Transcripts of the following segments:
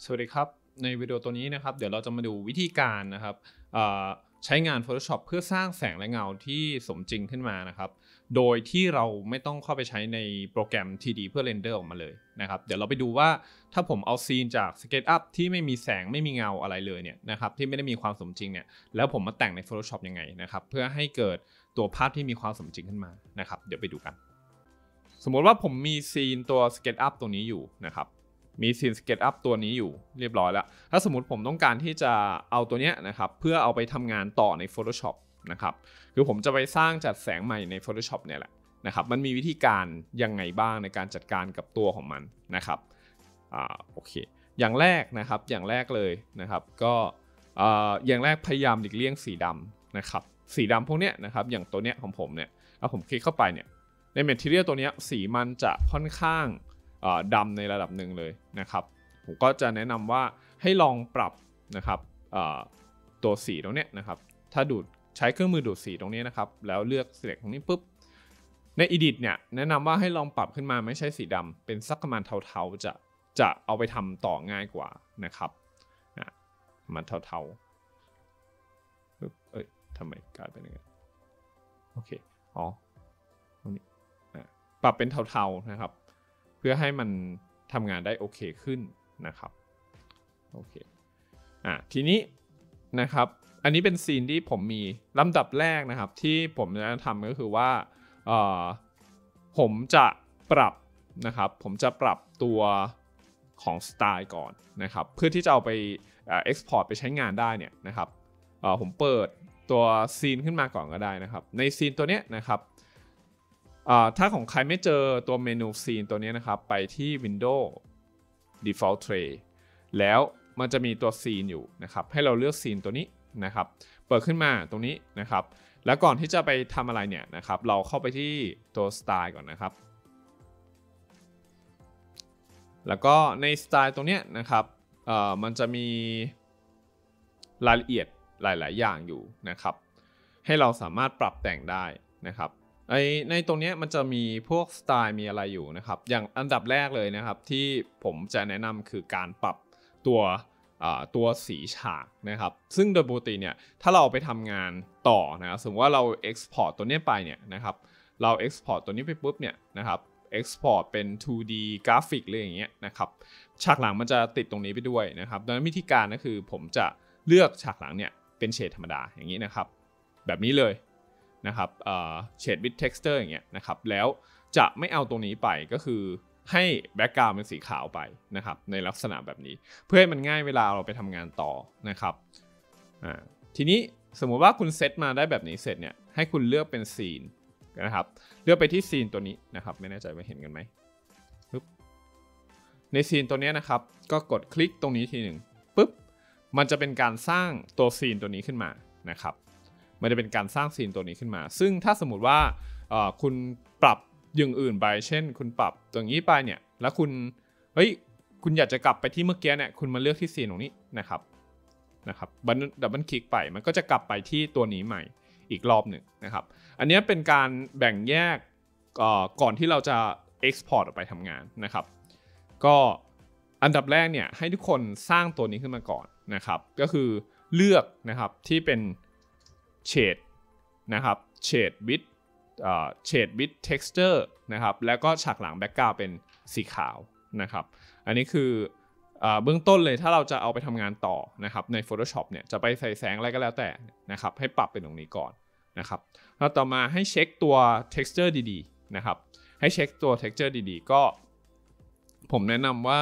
สวัสดีครับในวิดีโอตัวนี้นะครับเดี๋ยวเราจะมาดูวิธีการนะครับใช้งาน Photoshop เพื่อสร้างแสงและเงาที่สมจริงขึ้นมานะครับโดยที่เราไม่ต้องเข้าไปใช้ในโปรแกรม 3D เพื่อเรนเดอร์ออกมาเลยนะครับเดี๋ยวเราไปดูว่าถ้าผมเอาซีนจาก SketchUp ที่ไม่มีแสงไม่มีเงาอะไรเลยเนี่ยนะครับที่ไม่ได้มีความสมจริงเนี่ยแล้วผมมาแต่งใน Photoshop ยังไงนะครับเพื่อให้เกิดตัวภาพที่มีความสมจริงขึ้นมานะครับเดี๋ยวไปดูกันสมมติว่าผมมีซีนตัว SketchUp ตัวนี้อยู่นะครับมีซีน SketchUp ตัวนี้อยู่เรียบร้อยแล้วถ้าสมมติผมต้องการที่จะเอาตัวเนี้ยนะครับเพื่อเอาไปทำงานต่อใน Photoshop นะครับคือผมจะไปสร้างจัดแสงใหม่ใน Photoshop เนี่ยแหละนะครับมันมีวิธีการยังไงบ้างในการจัดการกับตัวของมันนะครับโอเคอย่างแรกนะครับอย่างแรกเลยนะครับก็อย่างแรกพยายามหลีกเลี่ยงสีดำนะครับสีดำพวกเนี้ยนะครับอย่างตัวเนี้ยของผมเนี่ยเอาผมคลิกเข้าไปเนี่ยใน Material ตัวเนี้ยสีมันจะค่อนข้างดำในระดับหนึ่งเลยนะครับผมก็จะแนะนำว่าให้ลองปรับนะครับตัวสีตรงนี้นะครับถ้าดูดใช้เครื่องมือดูดสีตรงนี้นะครับแล้วเลือก select ตรงนี้ปุ๊บใน edit เนี่ยแนะนำว่าให้ลองปรับขึ้นมาไม่ใช่สีดำเป็นสักประมาณเทาๆจะเอาไปทำต่อง่ายกว่านะครับมันเทาๆทำไมกลายเป็นอย่างนี้โอเคตรงนี้ปรับเป็นเทาๆนะครับเพื่อให้มันทำงานได้โอเคขึ้นนะครับโอเคทีนี้นะครับอันนี้เป็นซีนที่ผมมีลำดับแรกนะครับที่ผมจะทำก็คือว่าผมจะปรับนะครับผมจะปรับตัวของสไตล์ก่อนนะครับเพื่อที่จะเอาไปexport ไปใช้งานได้เนี่ยนะครับผมเปิดตัวซีนขึ้นมาก่อนก็ได้นะครับในซีนตัวเนี้ยนะครับถ้าของใครไม่เจอตัวเมนูซีนตัวนี้นะครับไปที่ Windows Default Tray แล้วมันจะมีตัวซีนอยู่นะครับให้เราเลือกซีนตัวนี้นะครับเปิดขึ้นมาตรงนี้นะครับแล้วก่อนที่จะไปทำอะไรเนี่ยนะครับเราเข้าไปที่ตัวสไตล์ก่อนนะครับแล้วก็ในสไตล์ตรงนี้นะครับมันจะมีรายละเอียดหลายๆอย่างอยู่นะครับให้เราสามารถปรับแต่งได้นะครับในตรงนี้มันจะมีพวกสไตล์มีอะไรอยู่นะครับอย่างอันดับแรกเลยนะครับที่ผมจะแนะนำคือการปรับตัวสีฉากนะครับซึ่งโดยปกติเนี่ยถ้าเราไปทำงานต่อนะสมมติว่าเรา export ตัวนี้ไปเนี่ยนะครับเรา export ตัวนี้ไปปุ๊บเนี่ยนะครับ export เป็น 2D กราฟิกเลยอย่างเงี้ยนะครับฉากหลังมันจะติดตรงนี้ไปด้วยนะครับดังนั้นวิธีการก็คือผมจะเลือกฉากหลังเนี่ยเป็นเฉดธรรมดาอย่างนี้นะครับแบบนี้เลยนะครับเฉด with texture อย่างเงี้ยนะครับแล้วจะไม่เอาตรงนี้ไปก็คือให้แบ็กกราวด์เป็นสีขาวไปนะครับในลักษณะแบบนี้เพื่อให้มันง่ายเวลาเราไปทำงานต่อนะครับทีนี้สมมุติว่าคุณเซตมาได้แบบนี้เสร็จเนี่ยให้คุณเลือกเป็นซีนนะครับเลือกไปที่ซีนตัวนี้นะครับไม่แน่ใจว่าเห็นกันไหมในซีนตัวนี้นะครับก็กดคลิกตรงนี้ทีหนึ่งปุ๊บมันจะเป็นการสร้างตัวซีนตัวนี้ขึ้นมานะครับมันจะเป็นการสร้างซีนตัวนี้ขึ้นมาซึ่งถ้าสมมุติว่าคุณปรับอย่างอื่นไปเช่นคุณปรับตรงนี้ไปเนี่ยแล้วคุณอยากจะกลับไปที่เมื่อกี้เนี่ยคุณมาเลือกที่ซีนตรงนี้นะครับดับเบิลคลิกไปมันก็จะกลับไปที่ตัวนี้ใหม่อีกรอบหนึ่งนะครับอันนี้เป็นการแบ่งแยกก่อนที่เราจะ export ออกไปทำงานนะครับก็อันดับแรกเนี่ยให้ทุกคนสร้างตัวนี้ขึ้นมาก่อนนะครับก็คือเลือกนะครับที่เป็นเฉดนะครับเฉดwith texture นะครับแล้วก็ฉากหลังแบ็กกราวด์เป็นสีขาวนะครับอันนี้คือเบื้องต้นเลยถ้าเราจะเอาไปทำงานต่อนะครับใน Photoshop เนี่ยจะไปใส่แสงอะไรก็แล้วแต่นะครับให้ปรับเป็นตรงนี้ก่อนนะครับแล้วต่อมาให้เช็คตัว texture ดีๆนะครับให้เช็คตัว texture ดีๆก็ผมแนะนำว่า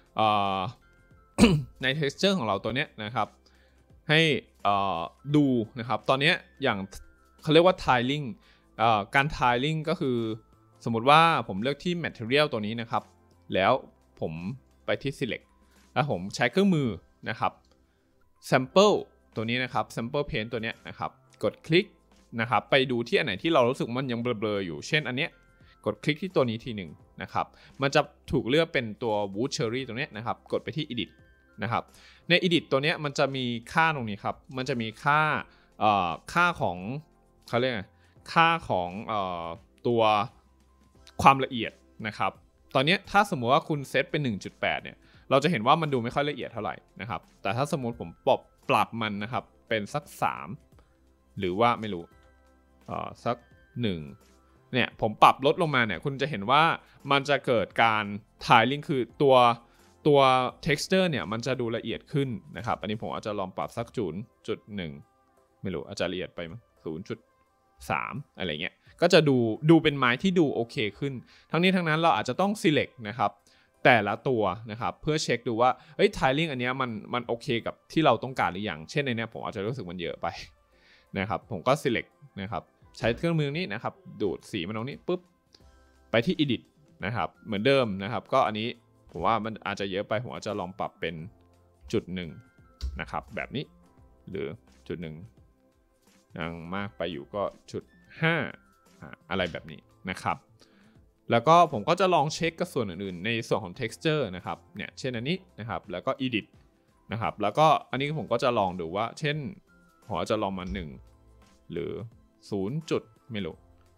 ใน texture ของเราตัวเนี้ยนะครับให้ดูนะครับตอนนี้อย่างเขาเรียกว่า tiling การ tiling ก็คือสมมุติว่าผมเลือกที่ material ตัวนี้นะครับแล้วผมไปที่ select แล้วผมใช้เครื่องมือนะครับ sample ตัวนี้นะครับ sample paint ตัวนี้นะครับกดคลิกนะครับไปดูที่อันไหนที่เรารู้สึกมันยังเบลอๆอยู่เช่นอันเนี้ยกดคลิกที่ตัวนี้ทีหนึ่งนะครับมันจะถูกเลือกเป็นตัว wood cherry ตัวนี้นะครับกดไปที่ edit นะครับใน edit ตัวนี้มันจะมีค่าตรงนี้ครับมันจะมีค่าของเขาเรียกค่าของตัวความละเอียดนะครับตอนนี้ถ้าสมมติว่าคุณเซตเป็น 1.8 เนี่ยเราจะเห็นว่ามันดูไม่ค่อยละเอียดเท่าไหร่นะครับแต่ถ้าสมมุติผมปรับมันนะครับเป็นสัก3หรือว่าไม่รู้สัก1เนี่ยผมปรับลดลงมาเนี่ยคุณจะเห็นว่ามันจะเกิดการ tiling คือตัว texture เนี่ยมันจะดูละเอียดขึ้นนะครับอันนี้ผมอาจจะลองปรับสัก0.1ไม่รู้อาจจะละเอียดไปมั้ง0.3อะไรเงี้ยก็จะดูเป็นไม้ที่ดูโอเคขึ้นทั้งนี้ทั้งนั้นเราอาจจะต้อง select นะครับแต่ละตัวนะครับเพื่อเช็คดูว่าtiling อันเนี้ยมันโอเคกับที่เราต้องการหรือยังเช่นในเนี้ยผมอาจจะรู้สึกมันเยอะไปนะครับผมก็ select นะครับใช้เครื่องมือนี้นะครับดูดสีมันตรงนี้ปุ๊บไปที่ edit นะครับเหมือนเดิมนะครับก็อันนี้ผมว่ามันอาจจะเยอะไปผมอาจจะลองปรับเป็น1นะครับแบบนี้หรือ1ยังมากไปอยู่ก็5อะไรแบบนี้นะครับแล้วก็ผมก็จะลองเช็คกับส่วนอื่นๆในส่วนของ texture นะครับเนี่ยเช่นอันนี้นะครับแล้วก็ edit นะครับแล้วก็อันนี้ผมก็จะลองดูว่าเช่นผมจะลองมา1หรือ0ไม่รู้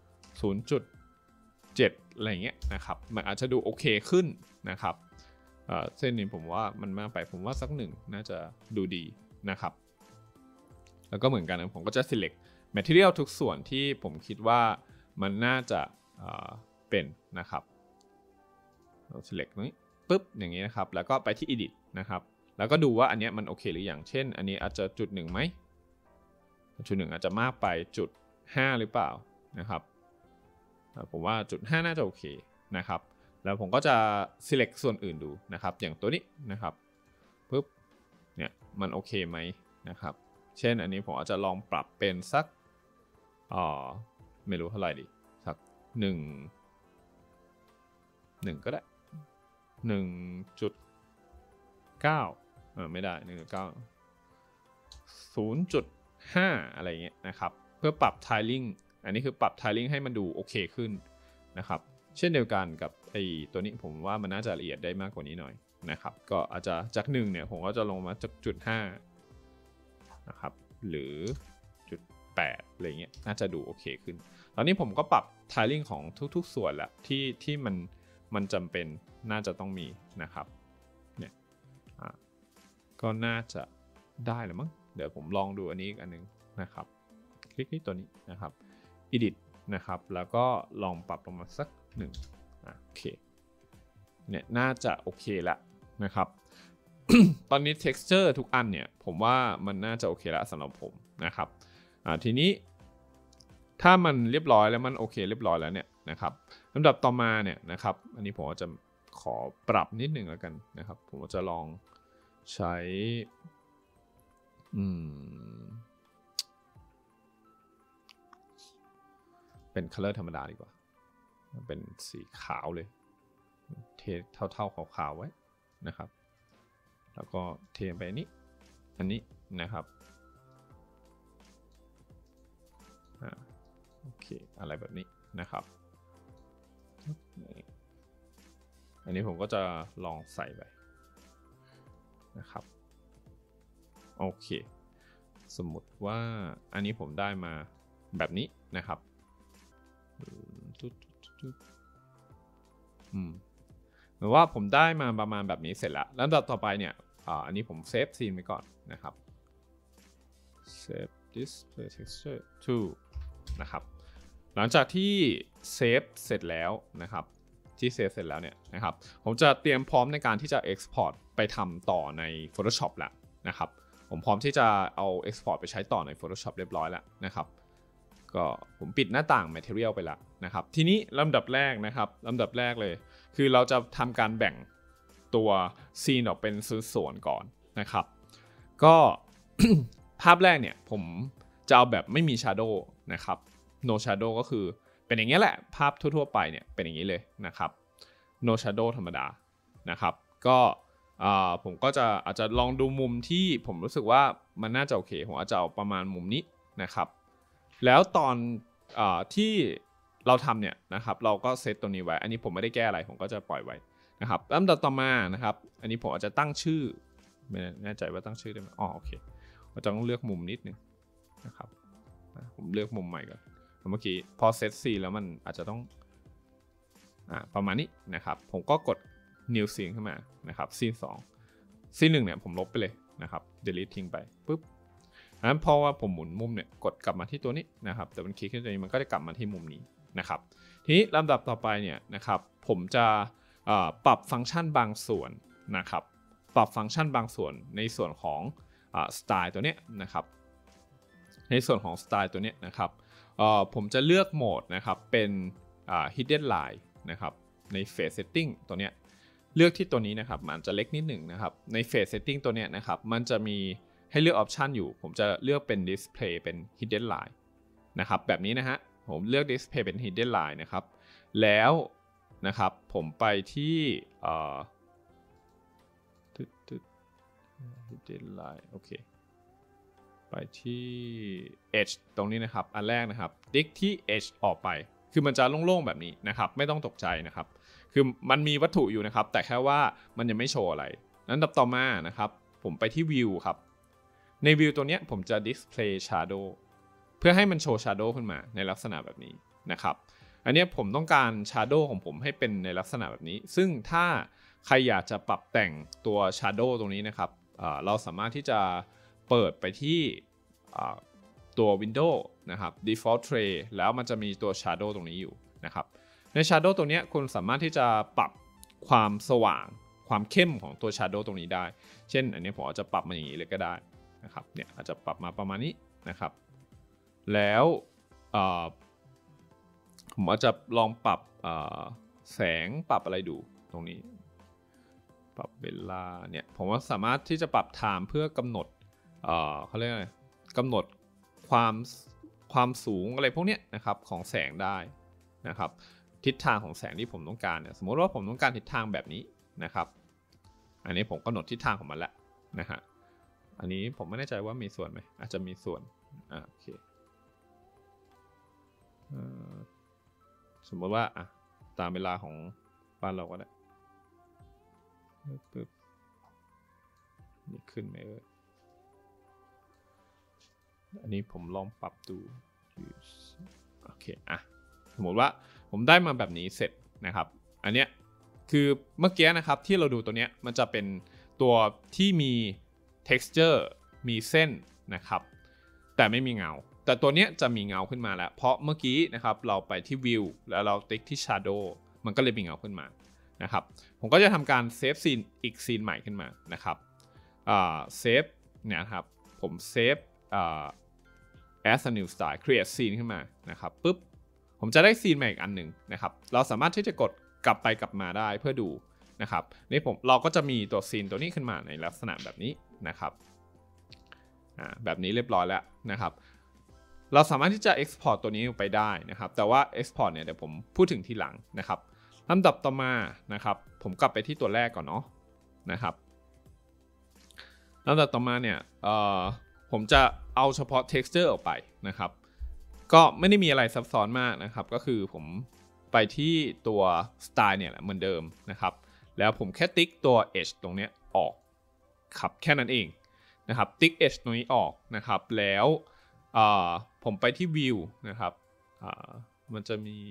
0.7อะไรเงี้ยนะครับมันอาจจะดูโอเคขึ้นนะครับเส้นนี้ผมว่ามันมากไปผมว่าสัก1น่าจะดูดีนะครับแล้วก็เหมือนกันนะผมก็จะ select material ทุกส่วนที่ผมคิดว่ามันน่าจะเป็นนะครับเรา select นี้ปุ๊บอย่างนี้นะครับแล้วก็ไปที่ edit นะครับแล้วก็ดูว่าอันนี้มันโอเคหรือยังเช่นอันนี้อาจจะ1ไหม1อาจจะมากไป5หรือเปล่านะครับผมว่า5น่าจะโอเคนะครับแล้วผมก็จะ select ส่วนอื่นดูนะครับอย่างตัวนี้นะครับปุ๊บเนี่ยมันโอเคไหมนะครับเช่นอันนี้ผมอาจจะลองปรับเป็นสักไม่รู้เท่าไหร่ดีสัก1ก็ได้ 1.9ไม่ได้ 1.9 0.5อะไรเงี้ยนะครับเพื่อปรับ tiling อันนี้คือปรับ tiling ให้มันดูโอเคขึ้นนะครับเช่นเดียวกันกับไอ้ตัวนี้ผมว่ามันน่าจะละเอียดได้มากกว่านี้หน่อยนะครับก็อาจจะจาก1เนี่ยผมก็จะลงมาจาก0.5นะครับหรือ0.8อะไรเงี้ยน่าจะดูโอเคขึ้นตอนนี้ผมก็ปรับ tiling ของทุกๆส่วนแล้วที่มันจำเป็นน่าจะต้องมีนะครับเนี่ยก็น่าจะได้แล้วมั้งเดี๋ยวผมลองดูอันนี้อีกอันนึงนะครับคลิกที่ตัวนี้นะครับ edit นะครับแล้วก็ลองปรับลงมาสัก1โอเคเนี่ยน่าจะโอเคแล้วนะครับ ตอนนี้ texture ทุกอันเนี่ยผมว่ามันน่าจะโอเคแล้วสำหรับผมนะครับทีนี้ถ้ามันเรียบร้อยแล้วมันโอเคเรียบร้อยแล้วเนี่ยนะครับลำดับต่อมาเนี่ยนะครับอันนี้ผมจะขอปรับนิดนึงแล้วกันนะครับผมจะลองใช้เป็น color ธรรมดาดีกว่าเป็นสีขาวเลยเทเท่าขาวๆไว้นะครับแล้วก็เทไปอันนี้นะครับโอเคอะไรแบบนี้นะครับอันนี้ผมก็จะลองใส่ไปนะครับโอเคสมมติว่าอันนี้ผมได้มาแบบนี้นะครับหรือว่าผมได้มาประมาณแบบนี้เสร็จแล้วแล้วต่อไปเนี่ยอันนี้ผมเซฟซีนไปก่อนนะครับ save display texture to นะครับหลังจากที่เซฟเสร็จแล้วนะครับที่เซฟเสร็จแล้วเนี่ยนะครับผมจะเตรียมพร้อมในการที่จะ export ไปทำต่อใน Photoshop แล้วนะครับผมพร้อมที่จะเอา export ไปใช้ต่อใน Photoshop เรียบร้อยแล้วนะครับก็ผมปิดหน้าต่าง Material ไปแล้วนะครับทีนี้ลำดับแรกนะครับลำดับแรกเลยคือเราจะทำการแบ่งตัวซีนออกเป็นส่วนก่อนนะครับก็ ภาพแรกเนี่ยผมจะเอาแบบไม่มี Shadow นะครับ No Shadow ก็คือเป็นอย่างนี้แหละภาพทั่วๆไปเนี่ยเป็นอย่างนี้เลยนะครับ No Shadow ธรรมดานะครับก็ผมก็จะอาจจะลองดูมุมที่ผมรู้สึกว่ามันน่าจะโอเคผมอาจจะเอาประมาณมุมนี้นะครับแล้วตอนที่เราทำเนี่ยนะครับเราก็เซตตัวนี้ไว้อันนี้ผมไม่ได้แก้อะไรผมก็จะปล่อยไว้นะครับลำดับต่อมานะครับอันนี้ผมอาจจะตั้งชื่อไม่แน่ใจว่าตั้งชื่อได้ไหมโอเคเราจะต้องเลือกมุมนิดนึงนะครับผมเลือกมุมใหม่ก่อนเมื่อกี้พอเซตซีแล้วมันอาจจะต้องประมาณนี้นะครับผมก็กด new scene ขึ้นมานะครับ scene 2 scene 1เนี่ยผมลบไปเลยนะครับ delete ทิ้งไปปุ๊บนั้นพอว่าผมหมุนมุมเนี่ยกดกลับมาที่ตัวนี้นะครับแต่มันคลิกขึ้นตัวนี้มันก็จะกลับมาที่มุมนี้นะครับทีนี้ลำดับต่อไปเนี่ยนะครับผมจะปรับฟังก์ชันบางส่วนนะครับปรับฟังก์ชันบางส่วนในส่วนของสไตล์ตัวนี้นะครับในส่วนของสไตล์ตัวนี้นะครับผมจะเลือกโหมดนะครับเป็นhidden line นะครับใน face setting ตัวเนี้ยเลือกที่ตัวนี้นะครับมันจะเล็กนิดหนึ่งนะครับใน face setting ตัวเนี้ยนะครับมันจะมีให้เลือกออปชันอยู่ผมจะเลือกเป็น display เป็น hidden line นะครับแบบนี้นะฮะผมเลือก display เป็น hidden line นะครับแล้วนะครับผมไปที่hidden line โอเคไปที่ edge ตรงนี้นะครับอันแรกนะครับติ๊กที่ edge ออกไปคือมันจะโล่งๆแบบนี้นะครับไม่ต้องตกใจนะครับคือมันมีวัตถุอยู่นะครับแต่แค่ว่ามันยังไม่โชว์อะไรนั้นต่อมานะครับผมไปที่ view ครับใน view ตัวนี้ผมจะ display shadow เพื่อให้มันโชว์ shadow ขึ้นมาในลักษณะแบบนี้นะครับอันนี้ผมต้องการ shadow ของผมให้เป็นในลักษณะแบบนี้ซึ่งถ้าใครอยากจะปรับแต่งตัว shadow ตรงนี้นะครับเราสามารถที่จะเปิดไปที่ตัว Windows นะครับ Default Tray แล้วมันจะมีตัว Shadow ตรงนี้อยู่นะครับใน Shadow ตัวนี้คุณสามารถที่จะปรับความสว่างความเข้มของตัว Shadow ตรงนี้ได้เช่นอันนี้ผมอาจจะปรับมาอย่างนี้เลยก็ได้นะครับเนี่ยอาจจะปรับมาประมาณนี้นะครับแล้วผมอาจจะลองปรับแสงปรับอะไรดูตรงนี้ปรับเวลาเนี่ยผมว่าสามารถที่จะปรับ time เพื่อกำหนดเขาเรียกอะไรกำหนดความสูงอะไรพวกนี้นะครับของแสงได้นะครับทิศทางของแสงที่ผมต้องการเนี่ยสมมติว่าผมต้องการทิศทางแบบนี้นะครับอันนี้ผมกำหนดทิศทางของมันแล้วนะฮะอันนี้ผมไม่แน่ใจว่ามีส่วนไหมอาจจะมีส่วนโอเคสมมติว่าตามเวลาของบ้านเราก็ได้ปึ๊บนี่ขึ้นไหมอันนี้ผมลองปรับดูโอเคสมมติว่าผมได้มาแบบนี้เสร็จนะครับอันเนี้ยคือเมื่อกี้นะครับที่เราดูตัวเนี้ยมันจะเป็นตัวที่มี texture มีเส้นนะครับแต่ไม่มีเงาแต่ตัวเนี้ยจะมีเงาขึ้นมาแล้วเพราะเมื่อกี้นะครับเราไปที่ view แล้วเราติ๊กที่ shadow มันก็เลยมีเงาขึ้นมานะครับผมก็จะทำการเซฟซีนอีกซีนใหม่ขึ้นมานะครับเซฟเนี่ยครับผมเซฟas a new style create scene ขึ้นมานะครับปุ๊บผมจะได้ซีนใหม่อีกอันหนึ่งนะครับเราสามารถที่จะกดกลับไปกลับมาได้เพื่อดูนะครับนี่เราก็จะมีตัวซีนตัวนี้ขึ้นมาในลักษณะแบบนี้นะครับแบบนี้เรียบร้อยแล้วนะครับเราสามารถที่จะ export ตัวนี้ไปได้นะครับแต่ว่า export เนี่ยเดี๋ยวผมพูดถึงทีหลังนะครับลำดับต่อมานะครับผมกลับไปที่ตัวแรกก่อนเนาะนะครับลำดับต่อมาเนี่ยผมจะเอาเฉพาะ texture ออกไปนะครับก็ไม่ได้มีอะไรซับซ้อนมากนะครับก็คือผมไปที่ตัว style เนี่ยแหละเหมือนเดิมนะครับแล้วผมแค่ติ๊กตัว edge ตรงนี้ออกครับแค่นั้นเองนะครับติ๊ก edge ตรงนี้ออกนะครับแล้วผมไปที่ view นะครับมันจะมี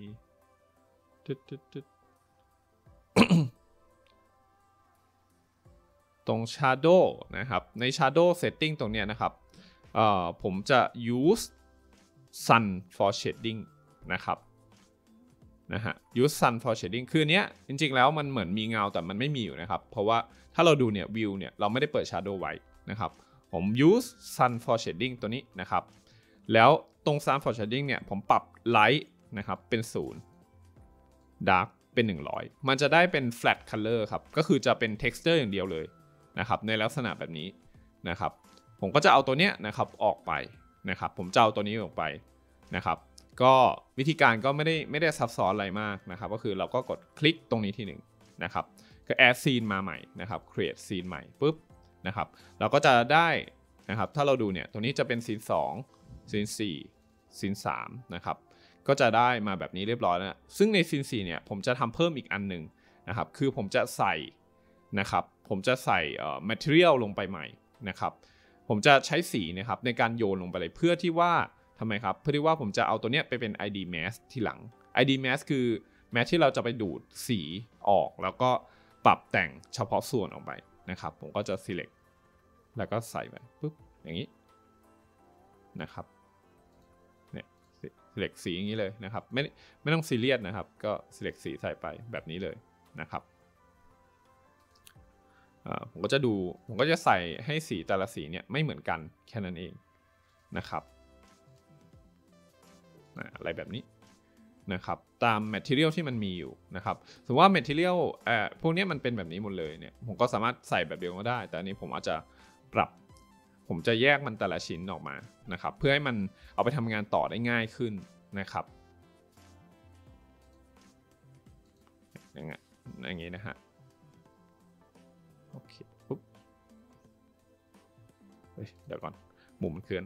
ตรง shadow นะครับใน shadow setting ตรงเนี้ยนะครับผมจะ use sun for shading นะครับuse sun for shading คือเนี้ยจริงๆแล้วมันเหมือนมีเงาแต่มันไม่มีอยู่นะครับเพราะว่าถ้าเราดูเนี่ย view เนี่ยเราไม่ได้เปิด shadow ไว้นะครับผม use sun for shading ตัวนี้นะครับแล้วตรง sun for shading เนี่ยผมปรับ light นะครับเป็น0 dark เป็น100มันจะได้เป็น flat color ครับก็คือจะเป็น texture อย่างเดียวเลยนะครับในลักษณะแบบนี้นะครับผมก็จะเอาตัวเนี้ยนะครับออกไปนะครับผมจะเอาตัวนี้ออกไปนะครับก็วิธีการก็ไม่ได้ซับซ้อนอะไรมากนะครับก็คือเราก็กดคลิกตรงนี้ทีหนึ่งนะครับก็ add scene มาใหม่นะครับ create scene ใหม่ปุ๊บนะครับเราก็จะได้นะครับถ้าเราดูเนี่ยตรงนี้จะเป็น scene 2 scene 4 scene 3นะครับก็จะได้มาแบบนี้เรียบร้อยแล้วซึ่งใน scene 4เนี่ยผมจะทำเพิ่มอีกอันหนึ่งนะครับคือผมจะใส่นะครับผมจะใส่material ลงไปใหม่นะครับผมจะใช้สีนะครับในการโยนลงไปเลยเพื่อที่ว่าทำไมครับเพื่อที่ว่าผมจะเอาตัวเนี้ยไปเป็น ID mask ทีหลัง ID mask คือ mask ที่เราจะไปดูดสีออกแล้วก็ไปรับแต่งเฉพาะส่วนออกไปนะครับผมก็จะ select แล้วก็ใส่ไปปุ๊บอย่างนี้นะครับเนี่ย select สีอย่างนี้เลยนะครับไม่ต้องซีเรียสนะครับก็ select สีใส่ไปแบบนี้เลยนะครับผมก็จะใส่ให้สีแต่ละสีเนี่ยไม่เหมือนกันแค่นั้นเองนะครับอะไรแบบนี้นะครับตาม material ที่มันมีอยู่นะครับสมมติว่า material พวกนี้มันเป็นแบบนี้หมดเลยเนี่ยผมก็สามารถใส่แบบเดียวก็ได้แต่อันนี้ผมอาจจะปรับผมจะแยกมันแต่ละชิ้นออกมานะครับเพื่อให้มันเอาไปทำงานต่อได้ง่ายขึ้นนะครับอย่างนี้นะฮะโอเคปุ๊บเดี๋ยวก่อนมุมมันเคลื่อน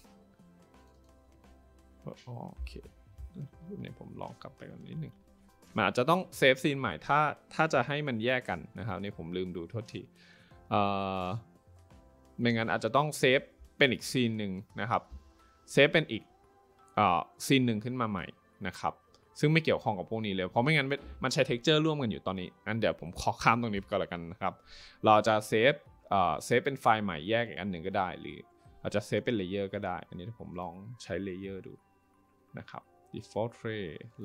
โอเคเนี่ยผมลองกลับไปกันนิดนึงมันอาจจะต้องเซฟซีนใหม่ถ้าจะให้มันแยกกันนะครับนี่ผมลืมดูโทษทีไม่งั้นอาจจะต้องเซฟเป็นอีกซีนหนึ่งนะครับเซฟเป็นอีกซีนหนึ่งขึ้นมาใหม่นะครับซึ่งไม่เกี่ยวข้องกับพวกนี้เลยเพราะไม่งั้นมันใช้ texture ร่วมกันอยู่ตอนนี้งั้นเดี๋ยวผมขอข้ามตรงนี้ก็แล้วกันนะครับเราจะเซฟเป็นไฟล์ใหม่แยกอีกอันหนึ่งก็ได้หรืออาจจะเซฟเป็นเลเยอร์ก็ได้อันนี้ผมลองใช้เลเยอร์ดูนะครับ default tray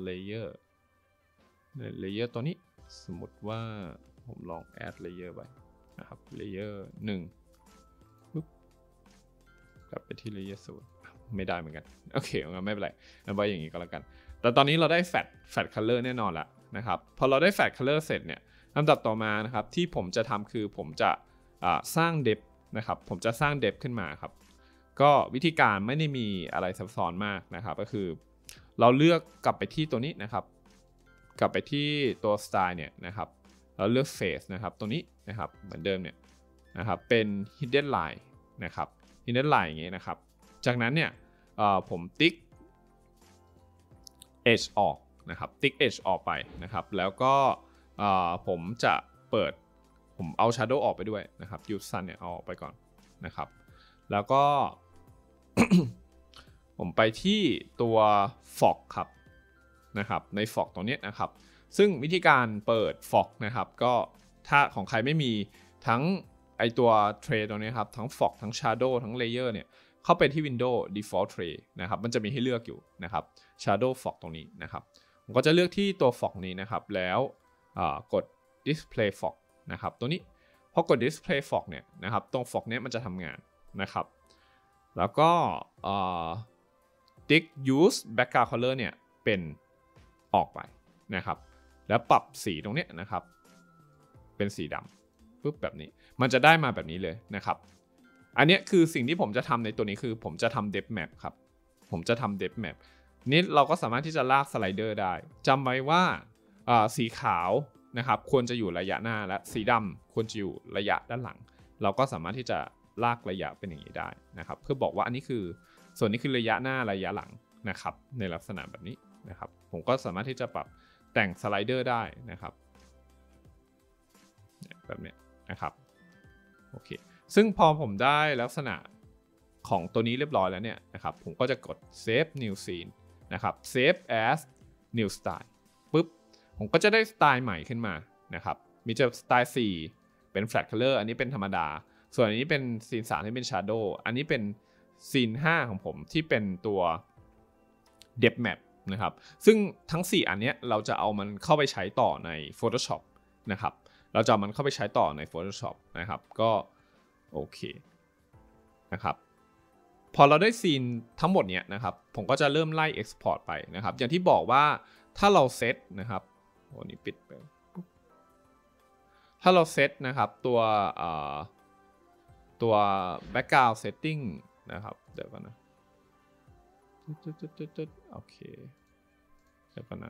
layer ตัวนี้สมมติว่าผมลอง add layer ไปนะครับ layer 1ปุ๊บกลับไปที่ layer 0ไม่ได้เหมือนกันโอเคงั้นไม่เป็นไรงั้นไว้อย่างนี้ก็แล้วกันแต่ตอนนี้เราได้ flat color แน่นอนแล้วนะครับพอเราได้ flat color เสร็จเนี่ยลำดับต่อมานะครับที่ผมจะทำคือผมจะสร้าง depth นะครับผมจะสร้าง depth ขึ้นมาครับก็วิธีการไม่ได้มีอะไรซับซ้อนมากนะครับก็คือเราเลือกกลับไปที่ตัวนี้นะครับกลับไปที่ตัว style เนี่ยนะครับเราเลือก face นะครับตัวนี้นะครับเหมือนเดิมเนี่ยนะครับเป็น hidden line นะครับ hidden line อย่างงี้นะครับจากนั้นเนี่ยผมติ๊ก edge ออกนะครับติ๊ก edge ออกไปนะครับแล้วก็ผมจะผมเอา shadow ออกไปด้วยนะครับ use sun เนี่ยเอาออกไปก่อนนะครับแล้วก็ ผมไปที่ตัว fog ครับนะครับใน fog ตรงนี้นะครับซึ่งวิธีการเปิด fog นะครับก็ถ้าของใครไม่มีทั้งไอตัว tray ตรงนี้ครับทั้ง fog ทั้ง shadow ทั้ง layer เนี่ยเข้าไปที่ Windows Default Tray นะครับมันจะมีให้เลือกอยู่นะครับ Shadow Fog ตรงนี้นะครับผมก็จะเลือกที่ตัว Fog นี้นะครับแล้วกด Display Fog นะครับตัวนี้พอกด Display Fog เนี่ยนะครับตรง Fog เนี้ยมันจะทำงานนะครับแล้วก็ติ๊ก Use Background Color เนี่ยเป็นออกไปนะครับแล้วปรับสีตรงเนี้ยนะครับเป็นสีดำปุ๊บแบบนี้มันจะได้มาแบบนี้เลยนะครับอันนี้คือสิ่งที่ผมจะทำในตัวนี้คือผมจะทำ depth map ครับผมจะทำ depth map นี้เราก็สามารถที่จะลากสไลเดอร์ได้จำไว้ว่าสีขาวนะครับควรจะอยู่ระยะหน้าและสีดำควรจะอยู่ระยะด้านหลังเราก็สามารถที่จะลากระยะเป็นอย่างนี้ได้นะครับเพื่อบอกว่าอันนี้คือส่วนนี้คือระยะหน้าระยะหลังนะครับในลักษณะแบบนี้นะครับผมก็สามารถที่จะปรับแต่งสไลเดอร์ได้นะครับแบบนี้นะครับโอเคซึ่งพอผมได้ลักษณะของตัวนี้เรียบร้อยแล้วเนี่ยนะครับผมก็จะกด save new scene นะครับ save as new style ปุ๊บผมก็จะได้สไตล์ใหม่ขึ้นมานะครับมีจะสไตล์4เป็น flat color อันนี้เป็นธรรมดาส่วนอันนี้เป็นซีน3ที่เป็น shadow อันนี้เป็นซีน5ของผมที่เป็นตัว depth map นะครับซึ่งทั้ง4อันนี้เราจะเอามันเข้าไปใช้ต่อใน Photoshop นะครับเราจะเอามันเข้าไปใช้ต่อใน Photoshop นะครับก็โอเคนะครับพอเราได้ซีนทั้งหมดเนี้ยนะครับผมก็จะเริ่มไล่ Export ไปนะครับอย่างที่บอกว่าถ้าเราเซตนะครับโอ้นี่ปิดไปถ้าเราเซตนะครับตัว background setting นะครับเดี๋ยวก่อนนะโอเคเดี๋ยวก่อนนะ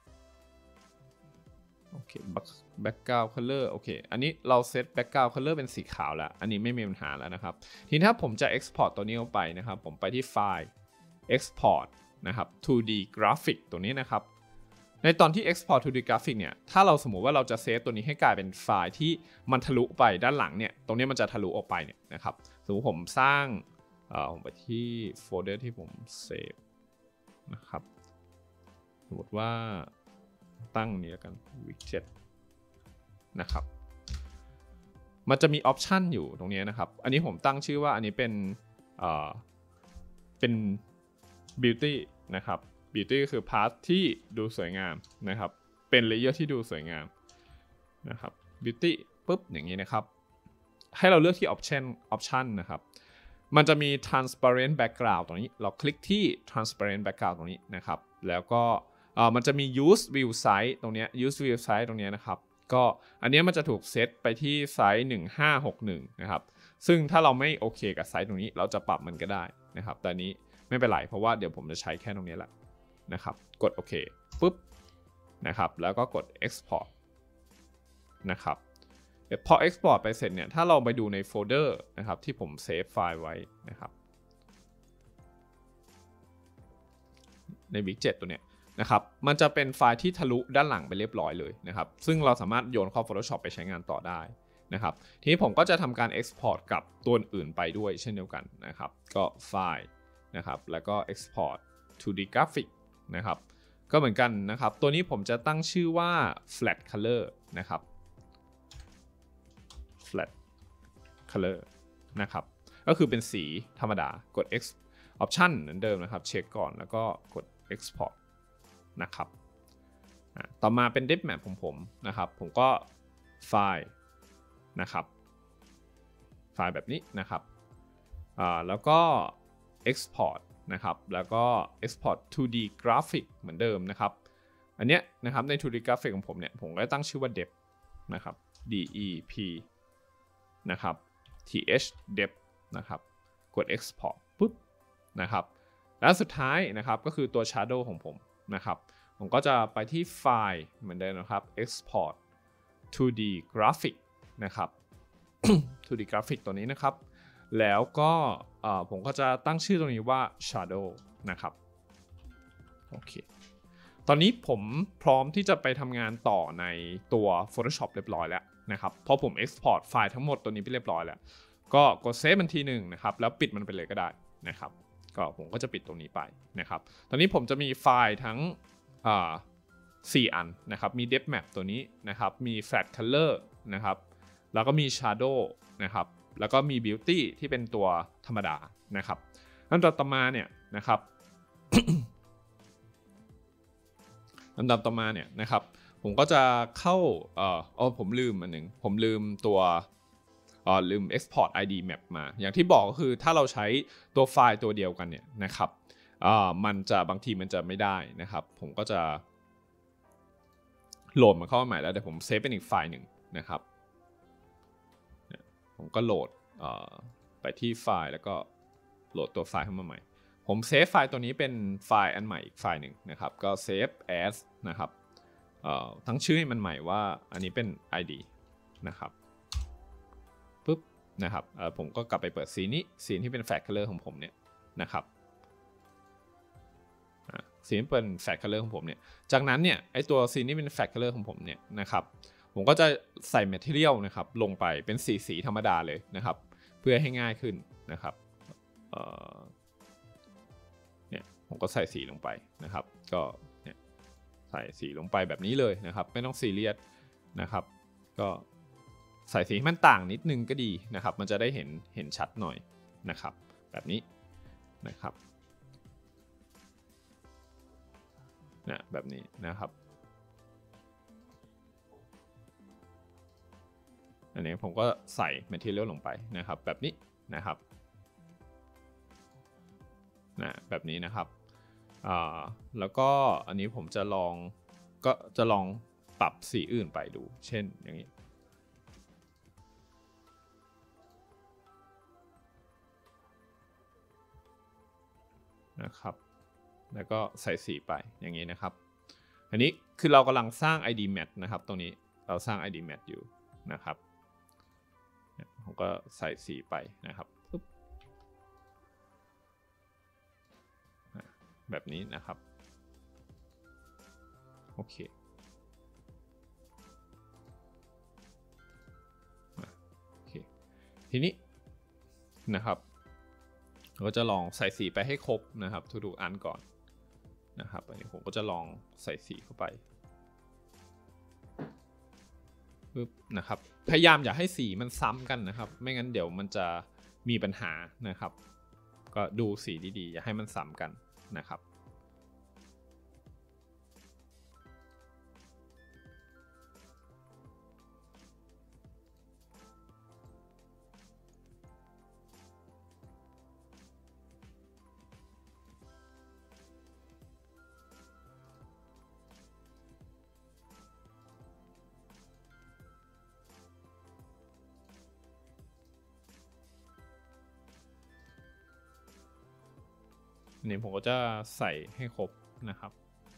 โอเค background color โอเคอันนี้เราเซต background color เป็นสีขาวแล้วอันนี้ไม่มีปัญหาแล้วนะครับทีนี้ถ้าผมจะ export ตัวนี้ออกไปนะครับผมไปที่ไฟล์ export นะครับ 2D graphic ตัวนี้นะครับในตอนที่ export 2D graphic เนี่ยถ้าเราสมมุติว่าเราจะเซฟตัวนี้ให้กลายเป็นไฟล์ที่มันทะลุไปด้านหลังเนี่ยตรงนี้มันจะทะลุออกไปเนี่ยนะครับสมมติผมสร้างผมไปที่โฟลเดอร์ที่ผมเซฟนะครับสมมติว่าตั้งนี้แล้วกัน widget นะครับมันจะมีออปชันอยู่ตรงนี้นะครับอันนี้ผมตั้งชื่อว่าอันนี้เป็นbeauty นะครับ beauty คือพาร์ทที่ดูสวยงามนะครับเป็นเลเยอร์ที่ดูสวยงามนะครับ beauty ปุ๊บอย่างนี้นะครับให้เราเลือกที่ option นะครับมันจะมี transparent background ตรงนี้เราคลิกที่ transparent background ตรงนี้นะครับแล้วก็มันจะมี use view size ตรงนี้ use view size ตรงนี้นะครับก็อันนี้มันจะถูกเซตไปที่ไซส์1561นะครับซึ่งถ้าเราไม่โอเคกับไซส์ตรงนี้เราจะปรับมันก็ได้นะครับแต่นี้ไม่เป็นไรเพราะว่าเดี๋ยวผมจะใช้แค่ตรงนี้แหละนะครับกดโอเคปุ๊บนะครับแล้วก็กด export นะครับพอ export ไปเสร็จเนี่ยถ้าเราไปดูในโฟลเดอร์นะครับที่ผมเซฟไฟล์ไว้นะครับใน widget ตัวเนี้ยนะครับมันจะเป็นไฟล์ที่ทะลุด้านหลังไปเรียบร้อยเลยนะครับซึ่งเราสามารถโยนเข้า Photoshop ไปใช้งานต่อได้นะครับทีนี้ผมก็จะทำการ export กับตัวอื่นไปด้วยเช่นเดียวกันนะครับก็ไฟล์นะครับแล้วก็ export 2D graphic นะครับก็เหมือนกันนะครับตัวนี้ผมจะตั้งชื่อว่า flat color นะครับ flat color นะครับก็คือเป็นสีธรรมดากด X option เหมือนเดิมนะครับเช็คก่อนแล้วก็กด export นะครับต่อมาเป็น depth map ของผมนะครับผมก็ไฟล์นะครับไฟล์แบบนี้นะครับแล้วก็ export นะครับแล้วก็ export 2D graphic เหมือนเดิมนะครับอันเนี้ยนะครับใน 2D graphic ของผมเนี่ยผมก็ตั้งชื่อว่า depth นะครับ dep นะครับ th depth นะครับกด export ปุ๊บนะครับแล้วสุดท้ายนะครับก็คือตัว shadow ของผมนะครับผมก็จะไปที่ไฟล์เหมือนเดิมนะครับ export 2D graphic นะครับ 2D graphic ตัวนี้นะครับแล้วก็ผมก็จะตั้งชื่อตรงนี้ว่า shadow นะครับโอเคตอนนี้ผมพร้อมที่จะไปทำงานต่อในตัว Photoshop เรียบร้อยแล้วนะครับเพราะผม export ไฟล์ทั้งหมดตัวนี้ไปเรียบร้อยแล้วก็กดเซฟมันทีหนึ่งนะครับแล้วปิดมันไปเลยก็ได้นะครับก็ผมก็จะปิดตรงนี้ไปนะครับตอนนี้ผมจะมีไฟล์ทั้ง4 อันนะครับมี depth map ตัวนี้นะครับมี flat color นะครับแล้วก็มี shadow นะครับแล้วก็มี beauty ที่เป็นตัวธรรมดานะครับอันต่อมาเนี่ยนะครับ อันดับต่อมาเนี่ยนะครับผมก็จะเข้าผมลืมอันหนึ่งผมลืมตัวลืม export id map มาอย่างที่บอกก็คือถ้าเราใช้ตัวไฟล์ตัวเดียวกันเนี่ยนะครับมันจะบางทีมันจะไม่ได้นะครับผมก็จะโหลดมันเข้ามาใหม่แล้วแต่ผมเซฟเป็นอีกไฟล์หนึ่งนะครับผมก็โหลดไปที่ไฟล์แล้วก็โหลดตัวไฟล์เข้ามาใหม่ผมเซฟไฟล์ตัวนี้เป็นไฟล์อันใหม่อีกไฟล์หนึ่งนะครับก็ save as นะครับทั้งชื่อให้มันใหม่ว่าอันนี้เป็น id นะครับปุ๊บนะครับผมก็กลับไปเปิดซีนนี้ซีนที่เป็น flat color ของผมเนี่ยนะครับซีนเป็น flat color ของผมเนี่ยจากนั้นเนี่ยไอตัวซีนนี้เป็น flat color ของผมเนี่ยนะครับผมก็จะใส่ material นะครับลงไปเป็นสีธรรมดาเลยนะครับเพื่อให้ง่ายขึ้นนะครับเนี่ยผมก็ใส่สีลงไปนะครับก็เนี่ยใส่สีลงไปแบบนี้เลยนะครับไม่ต้องซีเรียสนะครับก็ใส่สีให้มันต่างนิดนึงก็ดีนะครับมันจะได้เห็นชัดหน่อยนะครับแบบนี้นะครับนะแบบนี้นะครับอันนี้ผมก็ใส่ material ลงไปนะครับแบบนี้นะครับแบบนี้นะครับแล้วก็อันนี้ผมจะลองปรับสีอื่นไปดูเช่นอย่างนี้นะครับแล้วก็ใส่สีไปอย่างนี้นะครับอันนี้คือเรากำลังสร้าง id mat นะครับตรงนี้เราสร้าง id mat อยู่นะครับผมก็ใส่สีไปนะครับแบบนี้นะครับโอเคทีนี้นะครับเราก็จะลองใส่สีไปให้ครบนะครับทุกๆอันก่อนนะครับอันนี้ผมก็จะลองใส่สีเข้าไปปึ๊บนะครับพยายามอย่าให้สีมันซ้ำกันนะครับไม่งั้นเดี๋ยวมันจะมีปัญหานะครับก็ดูสีดีๆอย่าให้มันซ้ำกันนะครับนี่ผมก็จะใส่ให้ครบนะครับ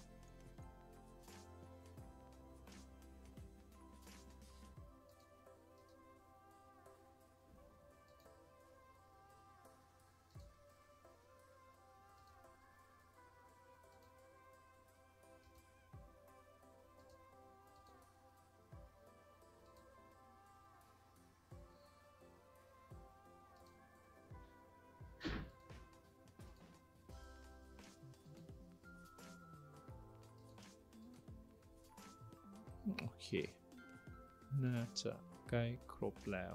โอเคน่าจะใกล้ครบแล้ว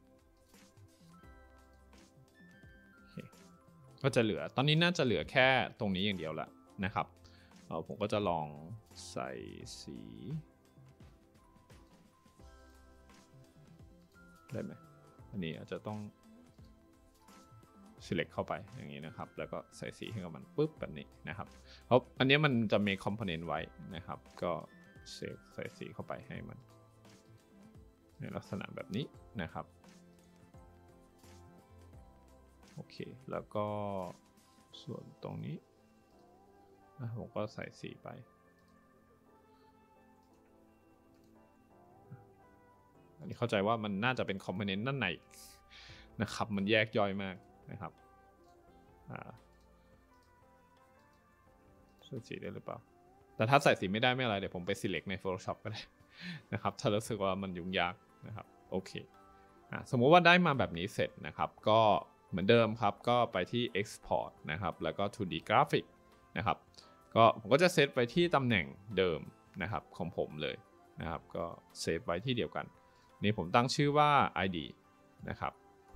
ก็จะเหลือตอนนี้น่าจะเหลือแค่ตรงนี้อย่างเดียวละนะครับผมก็จะลองใส่สีได้ไหมอันนี้อาจจะต้อง select เข้าไปอย่างนี้นะครับแล้วก็ใส่สีให้กับมันปุ๊บแบบนี้นะครับเพราะอันนี้มันจะ make component ไว้นะครับก็ใส่สีเข้าไปให้มันในลักษณะแบบนี้นะครับโอเคแล้วก็ส่วนตรงนี้ผมก็ใส่สีไปอันนี้เข้าใจว่ามันน่าจะเป็นคอมโพเนนต์ด้านในนะครับมันแยกย่อยมากนะครับใส่สีได้หรือเปล่าแต่ถ้าใส่สีไม่ได้ไม่อะไรเดี๋ยวผมไป select ใน Photoshop ก็ได้นะครับถ้ารู้สึกว่ามันยุ่งยากนะครับโอเคสมมุติว่าได้มาแบบนี้เสร็จนะครับก็เหมือนเดิมครับก็ไปที่ export นะครับแล้วก็ 2D graphic นะครับก็ผมก็จะเซตไว้ที่ตำแหน่งเดิมนะครับของผมเลยนะครับก็เซฟไว้ที่เดียวกันนี่ผมตั้งชื่อว่า id นะครับ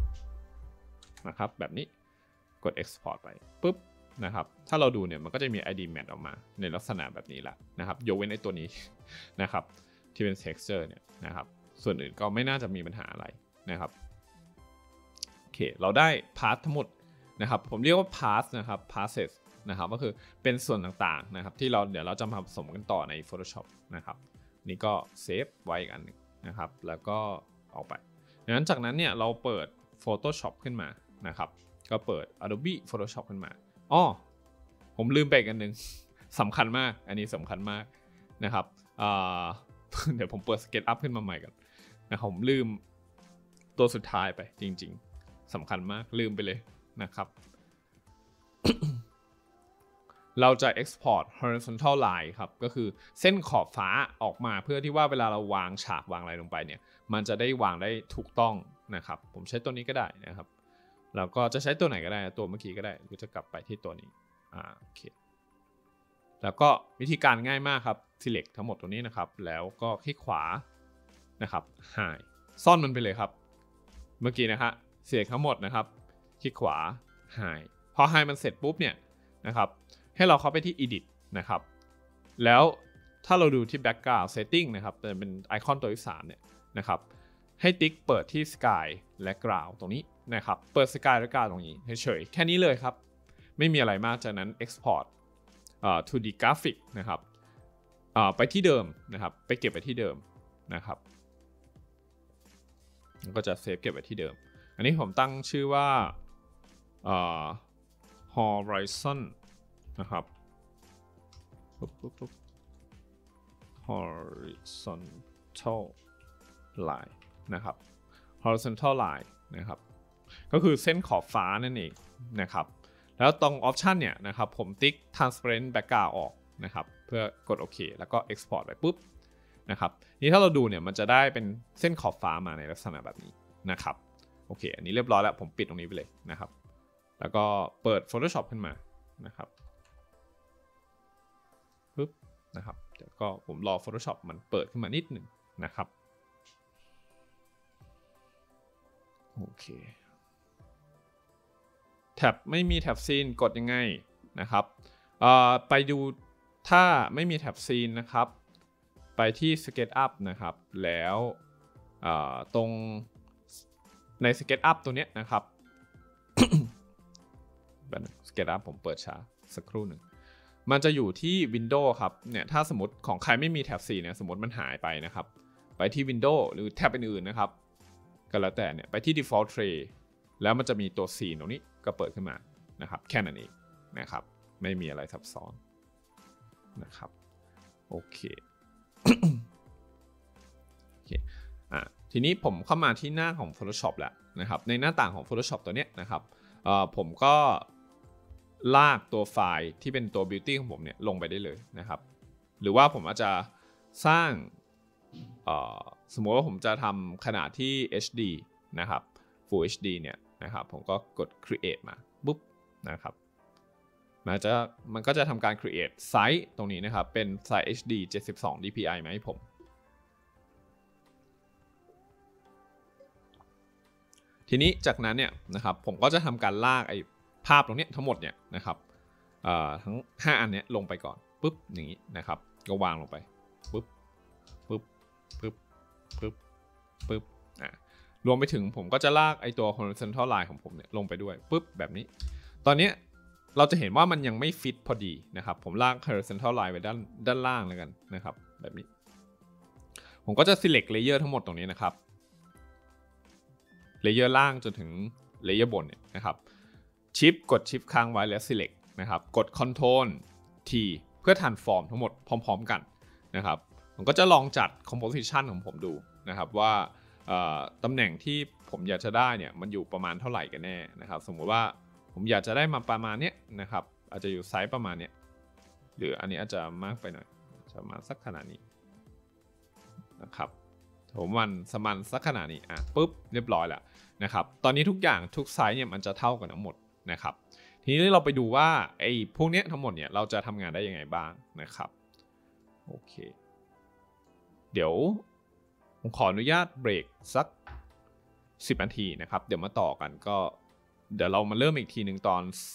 แบบนี้กด export ไปปุ๊บนะครับถ้าเราดูเนี่ยมันก็จะมี id match ออกมาในลักษณะแบบนี้แหละนะครับยกเว้นไอ้ตัวนี้นะครับที่เป็น texture เนี่ยนะครับส่วนอื่นก็ไม่น่าจะมีปัญหาอะไรนะครับโอเคเราได้ path ทั้งหมดนะครับผมเรียกว่า path นะครับ passes นะครับก็คือเป็นส่วนต่างๆนะครับที่เดี๋ยวเราจะมาผสมกันต่อใน Photoshop นะครับนี่ก็เซฟไว้อีกอันหนึ่งนะครับแล้วก็ออกไปดังนั้นจากนั้นเนี่ยเราเปิด Photoshop ขึ้นมานะครับก็เปิด Adobe Photoshop ขึ้นมาผมลืมไปอีกอันหนึ่งสำคัญมากอันนี้สำคัญมากนะครับเดี๋ยวผมเปิด SketchUp ขึ้นมาใหม่กันนะครับผมลืมตัวสุดท้ายไปจริงๆสำคัญมากลืมไปเลยนะครับ เราจะ export horizontal line ครับก็คือเส้นขอบฟ้าออกมาเพื่อที่ว่าเวลาเราวางฉากวางอะไรลงไปเนี่ยมันจะได้วางได้ถูกต้องนะครับผมใช้ตัวนี้ก็ได้นะครับแล้วก็จะใช้ตัวไหนก็ได้ตัวเมื่อกี้ก็ได้หรือจะกลับไปที่ตัวนี้โอเคแล้วก็วิธีการง่ายมากครับ select ทั้งหมดตัวนี้นะครับแล้วก็คลิกขวานะครับ hide ซ่อนมันไปเลยครับเมื่อกี้นะฮะ select ทั้งหมดนะครับคลิกขวา hide พอ hide มันเสร็จปุ๊บเนี่ยนะครับให้เราเข้าไปที่ edit นะครับแล้วถ้าเราดูที่ background setting นะครับจะเป็นไอคอนตัวที่3เนี่ยนะครับให้ติ๊กเปิดที่ sky และ ground ตรงนี้นะครับเปิด sky และ ground ตรงนี้เฉยๆแค่นี้เลยครับไม่มีอะไรมากจากนั้น export2D graphic นะครับไปที่เดิมนะครับไปเก็บไว้ที่เดิมนะครับก็จะเซฟเก็บไว้ที่เดิมอันนี้ผมตั้งชื่อว่าhorizon นะครับ horizontal line นะครับ horizontal line นะครับก็คือเส้นขอบฟ้านั่นเองนะครับแล้วตรง option เนี่ยนะครับผมติ๊ก transparent background ออกนะครับเพื่อกดโอเคแล้วก็ export ไปปุ๊บนะครับนี่ถ้าเราดูเนี่ยมันจะได้เป็นเส้นขอบฟ้ามาในลักษณะแบบนี้นะครับโอเคอันนี้เรียบร้อยแล้วผมปิดตรงนี้ไปเลยนะครับแล้วก็เปิด Photoshop ขึ้นมานะครับปุ๊บนะครับเดี๋ยวก็ผมรอ Photoshop มันเปิดขึ้นมานิดหนึ่งนะครับโอเคแท็บไม่มีแท็บซีนกดยังไงนะครับไปดูถ้าไม่มีแท็บซีนนะครับไปที่ SketchUp นะครับแล้วตรงใน SketchUp ตัวเนี้ยนะครับ SketchUp ผมเปิดช้าสักครู่หนึ่งมันจะอยู่ที่ Windows ครับเนี่ยถ้าสมมติของใครไม่มีแท็บ4เนี่ยสมมติมันหายไปนะครับไปที่ Windows หรือแท็บอื่นๆนะครับก็แล้วแต่เนี่ยไปที่ Default Tray แล้วมันจะมีตัว4ตรงนี้ก็เปิดขึ้นมานะครับแค่นั้นเองนะครับไม่มีอะไรซับซ้อนนะครับโอเค โอเคทีนี้ผมเข้ามาที่หน้าของ Photoshop แล้วนะครับในหน้าต่างของ Photoshop ตัวเนี้ยนะครับผมก็ลากตัวไฟล์ที่เป็นตัว Beauty ของผมเนี่ยลงไปได้เลยนะครับหรือว่าผมอาจจะสร้างสมมติว่าผมจะทำขนาดที่ HD นะครับ Full HD เนี่ยนะครับผมก็กด Create มาปุ๊บนะครับมันก็จะทำการ create ไซส์ตรงนี้นะครับเป็นไซส์ HD 72 dpi มาให้ผมทีนี้จากนั้นเนี่ยนะครับผมก็จะทำการลากไอ้ภาพตรงนี้ทั้งหมดเนี่ยนะครับทั้ง5อันเนี้ยลงไปก่อนปุ๊บอย่างนี้นะครับก็วางลงไปปุ๊บปุ๊บปุ๊บปุ๊บปุ๊บรวมไปถึงผมก็จะลากไอ้ตัว horizontal line ของผมเนี่ยลงไปด้วยปุ๊บแบบนี้ตอนนี้เราจะเห็นว่ามันยังไม่ฟิตพอดีนะครับผมลาก horizontal line ไว้ด้านล่างแล้วกันนะครับแบบนี้ผมก็จะ select layer ทั้งหมดตรงนี้นะครับเลเยอร์ล่างจนถึงเลเยอร์บนเนี่ยนะครับกดชิปค้างไว้แล้ว select นะครับกด Ctrl T เพื่อ transform ทั้งหมดพร้อมๆกันนะครับผมก็จะลองจัด composition ของผมดูนะครับว่าตำแหน่งที่ผมอยากจะได้เนี่ยมันอยู่ประมาณเท่าไหร่กันแน่นะครับสมมุติว่าผมอยากจะได้มาประมาณนี้นะครับอาจจะอยู่ไซส์ประมาณนี้หรืออันนี้อาจจะมากไปหน่อยจะมาสักขนาดนี้นะครับผมสมันสักขนาดนี้ปุ๊บเรียบร้อยแล้วนะครับตอนนี้ทุกอย่างทุกไซส์เนี่ยมันจะเท่ากันทั้งหมดนะครับทีนี้เราไปดูว่าไอ้พวกนี้ทั้งหมดเนี่ยเราจะทำงานได้ยังไงบ้างนะครับโอเคเดี๋ยวผมขออนุญาตเบรกสัก10 นาทีนะครับเดี๋ยวมาต่อกันก็เดี๋ยวเรามาเริ่มอีกทีหนึ่งตอน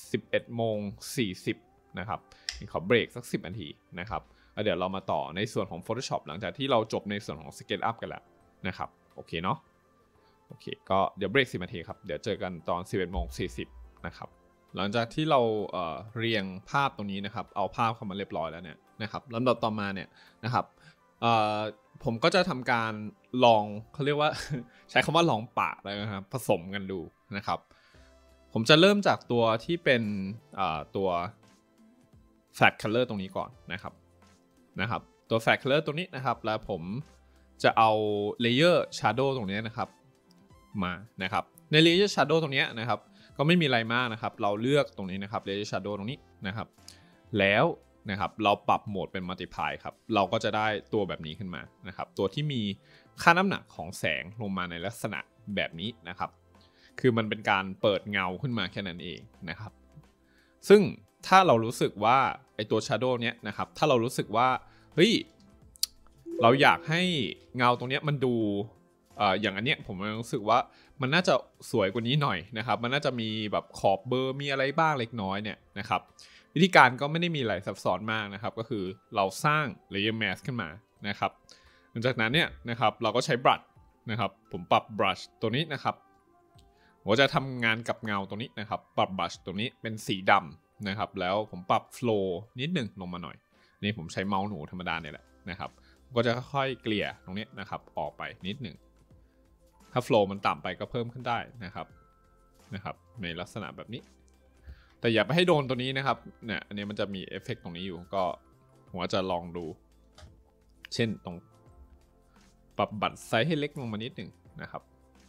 11:40 นะครับขอเบรกสัก10 นาทีนะครับแล้วเดี๋ยวเรามาต่อในส่วนของ Photoshop หลังจากที่เราจบในส่วนของ SketchUp กันแล้วนะครับโอเคเนาะโอเคก็เดี๋ยวเบรก10 นาทีครับเดี๋ยวเจอกันตอน 11:40 นะครับหลังจากที่เราเรียงภาพตรงนี้นะครับเอาภาพเข้ามาเรียบร้อยแล้วเนี่ยนะครับลำดับต่อมาเนี่ยนะครับผมก็จะทำการลองเขาเรียกว่า ใช้คำว่าลองปะเลยนะครับผสมกันดูนะครับผมจะเริ่มจากตัวที่เป็นตัว flat color ตรงนี้ก่อนนะครับตัว flat color ตัวนี้นะครับแล้วผมจะเอา layer shadow ตรงนี้นะครับมานะครับใน layer shadow ตรงนี้นะครับก็ไม่มีอะไรมากนะครับเราเลือกตรงนี้นะครับ layer shadow ตรงนี้นะครับแล้วนะครับเราปรับโหมดเป็น multiply ครับเราก็จะได้ตัวแบบนี้ขึ้นมานะครับตัวที่มีค่าน้ำหนักของแสงลงมาในลักษณะแบบนี้นะครับคือมันเป็นการเปิดเงาขึ้นมาแค่นั้นเองนะครับซึ่งถ้าเรารู้สึกว่าไอตัว shadow เนี้ยนะครับถ้าเรารู้สึกว่าเฮ้ยเราอยากให้เงาตรงเนี้ยมันดูอย่างอันเนี้ยผมรู้สึกว่ามันน่าจะสวยกว่านี้หน่อยนะครับมันน่าจะมีแบบขอบเบอร์มีอะไรบ้างเล็กน้อยเนี่ยนะครับวิธีการก็ไม่ได้มีอะไรซับซ้อนมากนะครับก็คือเราสร้าง layer mask ขึ้นมานะครับหลังจากนั้นเนี่ยนะครับเราก็ใช้ brush นะครับผมปรับ brush ตัวนี้นะครับผมจะทำงานกับเงาตรงนี้นะครับปรับ brush ตัวนี้เป็นสีดำนะครับแล้วผมปรับ flow นิดนึงลงมาหน่อยนี่ผมใช้เมาส์หนูธรรมดาเนี่ยแหละนะครับก็จะค่อยๆเกลี่ยตรงนี้นะครับออกไปนิดนึงถ้า flow มันต่ำไปก็เพิ่มขึ้นได้นะครับในลักษณะแบบนี้แต่อย่าไปให้โดนตัวนี้นะครับเนี่ยอันนี้มันจะมีเอฟเฟกต์ตรงนี้อยู่ก็ผมจะลองดูเช่นตรงปรับบัตรไซส์ให้เล็กลงมานิดหนึ่งนะครับ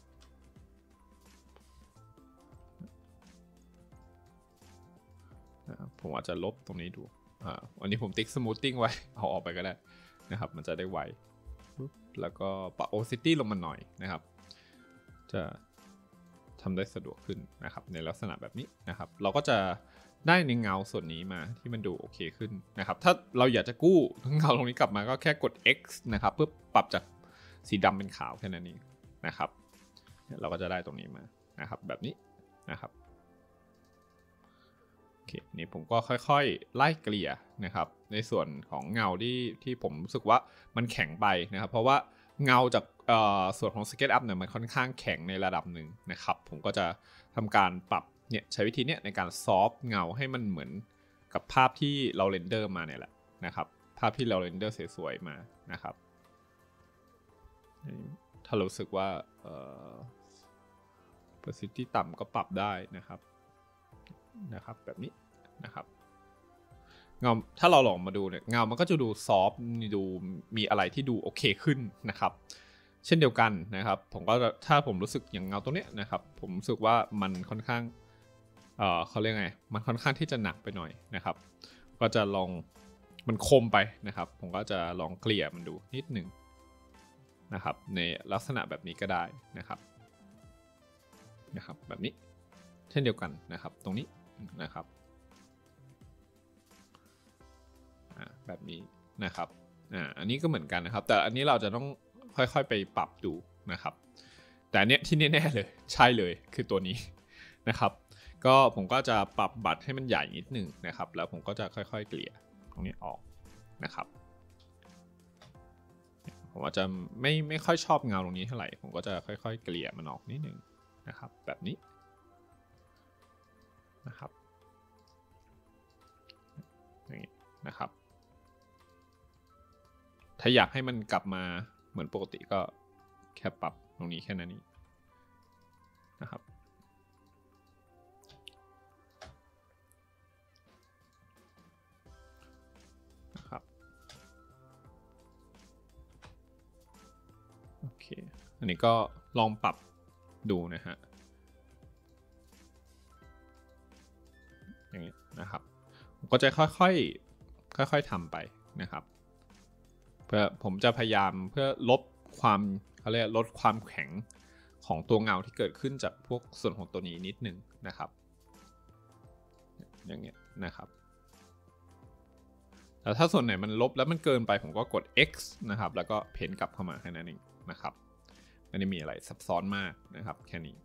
ผมอาจจะลบตรงนี้ดูอันนี้ผมติ๊กสมูทติ้งไว้เอาออกไปก็ได้นะครับมันจะได้ไวแล้วก็ปรับ opacity ลงมาหน่อยนะครับจะทำได้สะดวกขึ้นนะครับในลักษณะแบบนี้นะครับเราก็จะได้ในเงาส่วนนี้มาที่มันดูโอเคขึ้นนะครับถ้าเราอยากจะกู้เงาตรงนี้กลับมาก็แค่กด X นะครับเพื่อปรับจากสีดำเป็นขาวแค่นั้นเองนะครับเราก็จะได้ตรงนี้มานะครับแบบนี้นะครับโอเคนี่ผมก็ค่อยๆไล่เกลี่ยนะครับในส่วนของเงาที่ผมรู้สึกว่ามันแข็งไปนะครับเพราะว่าเงาจากส่วนของ SketchUp เนี่ยมันค่อนข้างแข็งในระดับหนึ่งนะครับผมก็จะทำการปรับเนี่ยใช้วิธีเนี้ยในการซอฟต์เงาให้มันเหมือนกับภาพที่เราเรนเดอร์มาเนี่ยแหละนะครับภาพที่เราเรนเดอร์สวยๆมานะครับถ้ารู้สึกว่าประสิทธิต่ำก็ปรับได้นะครับแบบนี้นะครับเงาถ้าเราลองมาดูเนี่ยเงามันก็จะดูซอฟต์ดูมีอะไรที่ดูโอเคขึ้นนะครับเช่นเดียวกันนะครับผมก็ถ้าผมรู้สึกอย่างเงาตรงเนี้ยนะครับผมรู้สึกว่ามันค่อนข้างเขาเรียกไงมันค่อนข้างที่จะหนักไปหน่อยนะครับก็จะลองมันคมไปนะครับผมก็จะลองเกลี่ยมันดูนิดหนึ่งนะครับในลักษณะแบบนี้ก็ได้นะครับแบบนี้เช่นเดียวกันนะครับตรงนี้นะครับแบบนี้นะครับอันนี้ก็เหมือนกันนะครับแต่อันนี้เราจะต้องค่อยๆไปปรับดูนะครับแต่เนี้ยที่แน่ๆเลยใช่เลยคือตัวนี้นะครับก็ผมก็จะปรับบัตรให้มันใหญ่นิดนึงนะครับแล้วผมก็จะค่อยๆเกลี่ยตรงนี้ออกนะครับผมอาจจะไม่ค่อยชอบเงาตรงนี้เท่าไหร่ผมก็จะค่อยๆเกลี่ยมันออกนิดนึงนะครับแบบนี้นะครับอย่างนี้นะครับถ้าอยากให้มันกลับมาเหมือนปกติก็แค่ปรับตรงนี้แค่นั้นนะครับโอเคอันนี้ก็ลองปรับดูนะฮะอย่างนี้นะครับผมก็จะค่อยๆทำไปนะครับเพื่อผมจะพยายามเพื่อลดความเขาเรียกลดความแข็งของตัวเงาที่เกิดขึ้นจากพวกส่วนของตัวนี้นิดนึงนะครับอย่างเงี้ยนะครับแต่ถ้าส่วนไหนมันลบแล้วมันเกินไปผมก็กด X นะครับแล้วก็เพ้นกลับเข้ามาแค่นั้นเองนะครับไม่ได้มีอะไรซับซ้อนมากนะครับแค่นี้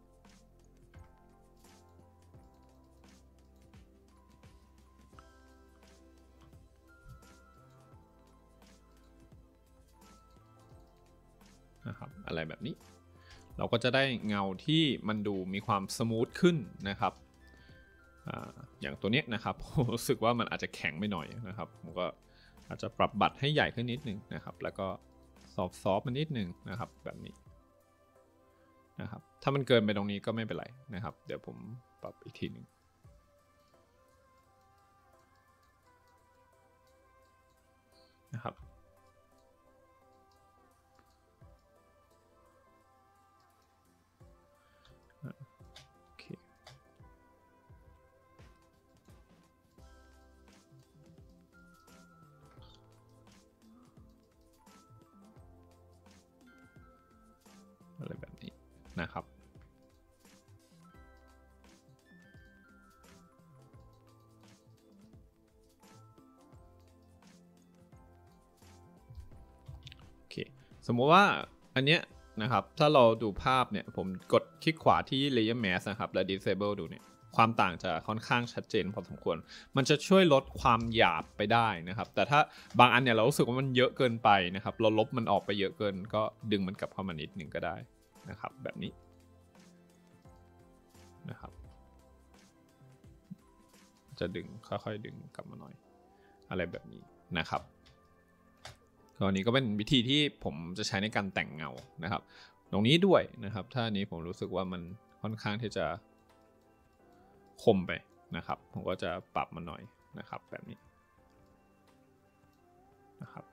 นะครับอะไรแบบนี้เราก็จะได้เงาที่มันดูมีความสมูทขึ้นนะครับอย่างตัวนี้นะครับผมรู้สึกว่ามันอาจจะแข็งไปหน่อยนะครับผมก็อาจจะปรับบัตรให้ใหญ่ขึ้นนิดนึงนะครับแล้วก็ซอฟมันนิดนึงนะครับแบบนี้นะครับถ้ามันเกินไปตรงนี้ก็ไม่เป็นไรนะครับเดี๋ยวผมปรับอีกทีนึงนะครับโอเคอะไรแบบนี้นะครับโอเคสมมุติว่าอันเนี้ยนะครับถ้าเราดูภาพเนี่ยผมกดคลิกขวาที่ Layer Mask นะครับแล้ว Disable ดูเนี่ยความต่างจะค่อนข้างชัดเจนพอสมควรมันจะช่วยลดความหยาบไปได้นะครับแต่ถ้าบางอันเนี่ยเรารู้สึกว่ามันเยอะเกินไปนะครับเราลบมันออกไปเยอะเกินก็ดึงมันกลับเข้ามานิดหนึ่งก็ได้นะครับแบบนี้นะครับจะดึงค่อยๆดึงกลับมาหน่อยอะไรแบบนี้นะครับก็อันนี้ก็เป็นวิธีที่ผมจะใช้ในการแต่งเงานะครับตรงนี้ด้วยนะครับถ้าอันนี้ผมรู้สึกว่ามันค่อนข้างที่จะคมไปนะครับผมก็จะปรับมันหน่อยนะครับแบบนี้นะครับ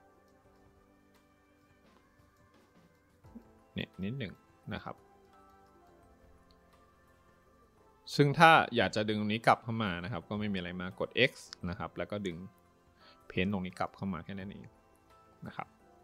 เนี่ยนิดหนึ่งนะครับซึ่งถ้าอยากจะดึงตรงนี้กลับเข้ามานะครับก็ไม่มีอะไรมากด X นะครับแล้วก็ดึงเพ้นตรงนี้กลับเข้ามาแค่นั้นเองนะครับ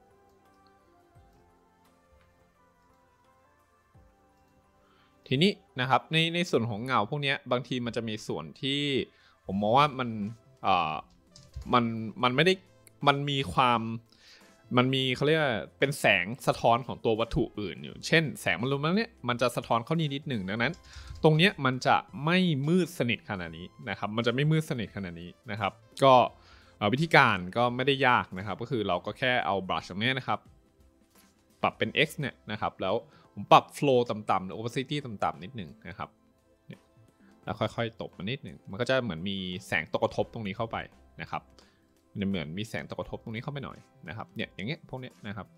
ทีนี้นะครับในส่วนของเงาพวกนี้บางทีมันจะมีส่วนที่ผมมองว่ามันมันไม่ได้มันมีความมันมีเขาเรียกว่าเป็นแสงสะท้อนของตัววัตถุอื่นอยู่เช่นแสงมันลมนั้นเนี่ยมันจะสะท้อนเข้านิดหนึ่งดังนั้นตรงเนี้ยมันจะไม่มืดสนิทขนาดนี้นะครับมันจะไม่มืดสนิทขนาดนี้นะครับก็วิธีการก็ไม่ได้ยากนะครับก็คือเราก็แค่เอาบลัชตรงนี้นะครับปรับเป็น X เนี่ยนะครับแล้วผมปรับ flow ต่ำๆหรือ opacity ต่ำๆนิดหนึ่งนะครับแล้วค่อยๆตบมานิดหนึ่งมันก็จะเหมือนมีแสงตกกระทบตรงนี้เข้าไปนะครับมันเหมือนมีแสงตกกระทบตรงนี้เข้าไปหน่อยนะครับเนี่ยอย่างเงี้ยพวกเนี้ยนะครับ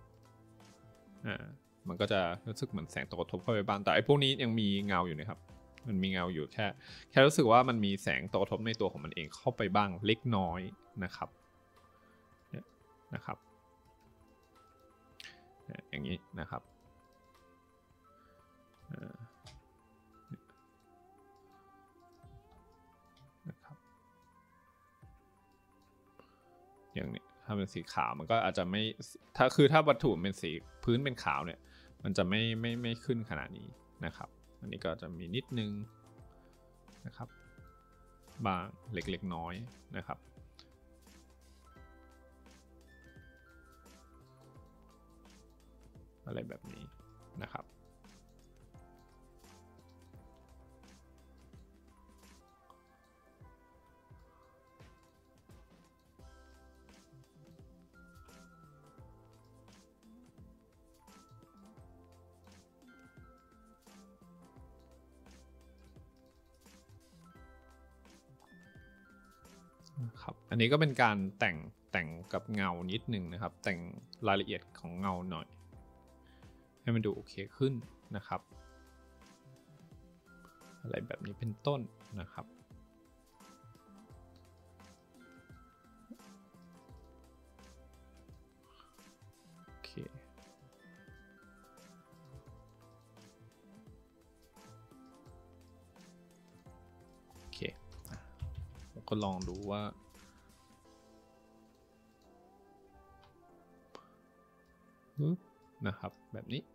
มันก็จะรู้สึกเหมือนแสงตกกระทบเข้าไปบ้างแต่ไอ้พวกนี้ยังมีเงาอยู่นะครับมันมีเงาอยู่แค่รู้สึกว่ามันมีแสงตกกระทบในตัวของมันเองเข้าไปบ้างเล็กน้อยนะครับเนี่ยนะครับอย่างนี้นะครับอย่างนี้ถ้าเป็นสีขาวมันก็อาจจะไม่ถ้าวัตถุเป็นสีพื้นเป็นขาวเนี่ยมันจะไม่ขึ้นขนาดนี้นะครับอันนี้ก็จะมีนิดนึงนะครับบางเล็กๆน้อยนะครับอะไรแบบนี้นะครับอันนี้ก็เป็นการแต่งกับเงานิดนึงนะครับแต่งรายละเอียดของเงาหน่อยให้มันดูโอเคขึ้นนะครับอะไรแบบนี้เป็นต้นนะครับโอเคผมก็ลองดูว่านะครับแบบนี้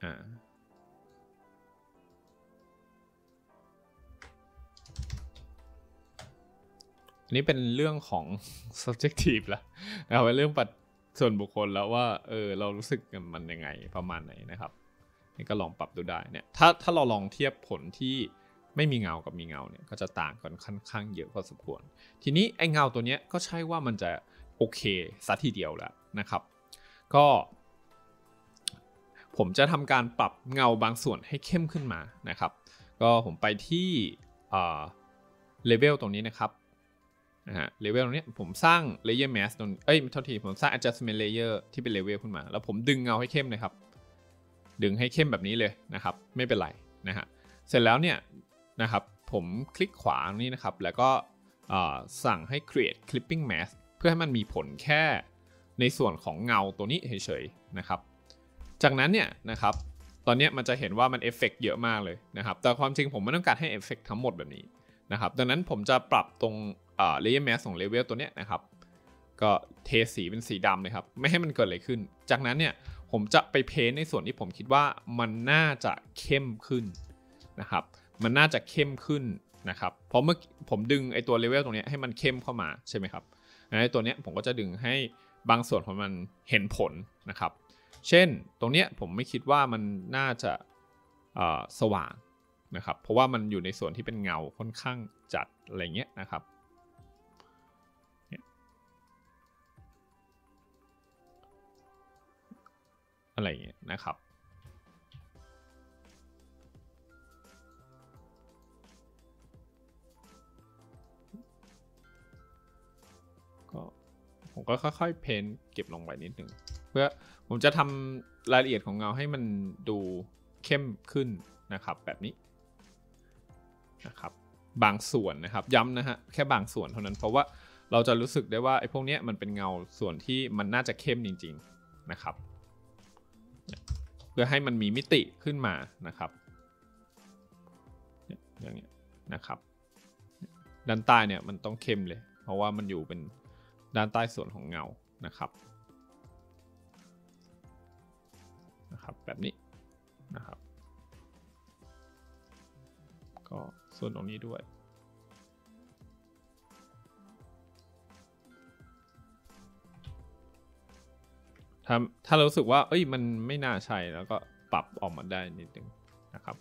อันนี้เป็นเรื่องของ subjective แล้วนะครับเป็นเรื่องส่วนบุคคลแล้วว่าเรารู้สึกกับมันยังไงประมาณไหนนะครับนี่ก็ลองปรับดูได้เนี่ยถ้าเราลองเทียบผลที่ไม่มีเงากับมีเงาเนี่ยก็จะต่างกันค่อนข้างเยอะพอสมควรทีนี้ไอ้เงาตัวเนี้ยก็ใช่ว่ามันจะโอเคซะทีเดียวแล้วนะครับก็ผมจะทำการปรับเงาบางส่วนให้เข้มขึ้นมานะครับก็ผมไปที่เลเวลตรงนี้นะครับเลเวลตรงนี้ผมสร้าง layer mask ตรงโทษทีผมสร้าง adjustment layer ที่เป็นเลเวลขึ้นมาแล้วผมดึงเงาให้เข้มเลยครับดึงให้เข้มแบบนี้เลยนะครับไม่เป็นไรนะฮะเสร็จแล้วเนี่ยนะครับผมคลิกขวาตรงนี้นะครับแล้วก็สั่งให้ create clipping mask เพื่อให้มันมีผลแค่ในส่วนของเงาตัวนี้เฉยๆนะครับจากนั้นเนี่ยนะครับตอนนี้มันจะเห็นว่ามันเอฟเฟกต์เยอะมากเลยนะครับแต่ความจริงผมไม่ต้องการให้เอฟเฟกต์ทั้งหมดแบบนี้นะครับดังนั้นผมจะปรับตรงlayer mask ของ level ตัวเนี้ยนะครับก็เทสีเป็นสีดำเลยครับไม่ให้มันเกิดอะไรขึ้นจากนั้นเนี่ยผมจะไปเพ้นในส่วนที่ผมคิดว่ามันน่าจะเข้มขึ้นนะครับมันน่าจะเข้มขึ้นนะครับเพราะเมื่อผมดึงไอตัว level ตรงนี้ให้มันเข้มเข้ามาใช่ไหมครับไอตัวเนี้ยผมก็จะดึงให้บางส่วนของมันเห็นผลนะครับเช่นตรงเนี้ยผมไม่คิดว่ามันน่าจะสว่างนะครับเพราะว่ามันอยู่ในส่วนที่เป็นเงาค่อนข้างจัดอะไรเงี้ยนะครับอะไรเงี้ยนะครับก็ผมก็ค่อยๆเพ้นเก็บลงไปนิดนึงเพื่อผมจะทำรายละเอียดของเงาให้มันดูเข้มขึ้นนะครับแบบนี้นะครับบางส่วนนะครับย้ำนะฮะแค่บางส่วนเท่านั้นเพราะว่าเราจะรู้สึกได้ว่าไอ้พวกนี้มันเป็นเงาส่วนที่มันน่าจะเข้มจริงๆนะครับเพื่อให้มันมีมิติขึ้นมานะครับอย่างนี้นะครับด้านใต้เนี่ยมันต้องเข้มเลยเพราะว่ามันอยู่เป็นด้านใต้ส่วนของเงานะครับแบบนี้นะครับก็ส่วนตรงนี้ด้วยถ้าเรารู้สึกว่ามันไม่น่าใช่แล้วก็ปรับออกมาได้นิดนึงนะครับ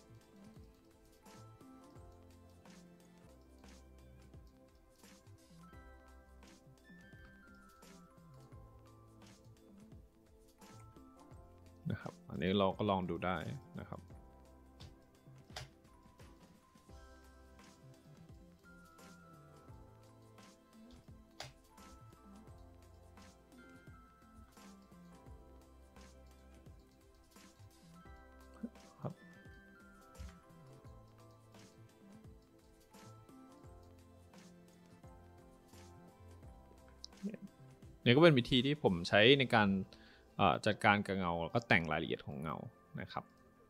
อันนี้เราก็ลองดูได้นะครับนี่ก็เป็นวิธีที่ผมใช้ในการจัดการกับเงาแล้วก็แต่งรายละเอียดของเงานะครับ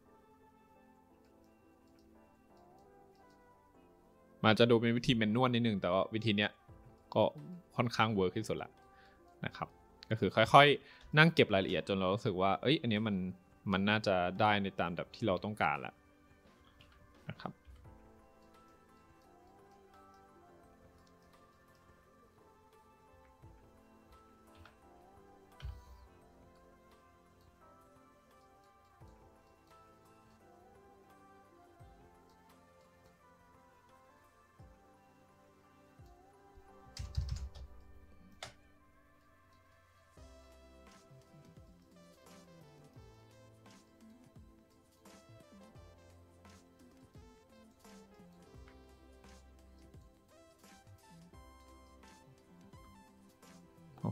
มันจะดูเป็นวิธีแมนนวลนิดนึงแต่ว่าวิธีเนี้ยก็ค่อนข้างเวิร์กที่สุดละนะครับก็คือค่อยๆนั่งเก็บรายละเอียดจนเรารู้สึกว่าอันนี้มันน่าจะได้ในตามแบบที่เราต้องการแล้วนะครับโอ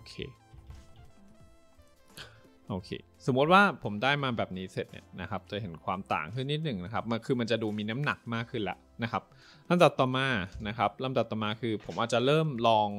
เคสมมติว่าผมได้มาแบบนี้เสร็จเนี่ยนะครับจะเห็นความต่างขึ้นนิดหนึ่งนะครับมันจะดูมีน้ำหนักมากขึ้นละนะครับลำดับต่อมานะครับลำดับต่อมาคือผมอาจจะเริ่มลอง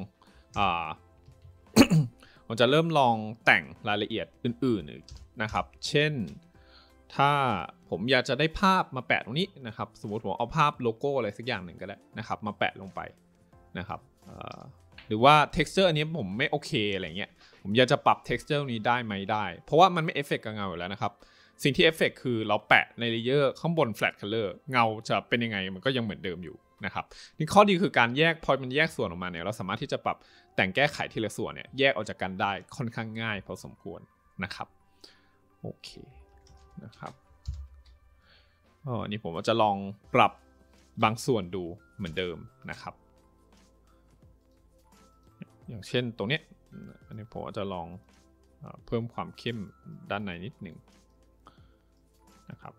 ผมจะเริ่มลองแต่งรายละเอียดอื่นๆนะครับเช่นถ้าผมอยากจะได้ภาพมาแปะตรงนี้นะครับสมมติผมเอาภาพโลโก้อะไรสักอย่างหนึ่งก็ได้นะครับมาแปะลงไปนะครับหรือว่า texture อันนี้ผมไม่โอเคอะไรเงี้ยผมอยากจะปรับ texture นี้ได้ไหมได้เพราะว่ามันไม่เอฟเฟกต์กับเงาอยู่แล้วนะครับสิ่งที่เอฟเฟกต์คือเราแปะในเลเยอร์ข้างบน flat color เงาจะเป็นยังไงมันก็ยังเหมือนเดิมอยู่นะครับนี่ข้อดีคือการแยกพอมันแยกส่วนออกมาเนี่ยเราสามารถที่จะปรับแต่งแก้ไขทีละส่วนเนี่ยแยกออกจากกันได้ค่อนข้างง่ายพอสมควรนะครับโอเคนะครับนี่ผมจะลองปรับบางส่วนดูเหมือนเดิมนะครับอย่างเช่นตรงนี้อันนี้ผมจะลองเพิ่มความเข้มด้านในนิดหนึ่งนะครับ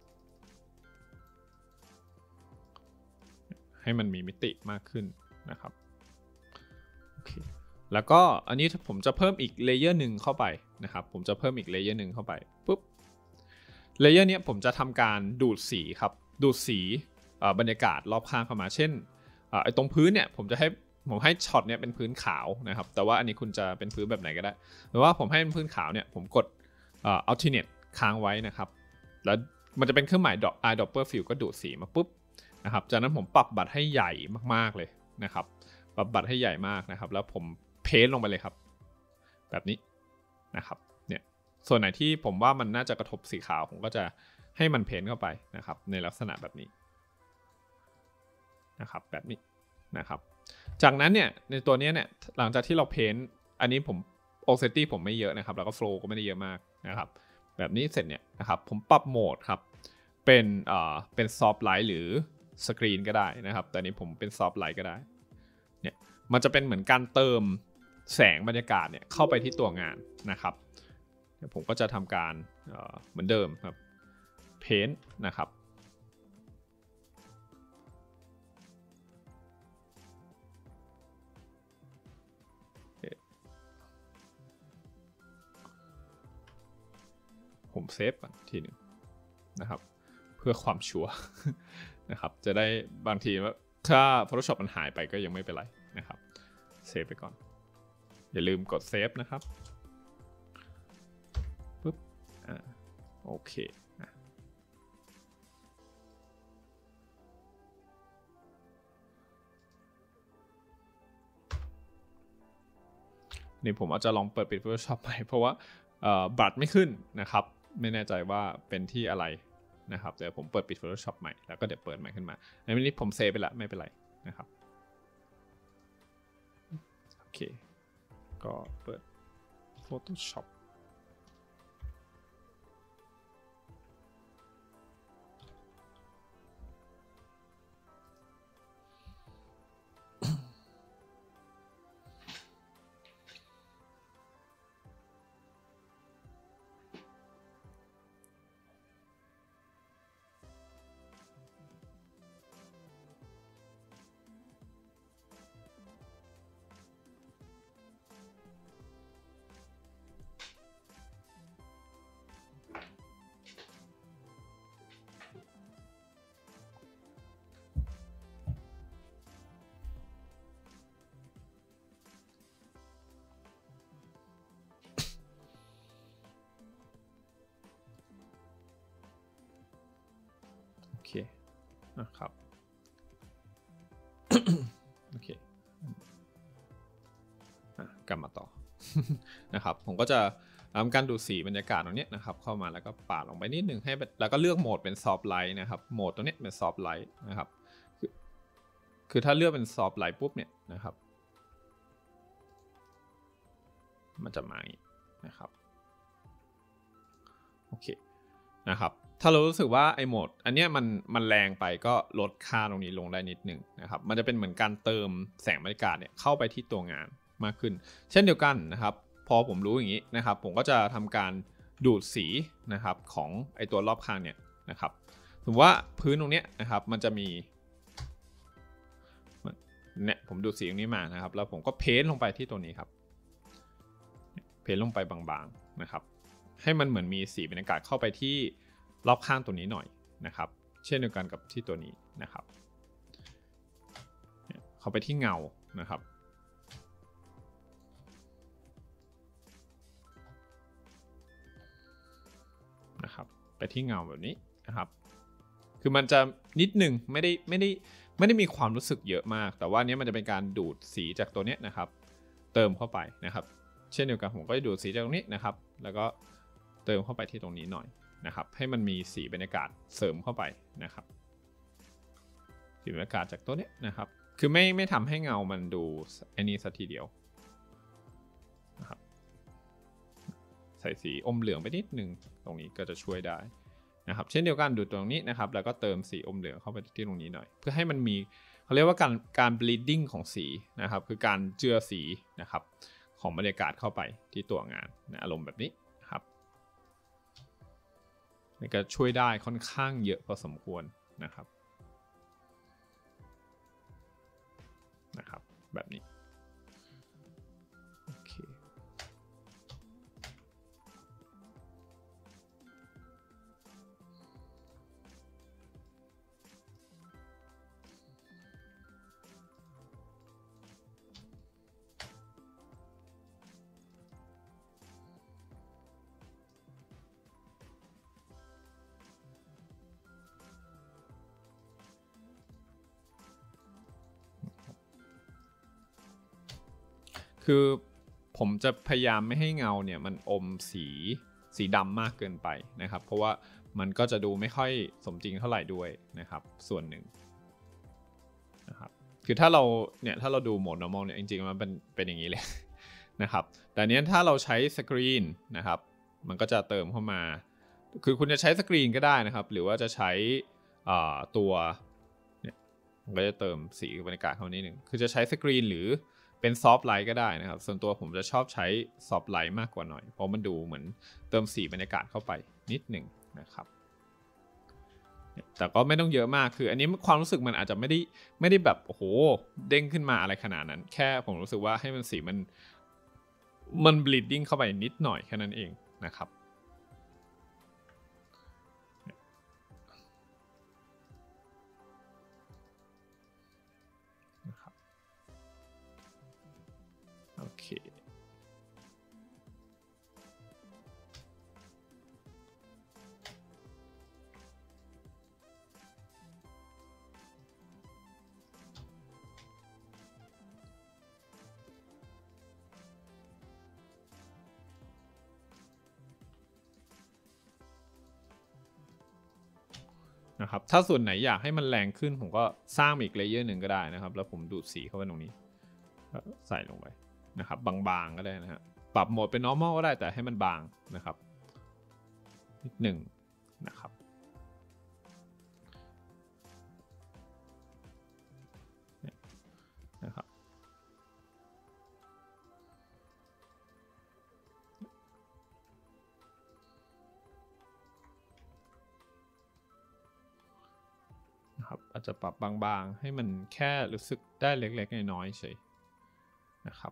ให้มันมีมิติมากขึ้นนะครับโอเคแล้วก็อันนี้ผมจะเพิ่มอีกเลเยอร์หนึ่งเข้าไปนะครับผมจะเพิ่มอีกเลเยอร์หนึ่งเข้าไปปุ๊บเลเยอร์นี้ผมจะทำการดูดสีครับดูดสีบรรยากาศรอบข้างเข้ามาเช่นไอ้ตรงพื้นเนี่ยผมให้ช็อตเนี่ยเป็นพื้นขาวนะครับแต่ว่าอันนี้คุณจะเป็นพื้นแบบไหนก็ได้หรือว่าผมให้เป็นพื้นขาวเนี่ยผมกดalternate ค้างไว้นะครับแล้วมันจะเป็นเครื่องหมาย eyedropper fill ก็ดูดสีมาปุ๊บนะครับจากนั้นผมปรับบัตรให้ใหญ่มากๆเลยนะครับปรับบัตรให้ใหญ่มากนะครับแล้วผมเพ้นลงไปเลยครับแบบนี้นะครับเนี่ยส่วนไหนที่ผมว่ามันน่าจะกระทบสีขาวผมก็จะให้มันเพ้นเข้าไปนะครับในลักษณะแบบนี้นะครับแบบนี้นะครับจากนั้นเนี่ยในตัวนี้เนี่ยหลังจากที่เราเพ้นอันนี้ผมโอเซตี้ผมไม่เยอะนะครับแล้วก็โฟล์ก็ไม่ได้เยอะมากนะครับแบบนี้เสร็จเนี่ยนะครับผมปรับโหมดครับเป็นซอฟต์ไลท์หรือสกรีนก็ได้นะครับแต่นี้ผมเป็นซอฟต์ไลท์ก็ได้เนี่ยมันจะเป็นเหมือนการเติมแสงบรรยากาศเนี่ยเข้าไปที่ตัวงานนะครับเดี๋ยวผมก็จะทำการเหมือนเดิมครับเพ้นนะครับผมเซฟก่อนทีหนึ่งนะครับเพื่อความชัวร์นะครับจะได้บางทีว่าถ้า Photoshop มันหายไปก็ยังไม่เป็นไรนะครับเซฟไปก่อนอย่าลืมกดเซฟนะครับปุ๊บโอเคนี่ผมอาจจะลองเปิดปิด Photoshop ใหม่เพราะว่าบัตรไม่ขึ้นนะครับไม่แน่ใจว่าเป็นที่อะไรนะครับเดี๋ยวผมเปิดปิด Photoshop ใหม่แล้วก็เดี๋ยวเปิดใหม่ขึ้นมาในนี้ผมเซฟไปแล้วไม่เป็นไรนะครับโอเคก็เปิด Photoshop นะครับโอเคกลับมาต่อ นะครับผมก็จะทำการดูดสีบรรยากาศตรงนี้นะครับเข้ามาแล้วก็ปาดลงไปนิดนึงให้แล้วก็เลือกโหมดเป็นซอฟต์ไลท์นะครับโหมดตรงนี้เป็นซอฟต์ไลท์นะครับคือถ้าเลือกเป็นซอฟต์ไลท์ปุ๊บเนี่ยนะครับมันจะมานะครับโอเคนะครับถ้าเรารู้สึกว่าไอโหมดอันเนี้ยมันแรงไปก็ลดค่าตรงนี้ลงได้นิดนึงนะครับมันจะเป็นเหมือนการเติมแสงบรรยากาศเนี่ยเข้าไปที่ตัวงานมากขึ้นเช่นเดียวกันนะครับพอผมรู้อย่างนี้นะครับผมก็จะทำการดูดสีนะครับของไอตัวรอบข้างเนี่ยนะครับสมมติว่าพื้นตรงนี้นะครับมันจะมีเนี่ยผมดูดสีตรงนี้มานะครับแล้วผมก็เพ้นลงไปที่ตัวนี้ครับเพ้นลงไปบางๆนะครับให้มันเหมือนมีสีบรรยากาศเข้าไปที่รอบข้างตัวนี้หน่อยนะครับเช่นเดียวกันกับที่ตัวนี้นะครับเข้าไปที่เงานะครับไปที่เงาแบบนี้นะครับคือมันจะนิดหนึ่งไม่ได้มีความรู้สึกเยอะมากแต่ว่านี้มันจะเป็นการดูดสีจากตัวนี้นะครับเติมเข้าไปนะครับเช่นเดียวกันผมก็จะดูดสีจากตรงนี้นะครับแล้วก็เติมเข้าไปที่ตรงนี้หน่อยนะครับให้มันมีสีบรรยากาศเสริมเข้าไปนะครับสีบรรยากาศจากตัวนี้นะครับคือไม่ทำให้เงามันดูอันนี้สักทีเดียวนะครับใส่สีอมเหลืองไปนิดนึงตรงนี้ก็จะช่วยได้นะครับเช่นเดียวกันดูตรงนี้นะครับแล้วก็เติมสีอมเหลืองเข้าไปที่ตรงนี้หน่อยเพื่อให้มันมีเขาเรียกว่าการ bleeding ของสีนะครับคือการเจือสีนะครับของบรรยากาศเข้าไปที่ตัวงานนะอารมณ์แบบนี้ครับนี่ก็ช่วยได้ค่อนข้างเยอะพอสมควรนะครับแบบนี้โอเคคือผมจะพยายามไม่ให้เงาเนี่ยมันอมสีดำมากเกินไปนะครับเพราะว่ามันก็จะดูไม่ค่อยสมจริงเท่าไหร่ด้วยนะครับส่วนหนึ่งนะครับคือถ้าเราดูโหมด normal เนี่ยจริงๆมันเป็นอย่างนี้เลยนะครับแต่เนี้ยถ้าเราใช้สกรีนนะครับมันก็จะเติมเข้ามาคือคุณจะใช้สกรีนก็ได้นะครับหรือว่าจะใช้ตัวเนี่ยมันก็จะเติมสีบรรยากาศเข้านิดนึงคือจะใช้สกรีนหรือเป็นซอฟต์ไลท์ก็ได้นะครับส่วนตัวผมจะชอบใช้ซอฟต์ไลท์มากกว่าหน่อยเพราะมันดูเหมือนเติมสีบรรยากาศเข้าไปนิดหนึ่งนะครับแต่ก็ไม่ต้องเยอะมากคืออันนี้ความรู้สึกมันอาจจะไม่ได้แบบโอ้โหเด้งขึ้นมาอะไรขนาดนั้นแค่ผมรู้สึกว่าให้มันสีมัน bleeding เข้าไปนิดหน่อยแค่นั้นเองนะครับโอเคนะครับถ้าส่วนไหนอยากให้มันแรงขึ้นผมก็สร้างอีกเลเยอร์หนึ่งก็ได้นะครับแล้วผมดูดสีเข้าไปตรงนี้ใส่ลงไปนะครับบางๆก็ได้นะฮะปรับโหมดเป็น normal ก็ได้แต่ให้มันบางนะครับนิดหนึ่งนะครับนะครับอาจจะปรับบางๆให้มันแค่รู้สึกได้เล็กๆน้อยๆเฉยนะครับ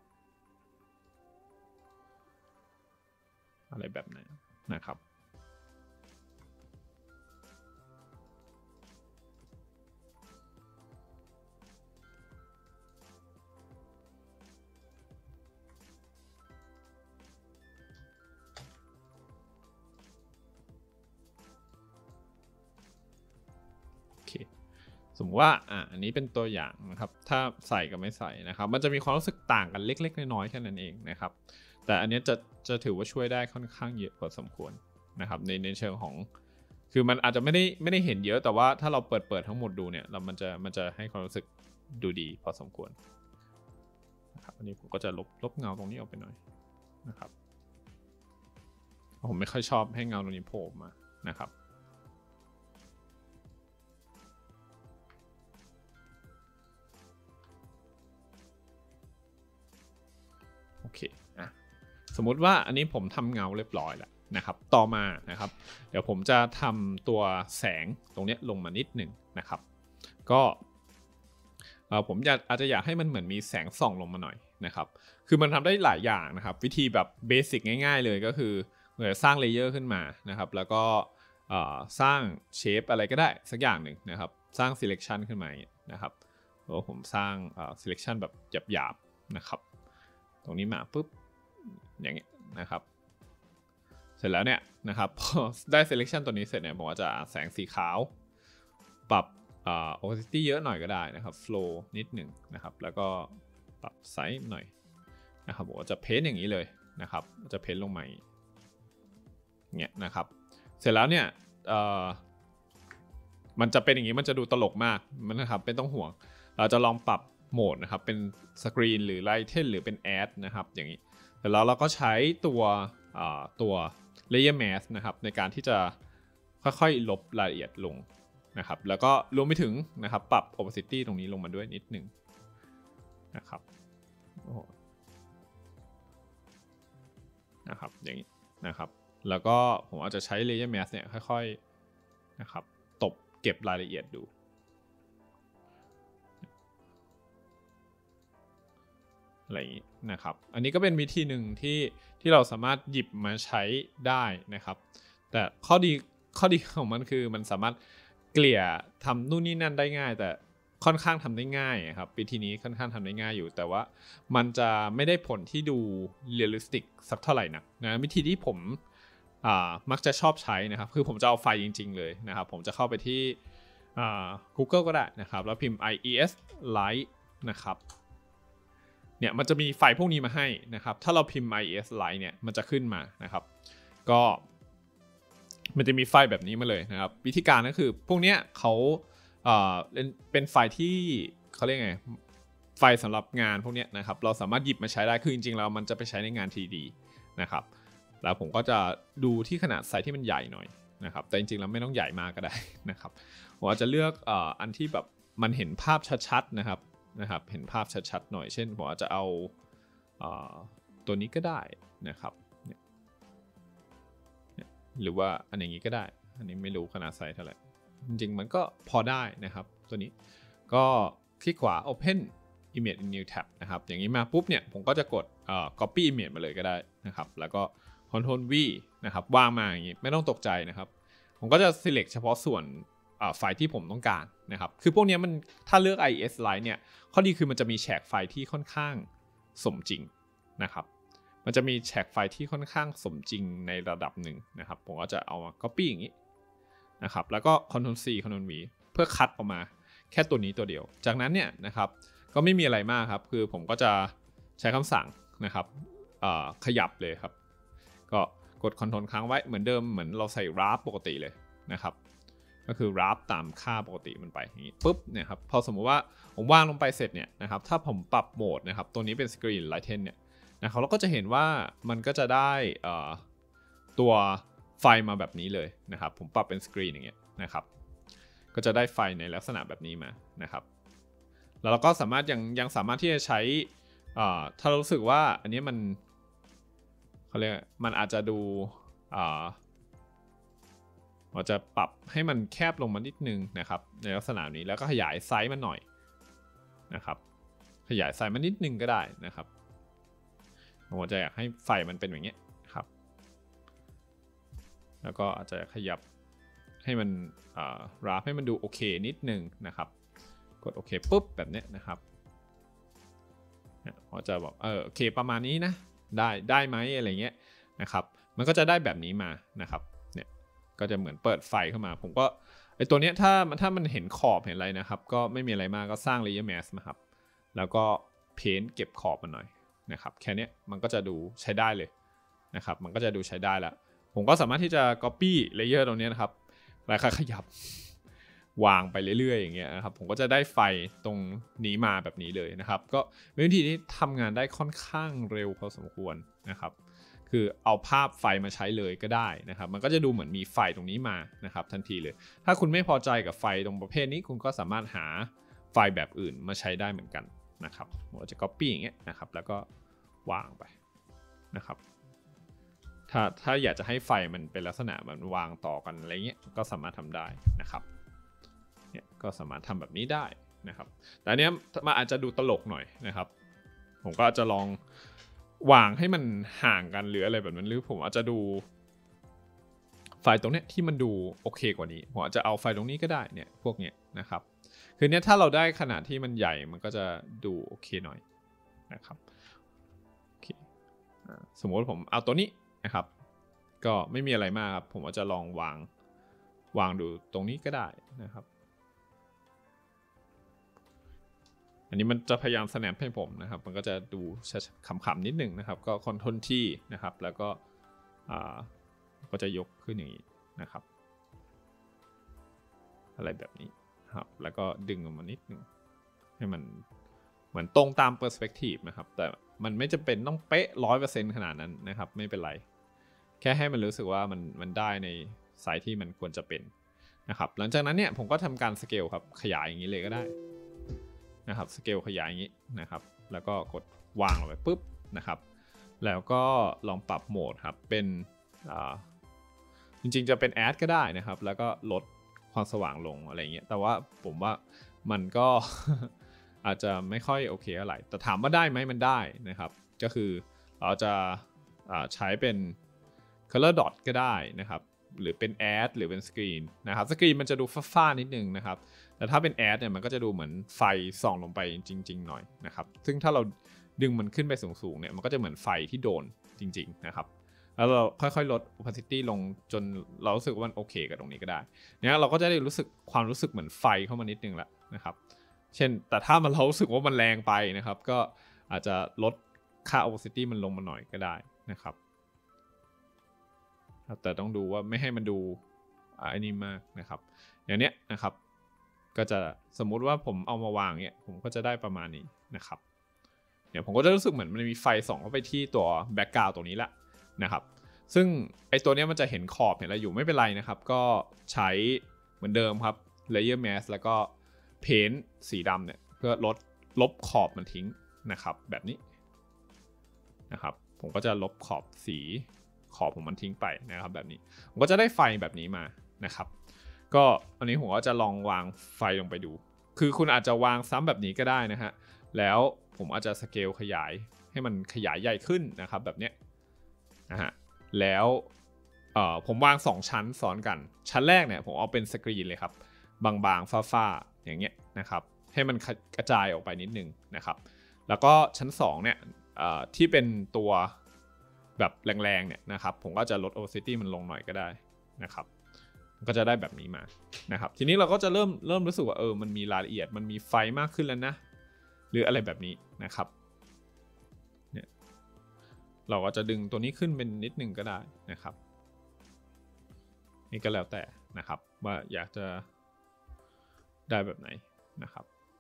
อะไรแบบนั้นนะครับโอเคสมมติว่าอันนี้เป็นตัวอย่างนะครับถ้าใส่กับไม่ใส่นะครับมันจะมีความรู้สึกต่างกันเล็กๆน้อยๆแค่นั้นเองนะครับแต่อันนี้จะถือว่าช่วยได้ค่อนข้างเยอะพอสมควรนะครับในเชิงของคือมันอาจจะไม่ได้เห็นเยอะแต่ว่าถ้าเราเปิดทั้งหมดดูเนี่ยมันจะให้ความรู้สึกดูดีพอสมควรนะครับอันนี้ผมก็จะลบเงาตรงนี้ออกไปหน่อยนะครับผมไม่ค่อยชอบให้เงาตรงนี้โผล่มานะครับโอเคสมมุติว่าอันนี้ผมทำเงาเรียบร้อยแล้วนะครับต่อมานะครับเดี๋ยวผมจะทำตัวแสงตรงนี้ลงมานิดหนึ่งนะครับก็ผมอาจจะอยากให้มันเหมือนมีแสงส่องลงมาหน่อยนะครับคือมันทำได้หลายอย่างนะครับวิธีแบบเบสิกง่ายๆเลยก็คือเหมือนสร้างเลเยอร์ขึ้นมานะครับแล้วก็สร้างเชฟอะไรก็ได้สักอย่างหนึ่งนะครับสร้าง selection ขึ้นมานะครับแล้วผมสร้างselection แบบหยาบๆนะครับตรงนี้มาปุ๊บอย่างเงี้ยนะครับเสร็จแล้วเนี่ยนะครับพอได้ selection ตัวนี้เสร็จเนี่ยผมก็จะแสงสีขาวปรับopacity เยอะหน่อยก็ได้นะครับ flow นิดหนึ่งนะครับแล้วก็ปรับไซส์หน่อยนะครับผมจะเพ้นอย่างนี้เลยนะครับจะเพ้นลงมาเงี้ยนะครับเสร็จแล้วเนี่ยมันจะเป็นอย่างนี้มันจะดูตลกมากมันนะครับไม่ต้องห่วงเราจะลองปรับโหมดนะครับเป็นสกรีนหรือไลท์เทนหรือเป็นแอดนะครับอย่างนี้แต่แล้วเราก็ใช้ตัว layer mask นะครับในการที่จะค่อยๆลบรายละเอียดลงนะครับแล้วก็รวมไปถึงนะครับปรับ opacity ตรงนี้ลงมาด้วยนิดนึงนะครับอย่างนี้นะครับแล้วก็ผมอาจจะใช้ layer mask เนี่ยค่อยๆนะครับตบเก็บรายละเอียดดูอะไรอย่างนี้นะครับอันนี้ก็เป็นวิธีหนึ่งที่เราสามารถหยิบมาใช้ได้นะครับแต่ข้อดีของมันคือมันสามารถเกลี่ยทำนู่นนี่นั่นได้ง่ายแต่ค่อนข้างทำได้ง่ายครับวิธีนี้ค่อนข้างทำได้ง่ายอยู่แต่ว่ามันจะไม่ได้ผลที่ดูเรียลลิสติกสักเท่าไหร่นักนะวิธีที่ผมมักจะชอบใช้นะครับคือผมจะเอาไฟล์จริงๆเลยนะครับผมจะเข้าไปที่Google ก็ได้นะครับแล้วพิมพ์ IES Lite นะครับเนี่ยมันจะมีไฟล์พวกนี้มาให้นะครับถ้าเราพิมพ์ IES Lite เนี่ยมันจะขึ้นมานะครับก็มันจะมีไฟล์แบบนี้มาเลยนะครับวิธีการก็คือพวกเนี้ยเขาเป็นไฟล์ที่เขาเรียกไงไฟล์สำหรับงานพวกเนี้ยนะครับเราสามารถหยิบมาใช้ได้คือจริงๆแล้วมันจะไปใช้ในงาน 3D นะครับแล้วผมก็จะดูที่ขนาดไซส์ที่มันใหญ่หน่อยนะครับแต่จริงๆแล้วไม่ต้องใหญ่มากก็ได้นะครับผมอาจจะเลือกอันที่แบบมันเห็นภาพชัดๆนะครับเห็นภาพชัดๆหน่อยเช่นผมอาจจะเอาตัวนี้ก็ได้นะครับหรือว่าอันอย่างนี้ก็ได้อันนี้ไม่รู้ขนาดไซส์เท่าไหร่จริงๆมันก็พอได้นะครับตัวนี้ก็คลิกขวา Open Image in New Tab นะครับอย่างนี้มาปุ๊บเนี่ยผมก็จะกดCopy Image มาเลยก็ได้นะครับแล้วก็ Ctrl V นะครับวางมาอย่างนี้ไม่ต้องตกใจนะครับผมก็จะ select เฉพาะส่วนไฟล์ที่ผมต้องการนะครับคือพวกนี้มันถ้าเลือก IES Lite เนี่ยข้อดีคือมันจะมีแฉกไฟล์ที่ค่อนข้างสมจริงนะครับมันจะมีแฉกไฟล์ที่ค่อนข้างสมจริงในระดับหนึ่งนะครับผมก็จะเอามา copy อย่างนี้นะครับแล้วก็ Ctrl C Ctrl V เพื่อคัดออกมาแค่ตัวนี้ตัวเดียวจากนั้นเนี่ยนะครับก็ไม่มีอะไรมากครับคือผมก็จะใช้คำสั่งนะครับขยับเลยครับก็กด Ctrl ค้างไว้เหมือนเดิมเหมือนเราใส่ wrap ปกติเลยนะครับก็คือ wrap ตามค่าปกติมันไปอย่างนี้ปุ๊บเนี่ยครับพอสมมติว่าผมวางลงไปเสร็จเนี่ยนะครับถ้าผมปรับโหมดนะครับตัวนี้เป็น Screen Lighten เนี่ยนะครับเราก็จะเห็นว่ามันก็จะได้ตัวไฟมาแบบนี้เลยนะครับผมปรับเป็นสกรีนอย่างเงี้ยนะครับก็จะได้ไฟในลักษณะแบบนี้มานะครับแล้วเราก็สามารถยังสามารถที่จะใช้ถ้าเรารู้สึกว่าอันนี้มันเขาเรียกมันอาจจะดูเราจะปรับให้มันแคบลงมานิดนึงนะครับในลักษณะนี้แล้วก็ขยายไซส์มันหน่อยนะครับขยายไซส์มันนิดนึงก็ได้นะครับผมจะอยากให้ไฟมันเป็นอย่างเงี้ยครับแล้วก็อาจจะขยับให้มันราฟให้มันดูโอเคนิดนึงนะครับกดโอเคปุ๊บแบบนี้นะครับผมจะบอกโอเคประมาณนี้นะได้ไหมอะไรเงี้ยนะครับมันก็จะได้แบบนี้มานะครับเนี่ยก็จะเหมือนเปิดไฟเข้ามาผมก็ไอตัวเนี้ยถ้ามันเห็นขอบเห็นอะไรนะครับก็ไม่มีอะไรมากก็สร้าง layer mask นะครับแล้วก็เพ้นท์เก็บขอบมันหน่อยนะครับแค่นี้มันก็จะดูใช้ได้เลยนะครับมันก็จะดูใช้ได้แล้วผมก็สามารถที่จะ copy layer ตรงนี้นะครับแล้วขยับวางไปเรื่อยๆอย่างเงี้ยนะครับผมก็จะได้ไฟตรงนี้มาแบบนี้เลยนะครับก็เป็นวิธีที่ทำงานได้ค่อนข้างเร็วพอสมควรนะครับคือเอาภาพไฟมาใช้เลยก็ได้นะครับมันก็จะดูเหมือนมีไฟตรงนี้มานะครับทันทีเลยถ้าคุณไม่พอใจกับไฟตรงประเภทนี้คุณก็สามารถหาไฟแบบอื่นมาใช้ได้เหมือนกันนะครับผมจะ copy อย่างเงี้ยนะครับแล้วก็วางไปนะครับถ้าอยากจะให้ไฟมันเป็นลักษณะมันวางต่อกันอะไรเงี้ยก็สามารถทำได้นะครับเนี่ยก็สามารถทำแบบนี้ได้นะครับแต่อันเนี้ยมันอาจจะดูตลกหน่อยนะครับผมก็จะลองวางให้มันห่างกันหรืออะไรแบบนั้นหรือผมอาจจะดูไฟตรงเนี้ยที่มันดูโอเคกว่านี้ผมอาจจะเอาไฟตรงนี้ก็ได้เนี่ยพวกเนี้ยนะครับคือเนี้ยถ้าเราได้ขนาดที่มันใหญ่มันก็จะดูโอเคหน่อยนะครับโอเคสมมติผมเอาตัวนี้นะครับก็ไม่มีอะไรมากครับผมอาจจะลองวางดูตรงนี้ก็ได้นะครับอันนี้มันจะพยายาม snap ให้ผมนะครับมันก็จะดูขำๆนิดหนึ่งนะครับก็คอนโทรลที่นะครับแล้วก็จะยกขึ้นอย่างนี้นะครับอะไรแบบนี้ครับแล้วก็ดึงออกมานิดหนึ่งให้มันเหมือนตรงตาม perspective นะครับแต่มันไม่จำเป็นต้องเป๊ะ 100% ขนาดนั้นนะครับไม่เป็นไรแค่ให้มันรู้สึกว่ามันได้ในไซส์ที่มันควรจะเป็นนะครับหลังจากนั้นเนี่ยผมก็ทำการสเกลครับขยายอย่างนี้เลยก็ได้นะครับสเกลขยายอย่างนี้นะครับแล้วก็กดวางลงไปปุ๊บนะครับแล้วก็ลองปรับโหมดครับเป็นจริงๆจะเป็นแอดก็ได้นะครับแล้วก็ลดความสว่างลงอะไรเงี้ยแต่ว่าผมว่ามันก็ อาจจะไม่ค่อยโอเคอะไรแต่ถามว่าได้ไหมมันได้นะครับก็คือเราจะใช้เป็น color dot ก็ได้นะครับหรือเป็น add หรือเป็น screen นะครับสกรีนมันจะดูฟ้าๆนิดนึงนะครับแต่ถ้าเป็น add เนี่ยมันก็จะดูเหมือนไฟส่องลงไปจริงๆหน่อยนะครับซึ่งถ้าเราดึงมันขึ้นไปสูงๆเนี่ยมันก็จะเหมือนไฟที่โดนจริงๆนะครับแล้วเราค่อยๆลด opacity ลงจนเรารู้สึกว่ามันโอเคกับตรงนี้ก็ได้เนี่ยเราก็จะได้รู้สึกความรู้สึกเหมือนไฟเข้ามานิดนึงละนะครับเช่นแต่ถ้ามันเรารู้สึกว่ามันแรงไปนะครับก็อาจจะลดค่า opacity มันลงมาหน่อยก็ได้นะครับแต่ต้องดูว่าไม่ให้มันดูอันนี้มากนะครับอย่างเนี้ยนะครับก็จะสมมุติว่าผมเอามาวางเนี่ยผมก็จะได้ประมาณนี้นะครับเนี่ยผมก็จะรู้สึกเหมือนมันมีไฟส่องเข้าไปที่ตัวแบ็กกราวด์ตรงนี้แหละนะครับซึ่งไอตัวนี้มันจะเห็นขอบเห็นอะไรอยู่ไม่เป็นไรนะครับก็ใช้เหมือนเดิมครับ layer mask แล้วก็เพ้นท์สีดำเนี่ยเพื่อลบขอบมันทิ้งนะครับแบบนี้นะครับผมก็จะลบขอบสีขอบของมันทิ้งไปนะครับแบบนี้ผมก็จะได้ไฟแบบนี้มานะครับก็อันนี้ผมก็จะลองวางไฟลงไปดูคือคุณอาจจะวางซ้ำแบบนี้ก็ได้นะฮะแล้วผมอาจจะสเกลขยายให้มันขยายใหญ่ขึ้นนะครับแบบนี้นะฮะแล้วผมวาง2ชั้นซ้อนกันชั้นแรกเนี่ยผมเอาเป็นสกรีนเลยครับบางๆฝ้าๆอย่างเงี้ยนะครับให้มันกระจายออกไปนิดนึงนะครับแล้วก็ชั้น2เนี่ยที่เป็นตัวแบบแรงๆเนี่ยนะครับผมก็จะลด opacity มันลงหน่อยก็ได้นะครับก็จะได้แบบนี้มานะครับทีนี้เราก็จะเริ่มรู้สึกว่ามันมีรายละเอียดมันมีไฟมากขึ้นแล้วนะหรืออะไรแบบนี้นะครับเนี่ยเราก็จะดึงตัวนี้ขึ้นเป็นนิดนึงก็ได้นะครับนี่ก็แล้วแต่นะครับว่าอยากจะได้แบบไหนนะครับ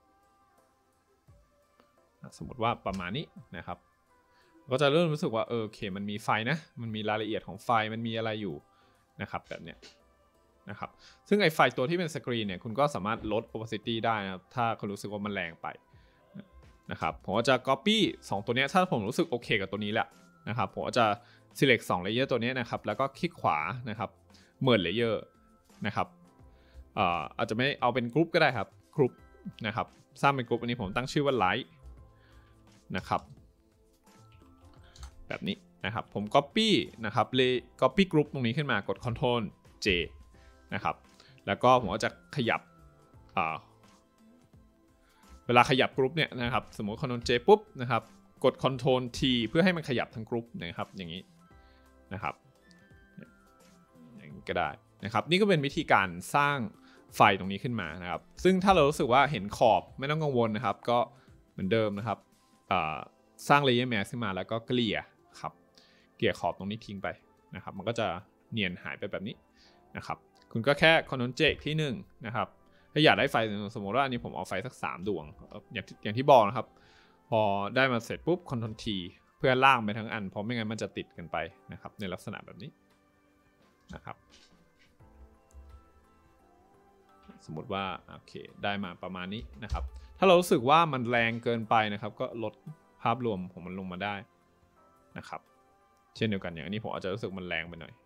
สมมติว่าประมาณนี้นะครับก็จะเริ่มรู้สึกว่าโอเคมันมีไฟนะมันมีรายละเอียดของไฟมันมีอะไรอยู่นะครับแบบเนี้ยนะครับซึ่งไอไฟตัวที่เป็นสกรีนเนี่ยคุณก็สามารถลด opacity ได้นะครับถ้าคุณรู้สึกว่ามันแรงไปนะครับผมก็จะ copy 2ตัวนี้ถ้าผมรู้สึกโอเคกับตัวนี้แหละนะครับผมก็จะ select 2 layer ตัวนี้นะครับแล้วก็คลิกขวานะครับ merge layer นะครับอาจจะไม่เอาเป็นกรุ๊ปก็ได้ครับกรุ๊ปนะครับสร้างเป็นกรุ๊ปอันนี้ผมตั้งชื่อว่า light นะครับแบบนี้นะครับผม copy นะครับเลย copy group ตรงนี้ขึ้นมากด Ctrl J นะครับแล้วก็ผมก็จะขยับเวลาขยับกรุ๊ปเนี่ยนะครับสมมติ Ctrl J ปุ๊บนะครับกด Ctrl T เพื่อให้มันขยับทั้งกรุ๊ปนะครับอย่างนี้นะครับอย่างนี้ก็ได้นะครับนี่ก็เป็นวิธีการสร้างไฟตรงนี้ขึ้นมานะครับซึ่งถ้าเรารู้สึกว่าเห็นขอบไม่ต้องกังวลนะครับก็เหมือนเดิมนะครับสร้าง layer mask ขึ้นมาแล้วก็เกลี่ยครับเกลี่ยขอบตรงนี้ทิ้งไปนะครับมันก็จะเนียนหายไปแบบนี้นะครับคุณก็แค่ Ctrl J ที่1นะครับถ้าอยากได้ไฟสมมติว่าอันนี้ผมเอาไฟสัก3ดวงอย่างที่บอกนะครับพอได้มาเสร็จปุ๊บ Ctrl T เพื่อล่างไปทั้งอันเพราะไม่งั้นมันจะติดกันไปนะครับในลักษณะแบบนี้นะครับสมมติว่าโอเคได้มาประมาณนี้นะครับถ้าเรารู้สึกว่ามันแรงเกินไปนะครับก็ลดภาพรวมของมันลงมาได้นะครับเช่นเดียวกันอย่างนี้ผมอาจจะรู้สึกมันแรงไปหน่อย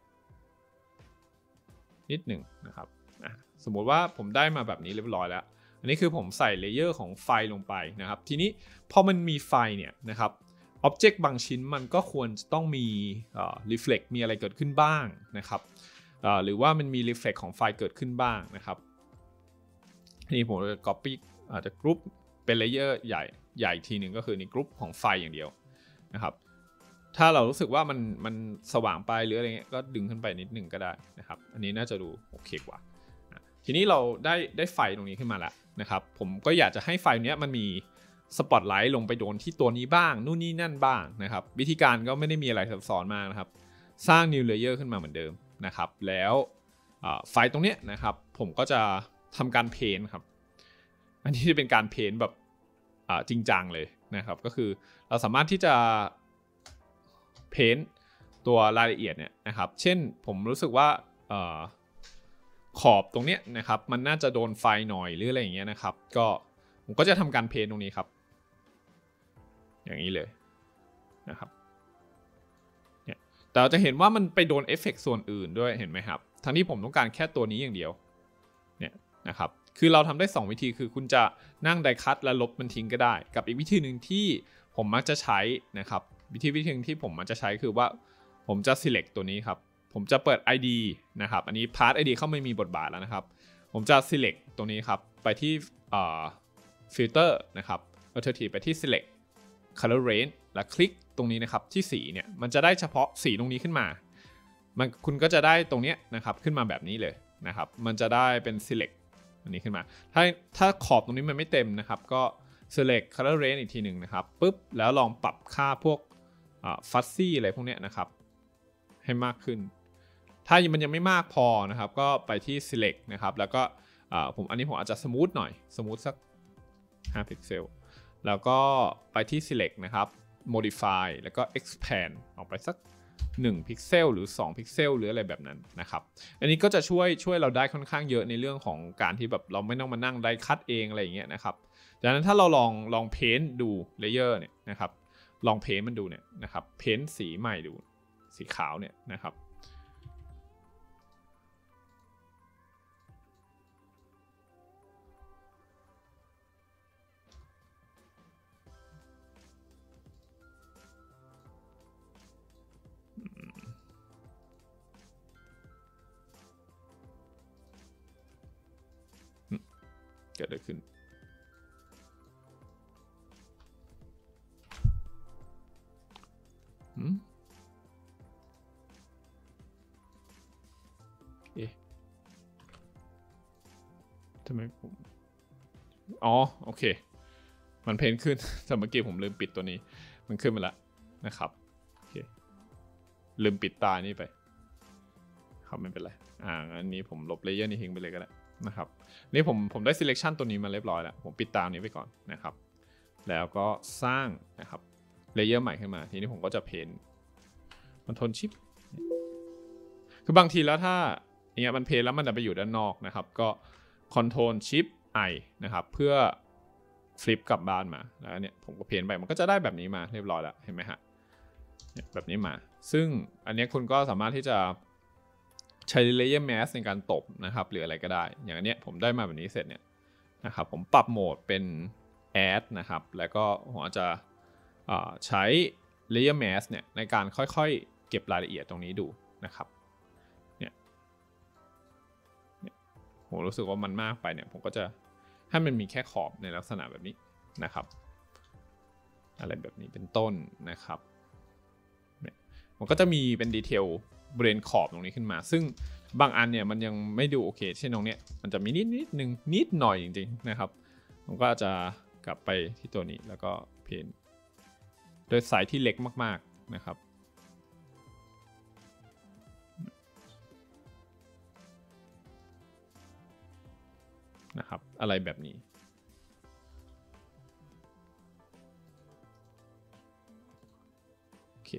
นิดหนึ่งนะครับสมมุติว่าผมได้มาแบบนี้เรียบร้อยแล้วอันนี้คือผมใส่เลเยอร์ของไฟลงไปนะครับทีนี้พอมันมีไฟเนี่ยนะครับอ็อบเจกต์บางชิ้นมันก็ควรจะต้องมีreflect มีอะไรเกิดขึ้นบ้างนะครับหรือว่ามันมี reflect ของไฟเกิดขึ้นบ้างนะครับนี่ผมจะ copy อาจจะกรุ๊ปเป็นเลเยอร์ใหญ่ทีหนึ่งก็คือในกรุ๊ปของไฟอย่างเดียวนะครับถ้าเรารู้สึกว่ามันสว่างไปหรืออะไรเงี้ยก็ดึงขึ้นไปนิดหนึ่งก็ได้นะครับอันนี้น่าจะดูโอเคกว่าทีนี้เราได้ไฟตรงนี้ขึ้นมาแล้วนะครับผมก็อยากจะให้ไฟเนี้ยมันมีสปอตไลท์ลงไปโดนที่ตัวนี้บ้างนู่นนี่นั่นบ้างนะครับวิธีการก็ไม่ได้มีอะไรซับซ้อนมากนะครับสร้าง new layer ขึ้นมาเหมือนเดิมนะครับแล้วไฟตรงเนี้ยนะครับผมก็จะทำการเพนครับอันนี้จะเป็นการเพนแบบจริงจังเลยนะครับก็คือเราสามารถที่จะเพนตัวรายละเอียดเนี่ยนะครับเช่นผมรู้สึกว่าขอบตรงเนี้ยนะครับมันน่าจะโดนไฟหน่อยหรืออะไรอย่างเงี้ยนะครับก็ผมก็จะทำการเพนตรงนี้ครับอย่างนี้เลยนะครับเนี่ยแต่เราจะเห็นว่ามันไปโดนเอฟเฟกต์ส่วนอื่นด้วยเห็นไหมครับทั้งที่ผมต้องการแค่ตัวนี้อย่างเดียวเนี่ยนะครับคือเราทำได้2วิธีคือคุณจะนั่งไดคัตและลบมันทิ้งก็ได้กับอีกวิธีหนึ่งที่ผมมักจะใช้นะครับวิธีหนึ่งที่ผมมักจะใช้คือว่าผมจะ select ตัวนี้ครับผมจะเปิด ID นะครับอันนี้ Part ID เข้าไม่มีบทบาทแล้วนะครับผมจะ select ตรงนี้ครับไปที่filter นะครับเอาทีไปที่ select color range และคลิกตรงนี้นะครับที่สีเนี่ยมันจะได้เฉพาะสีตรงนี้ขึ้นมาคุณก็จะได้ตรงนี้นะครับขึ้นมาแบบนี้เลยนะครับมันจะได้เป็น select อันนี้ขึ้นมาถ้าขอบตรงนี้มันไม่เต็มนะครับก็ select color range อีกทีหนึ่งนะครับปุ๊บแล้วลองปรับค่าพวกfuzzy อะไรพวกนี้นะครับให้มากขึ้นถ้ามันยังไม่มากพอนะครับก็ไปที่ select นะครับแล้วก็อันนี้ผมอาจจะ smooth หน่อย smooth สัก5 พิกเซลแล้วก็ไปที่ select นะครับ modify แล้วก็ expand ออกไปสัก1 พิกเซลหรือ2 พิกเซลหรืออะไรแบบนั้นนะครับอันนี้ก็จะช่วยเราได้ค่อนข้างเยอะในเรื่องของการที่แบบเราไม่ต้องมานั่งได้คัดเองอะไรอย่างเงี้ยนะครับดังนั้นถ้าเราลองเพ้นท์ดูเลเยอร์เนี่ยนะครับลองเพ้นท์มันดูเนี่ยนะครับเพ้นท์สีใหม่ดูสีขาวเนี่ยนะครับเกิดอะไรขึ้นทำไมผมอ๋อโอเคมันเพ้นขึ้นแต่เมื่อกี้ผมลืมปิดตัวนี้มันขึ้นมาแล้วนะครับโอเคลืมปิดตานี่ไปครับไม่เป็นไรอันนี้ผมลบเลเยอร์นี้ทิ้งไปเลยก็ได้นะครับนี่ผมได้ selection ตัวนี้มาเรียบร้อยแล้วผมปิดตานี้ไปก่อนนะครับแล้วก็สร้างนะครับเลเยอร์ใหม่ขึ้นมาทีนี้ผมก็จะเพนCtrl Shift คือบางทีแล้วถ้าเนี่ยมันเพนแล้วมันจะไปอยู่ด้านนอกนะครับก็ Ctrl Shift I นะครับเพื่อฟลิปกลับบ้านมาแล้วเนี่ยผมก็เพนไปมันก็จะได้แบบนี้มาเรียบร้อยแล้วเห็นไหมฮะแบบนี้มาซึ่งอันนี้คุณก็สามารถที่จะใช้ layer mask ในการตบนะครับหรืออะไรก็ได้อย่างอันนี้ผมได้มาแบบนี้เสร็จเนี่ยนะครับผมปรับโหมดเป็น add นะครับแล้วก็ผมอาจจะใช้ layer mask เนี่ยในการค่อยๆเก็บรายละเอียดตรงนี้ดูนะครับเนี่ยผมรู้สึกว่ามันมากไปเนี่ยผมก็จะให้มันมีแค่ขอบในลักษณะแบบนี้นะครับอะไรแบบนี้เป็นต้นนะครับมันก็จะมีเป็นดีเทลบริเวณขอบตรงนี้ขึ้นมาซึ่งบางอันเนี่ยมันยังไม่ดูโอเคเช่นตรงเนี้ยมันจะมีนิดนึงนิดหน่อยจริงๆนะครับผมก็จะกลับไปที่ตัวนี้แล้วก็เพนโดยสายที่เล็กมากๆนะครับอะไรแบบนี้โอเค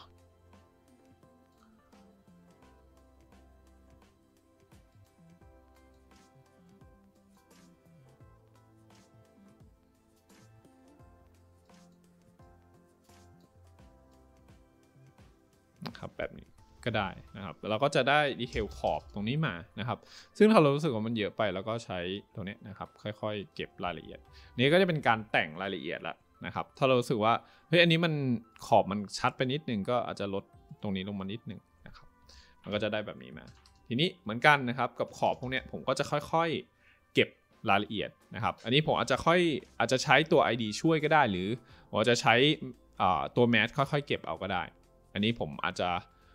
นะครับแบบนี้ก็ได้นะครับเราก็จะได้ดีเทลขอบตรงนี้มานะครับซึ่งถ้าเรารู้สึกว่ามันเยอะไปแล้วก็ใช้ตรงนี้นะครับค่อยๆเก็บรายละเอียดนี้ก็จะเป็นการแต่งรายละเอียดแล้วนะครับถ้าเรารู้สึกว่าเฮ้ยอันนี้มันขอบมันชัดไปนิดนึงก็อาจจะลดตรงนี้ลงมานิดนึงนะครับมันก็จะได้แบบนี้มาทีนี้เหมือนกันนะครับกับขอบพวกนี้ผมก็จะค่อยๆเก็บรายละเอียดนะครับอันนี้ผมอาจจะใช้ตัว ID ช่วยก็ได้หรือผมจะใช้ตัวแมสค่อยๆเก็บเอาก็ได้อันนี้ผมอาจจะ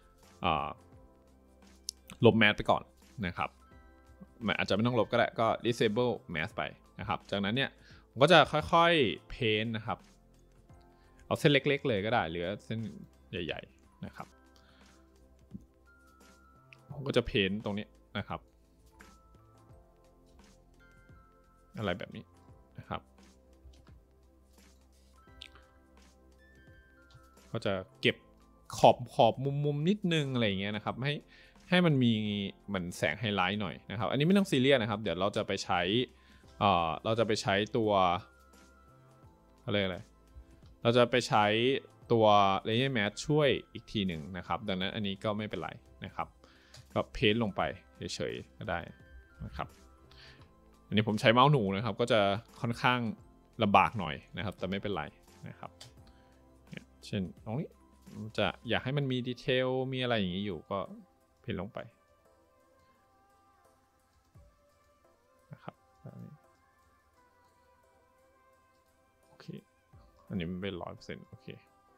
ลบแมสไปก่อนนะครับอาจจะไม่ต้องลบก็ได้ก็ disable mask ไปนะครับจากนั้นเนี่ยผมก็จะค่อยๆ paint นะครับเอาเส้นเล็กๆเลยก็ได้หรือเส้นใหญ่ๆนะครับผมก็จะ paint ตรงนี้นะครับอะไรแบบนี้นะครับก็จะเก็บขอบมุมนิดนึงอะไรอย่างเงี้ยนะครับให้มันมีเหมือนแสงไฮไลท์หน่อยนะครับอันนี้ไม่ต้องซีเรียสนะครับเดี๋ยวเราจะไปใช้ตัวอะไรเราจะไปใช้ตัว Layer Mask ช่วยอีกทีหนึ่งนะครับดังนั้นอันนี้ก็ไม่เป็นไรนะครับก็เพ้นลงไปเฉยๆก็ได้นะครับอันนี้ผมใช้เมาส์หนูนะครับก็จะค่อนข้างลำบากหน่อยนะครับแต่ไม่เป็นไรนะครับเช่นตรงนี้จะอยากให้มันมีดีเทลมีอะไรอย่างนี้อยู่ก็เพ้นลงไปนะครับโอเคอันนี้มันเป็น100%โอเค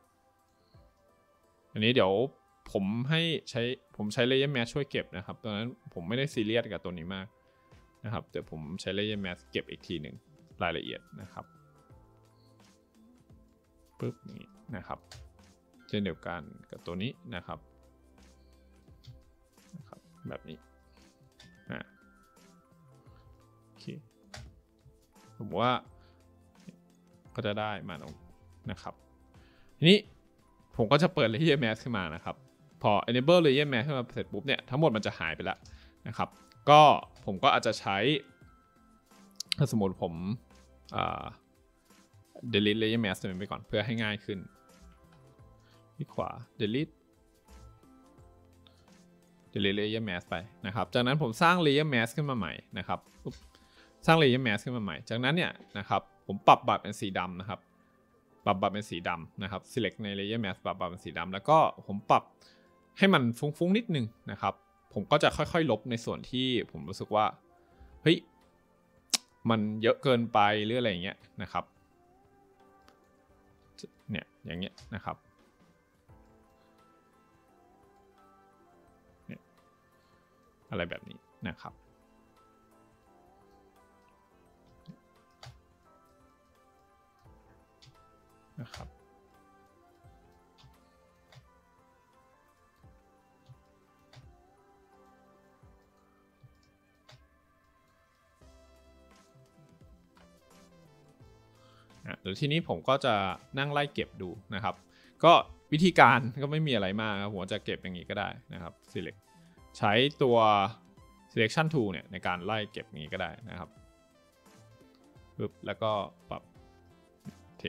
อันนี้เดี๋ยวผมใช้ Layer Mask ช่วยเก็บนะครับตอนนั้นผมไม่ได้ซีเรียสกับตัวนี้มากนะครับเดี๋ยวผมใช้ Layer Mask เก็บอีกทีหนึ่งรายละเอียดนะครับปึ๊บนี้นะครับเช่นเดียวกันกับตัวนี้นะครับแบบนี้โอเคผมว่าก็จะได้มาตรงนะครับทีนี้ผมก็จะเปิด Layer Mask ขึ้นมานะครับพอ enable Layer Mask ขึ้นมาเสร็จปุ๊บเนี่ยทั้งหมดมันจะหายไปแล้วนะครับก็ผมก็อาจจะใช้ถ้าสมมติผมdelete Layer Mask ไปก่อนเพื่อให้ง่ายขึ้นที่ขวา delete Layer Mask ไปนะครับจากนั้นผมสร้าง Layer Mask ขึ้นมาใหม่นะครับสร้าง Layer Mask ขึ้นมาใหม่จากนั้นเนี่ยนะครับผมปรับบัตรเป็นสีดำนะครับปรับบัตรเป็นสีดำนะครับ select ใน Layer Mask ปรับบัตรเป็นสีดำแล้วก็ผมปรับให้มันฟุ้งๆนิดนึงนะครับผมก็จะค่อยๆลบในส่วนที่ผมรู้สึกว่าเฮ้ยมันเยอะเกินไปหรืออะไรอย่างเงี้ยนะครับเนี่ยอย่างเงี้ยนะครับอะไรแบบนี้นะครับหรือทีนี้ผมก็จะนั่งไล่เก็บดูนะครับก็วิธีการก็ไม่มีอะไรมากครับผมจะเก็บอย่างนี้ก็ได้นะครับ select ใช้ตัว selection tool เนี่ยในการไล่เก็บอย่างนี้ก็ได้นะครับปึ๊บแล้วก็ปรับเท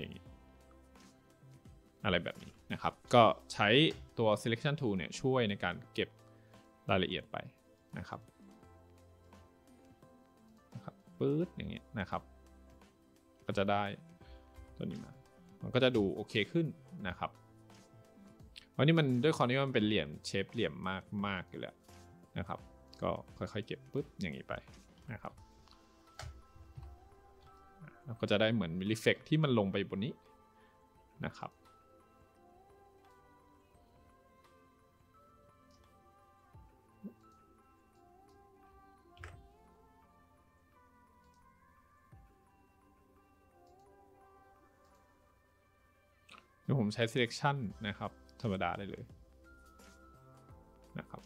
อะไรแบบนี้นะครับก็ใช้ตัว selection tool เนี่ยช่วยในการเก็บรายละเอียดไปนะครับปึ๊ดอย่างเงี้ยนะครับก็จะได้ตัวนี้มามันก็จะดูโอเคขึ้นนะครับเพราะนี่มันด้วยความที่มันเป็นเหลี่ยมเชฟเหลี่ยมมากอยู่แล้วนะครับก็ค่อยๆเก็บปึ๊บอย่างนี้ไปนะครับก็จะได้เหมือนรีเฟกที่มันลงไปบนนี้นะครับเดี๋ยวผมใช้ selection นะครับธรรมดาได้เลยนะครับ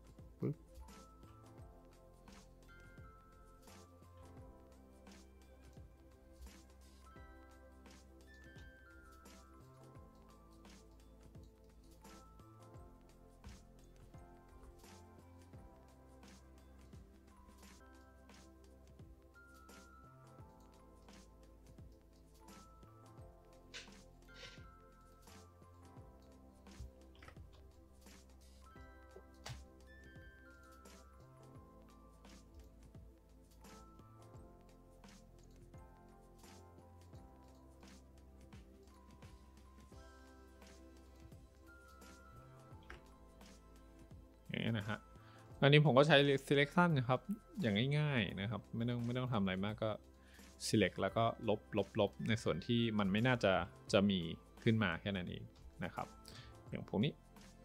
อย่างนี้นะฮะอันนี้ผมก็ใช้ selection นะครับอย่างง่ายๆนะครับไม่ต้องทำอะไรมากก็ select แล้วก็ลบในส่วนที่มันไม่น่าจะมีขึ้นมาแค่นั้นเองนะครับอย่างพวกนี้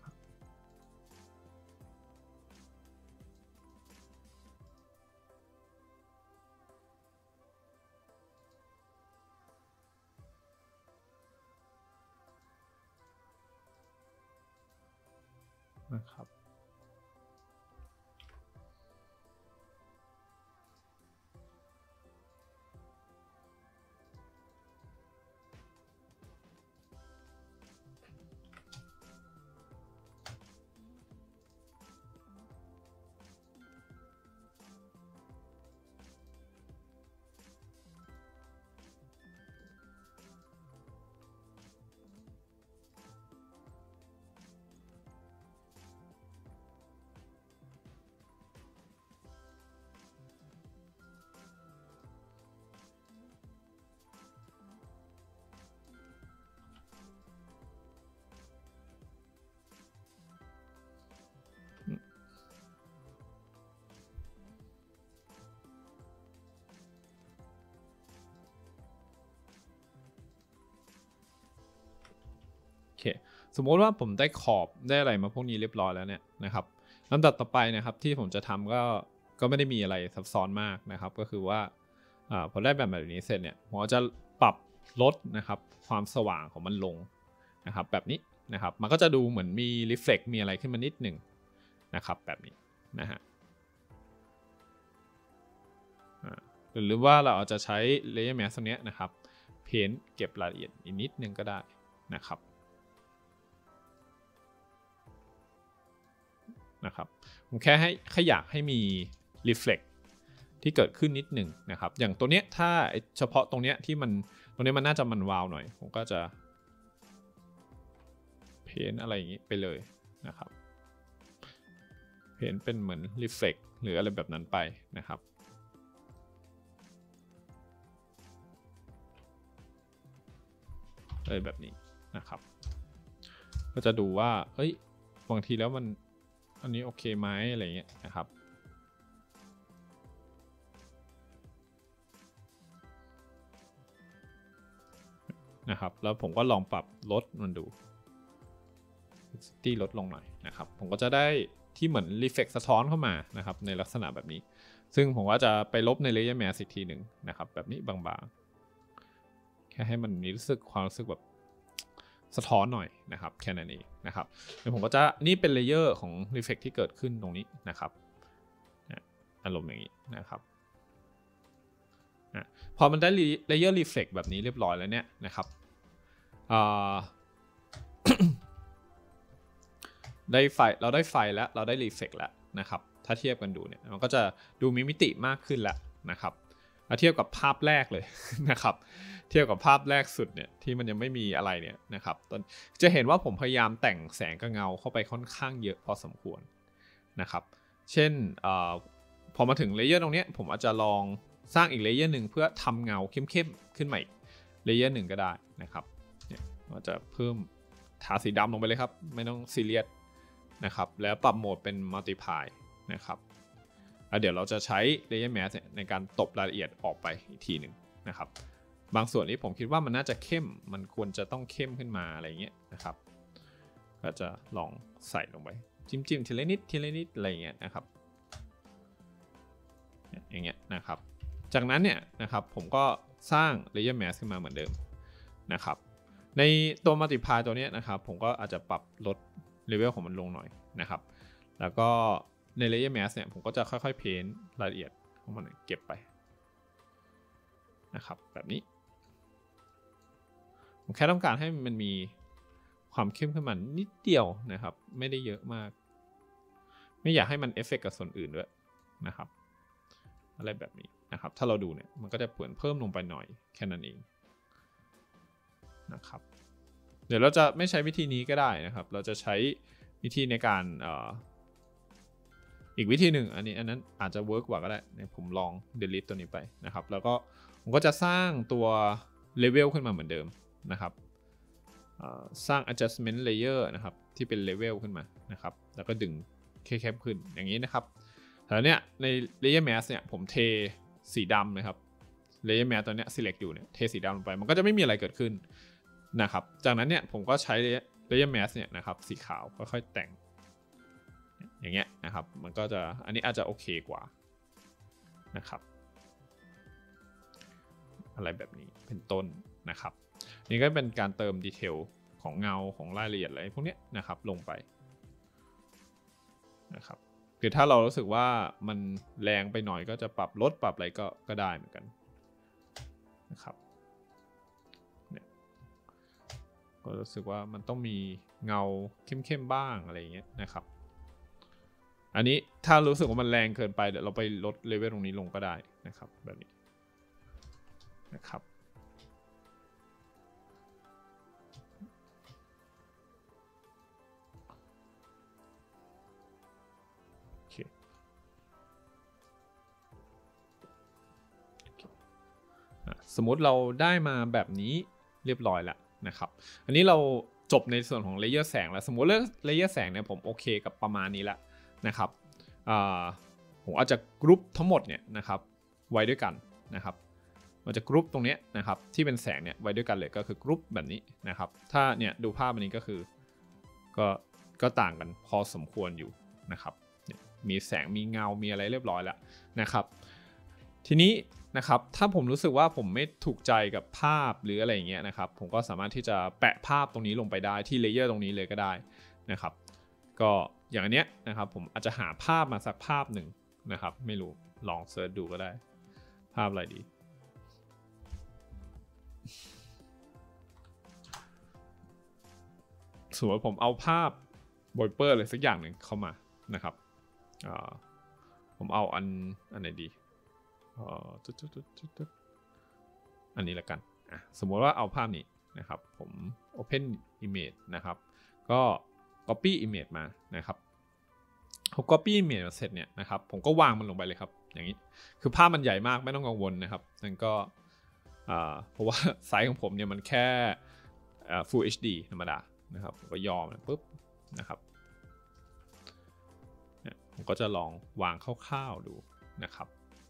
นะครับโอเคสมมติว่าผมได้ขอบได้อะไรมาพวกนี้เรียบร้อยแล้วเนี่ยนะครับลำดับต่อไปนะครับที่ผมจะทำก็ไม่ได้มีอะไรซับซ้อนมากนะครับก็คือว่าพอได้แบบนี้เสร็จเนี่ยผมจะปรับลดนะครับความสว่างของมันลงนะครับแบบนี้นะครับมันก็จะดูเหมือนมี reflect มีอะไรขึ้นมานิดหนึ่งนะครับแบบนี้นะฮะหรือว่าเราอาจจะใช้ layer mask ตัวนี้นะครับเพ้นเก็บรายละเอียดอีกนิดนึงก็ได้นะครับผมแค่อยากให้มี reflect ที่เกิดขึ้นนิดหนึ่งนะครับอย่างตัวเนี้ยถ้าเฉพาะตรงเนี้ยที่ตรงนี้มันน่าจะมันวาวหน่อยผมก็จะเพ้นอะไรอย่างนี้ไปเลยนะครับเพ้นเป็นเหมือน reflect หรืออะไรแบบนั้นไปนะครับเลยแบบนี้นะครับก็จะดูว่าเอ้ยบางทีแล้วมันอันนี้โอเคไหมอะไรเงี้ยนะครับแล้วผมก็ลองปรับลดมันดูที่ลดลงหน่อยนะครับผมก็จะได้ที่เหมือน reflect สะท้อนเข้ามานะครับในลักษณะแบบนี้ซึ่งผมก็จะไปลบใน layer mask อีกทีหนึ่งนะครับแบบนี้บางๆแค่ให้มันมีความรู้สึกแบบสะท้อนหน่อยนะครับแค่นั้นเองนะครับเดี๋ยวผมก็จะนี่เป็นเลเยอร์ของ reflect ที่เกิดขึ้นตรงนี้นะครับอารมณ์อย่างนี้นะครับพอมันได้ layer reflect แบบนี้เรียบร้อยแล้วเนี่ยนะครับเราได้ไฟแล้วเราได้ reflect แล้วนะครับถ้าเทียบกันดูเนี่ยมันก็จะดูมีมิติมากขึ้นแล้วนะครับเทียบกับภาพแรกเลยนะครับเทียบกับภาพแรกสุดเนี่ยที่มันยังไม่มีอะไรเนี่ยนะครับจะเห็นว่าผมพยายามแต่งแสงกับเงาเข้าไปค่อนข้างเยอะพอสมควรนะครับเช่นพอมาถึงเลเยอร์ตรงนี้ผมอาจจะลองสร้างอีกเลเยอร์หนึ่งเพื่อทำเงาเข้มๆขึ้นมาอีกเลเยอร์หนึ่งก็ได้นะครับเนี่ยเราจะเพิ่มทาสีดำลงไปเลยครับไม่ต้องซีเรียสนะครับแล้วปรับโหมดเป็น multiply นะครับแล้วเดี๋ยวเราจะใช้ layer mask ในการตบรายละเอียดออกไปอีกทีหนึ่งนะครับบางส่วนนี้ผมคิดว่ามันน่าจะเข้มมันควรจะต้องเข้มขึ้นมาอะไรเงี้ยนะครับก็จะลองใส่ลงไปจิ้มทีละนิดอะไรเงี้ยนะครับอย่างเงี้ยนะครับจากนั้นเนี่ยนะครับผมก็สร้าง layer mask ขึ้นมาเหมือนเดิมนะครับในตัว multiply ตัวนี้นะครับผมก็อาจจะปรับลดเลเวลของมันลงหน่อยนะครับแล้วก็ใน layer mask เนี่ยผมก็จะค่อยๆเพ้นรายละเอียดของมันเก็บไปนะครับแบบนี้ผมแค่ต้องการให้มันมีความเข้มขึ้นมานิดเดียวนะครับไม่ได้เยอะมากไม่อยากให้มันเอฟเฟกต์กับส่วนอื่นด้วยนะครับอะไรแบบนี้นะครับถ้าเราดูเนี่ยมันก็จะเพิ่มลงไปหน่อยแค่นั้นเองนะครับเดี๋ยวเราจะไม่ใช้วิธีนี้ก็ได้นะครับเราจะใช้วิธีในการอีกวิธีหนึ่งอันนั้นอาจจะเวิร์กกว่าก็ได้ผมลอง delete ตัวนี้ไปนะครับแล้วก็ผมก็จะสร้างตัวเลเวลขึ้นมาเหมือนเดิมนะครับสร้าง adjustment layer นะครับที่เป็นเลเวลขึ้นมานะครับแล้วก็ดึงแคบขึ้นอย่างนี้นะครับแล้วเนี่ยใน layer mask เนี่ยผมเทสีดำนะครับ layer mask ตัวเนี้ย select อยู่เนี่ยเทสีดำลงไปมันก็จะไม่มีอะไรเกิดขึ้นนะครับจากนั้นเนี่ยผมก็ใช้ layer mask เนี่ยนะครับสีขาวค่อยๆแต่งอย่างเงี้ยนะครับมันก็จะอันนี้อาจจะโอเคกว่านะครับอะไรแบบนี้เป็นต้นนะครับนี่ก็เป็นการเติมดีเทลของเงาของรายละเอียดอะไรพวกนี้นะครับลงไปนะครับคือถ้าเรารู้สึกว่ามันแรงไปหน่อยก็จะปรับลดปรับอะไรก็ได้เหมือนกันนะครับเนี่ยก็รู้สึกว่ามันต้องมีเงาเข้มๆบ้างอะไรอย่างเงี้ยนะครับอันนี้ถ้ารู้สึกว่ามันแรงเกินไปเดี๋ยวเราไปลดเลเวลตรงนี้ลงก็ได้นะครับแบบนี้นะครับสมมุติเราได้มาแบบนี้เรียบร้อยแล้วนะครับอันนี้เราจบในส่วนของเลเยอร์แสงแล้วสมมุติเลเยอร์แสงเนี่ยผมโอเคกับประมาณนี้แล้วนะครับผมอาจจะกรุ๊ปทั้งหมดเนี่ยนะครับไว้ด้วยกันนะครับมันจะกรุ๊ปตรงนี้นะครับที่เป็นแสงเนี่ยไว้ด้วยกันเลยก็คือกรุ๊ปแบบนี้นะครับถ้าเนี่ยดูภาพอันนี้ก็คือก็ต่างกันพอสมควรอยู่นะครับมีแสงมีเงามีอะไรเรียบร้อยแล้วนะครับทีนี้นะครับถ้าผมรู้สึกว่าผมไม่ถูกใจกับภาพหรืออะไรอย่างเงี้ยนะครับผมก็สามารถที่จะแปะภาพตรงนี้ลงไปได้ที่เลเยอร์ตรงนี้เลยก็ได้นะครับก็อย่างอันเนี้ยนะครับผมอาจจะหาภาพมาสักภาพหนึ่งนะครับไม่รู้ลองเสิร์ชดูก็ได้ภาพอะไรดีสมมติผมเอาภาพบอยเปอร์เลยสักอย่างหนึ่งเข้ามานะครับผมเอาอันไหนดีอันนี้ละกันสมมติว่าเอาภาพนี้นะครับผม Open Image นะครับก็ Copy Image มานะครับพอ Copy Image เสร็จเนี่ยนะครับผมก็วางมันลงไปเลยครับอย่างนี้คือภาพมันใหญ่มากไม่ต้องกังวลนะครับนั่นก็เพราะว่าไซส์ของผมเนี่ยมันแค่ Full HD ธรรมดานะครับผมก็ย่อมันปุ๊บนะครับผมก็จะลองวางคร่าวๆดูนะครับ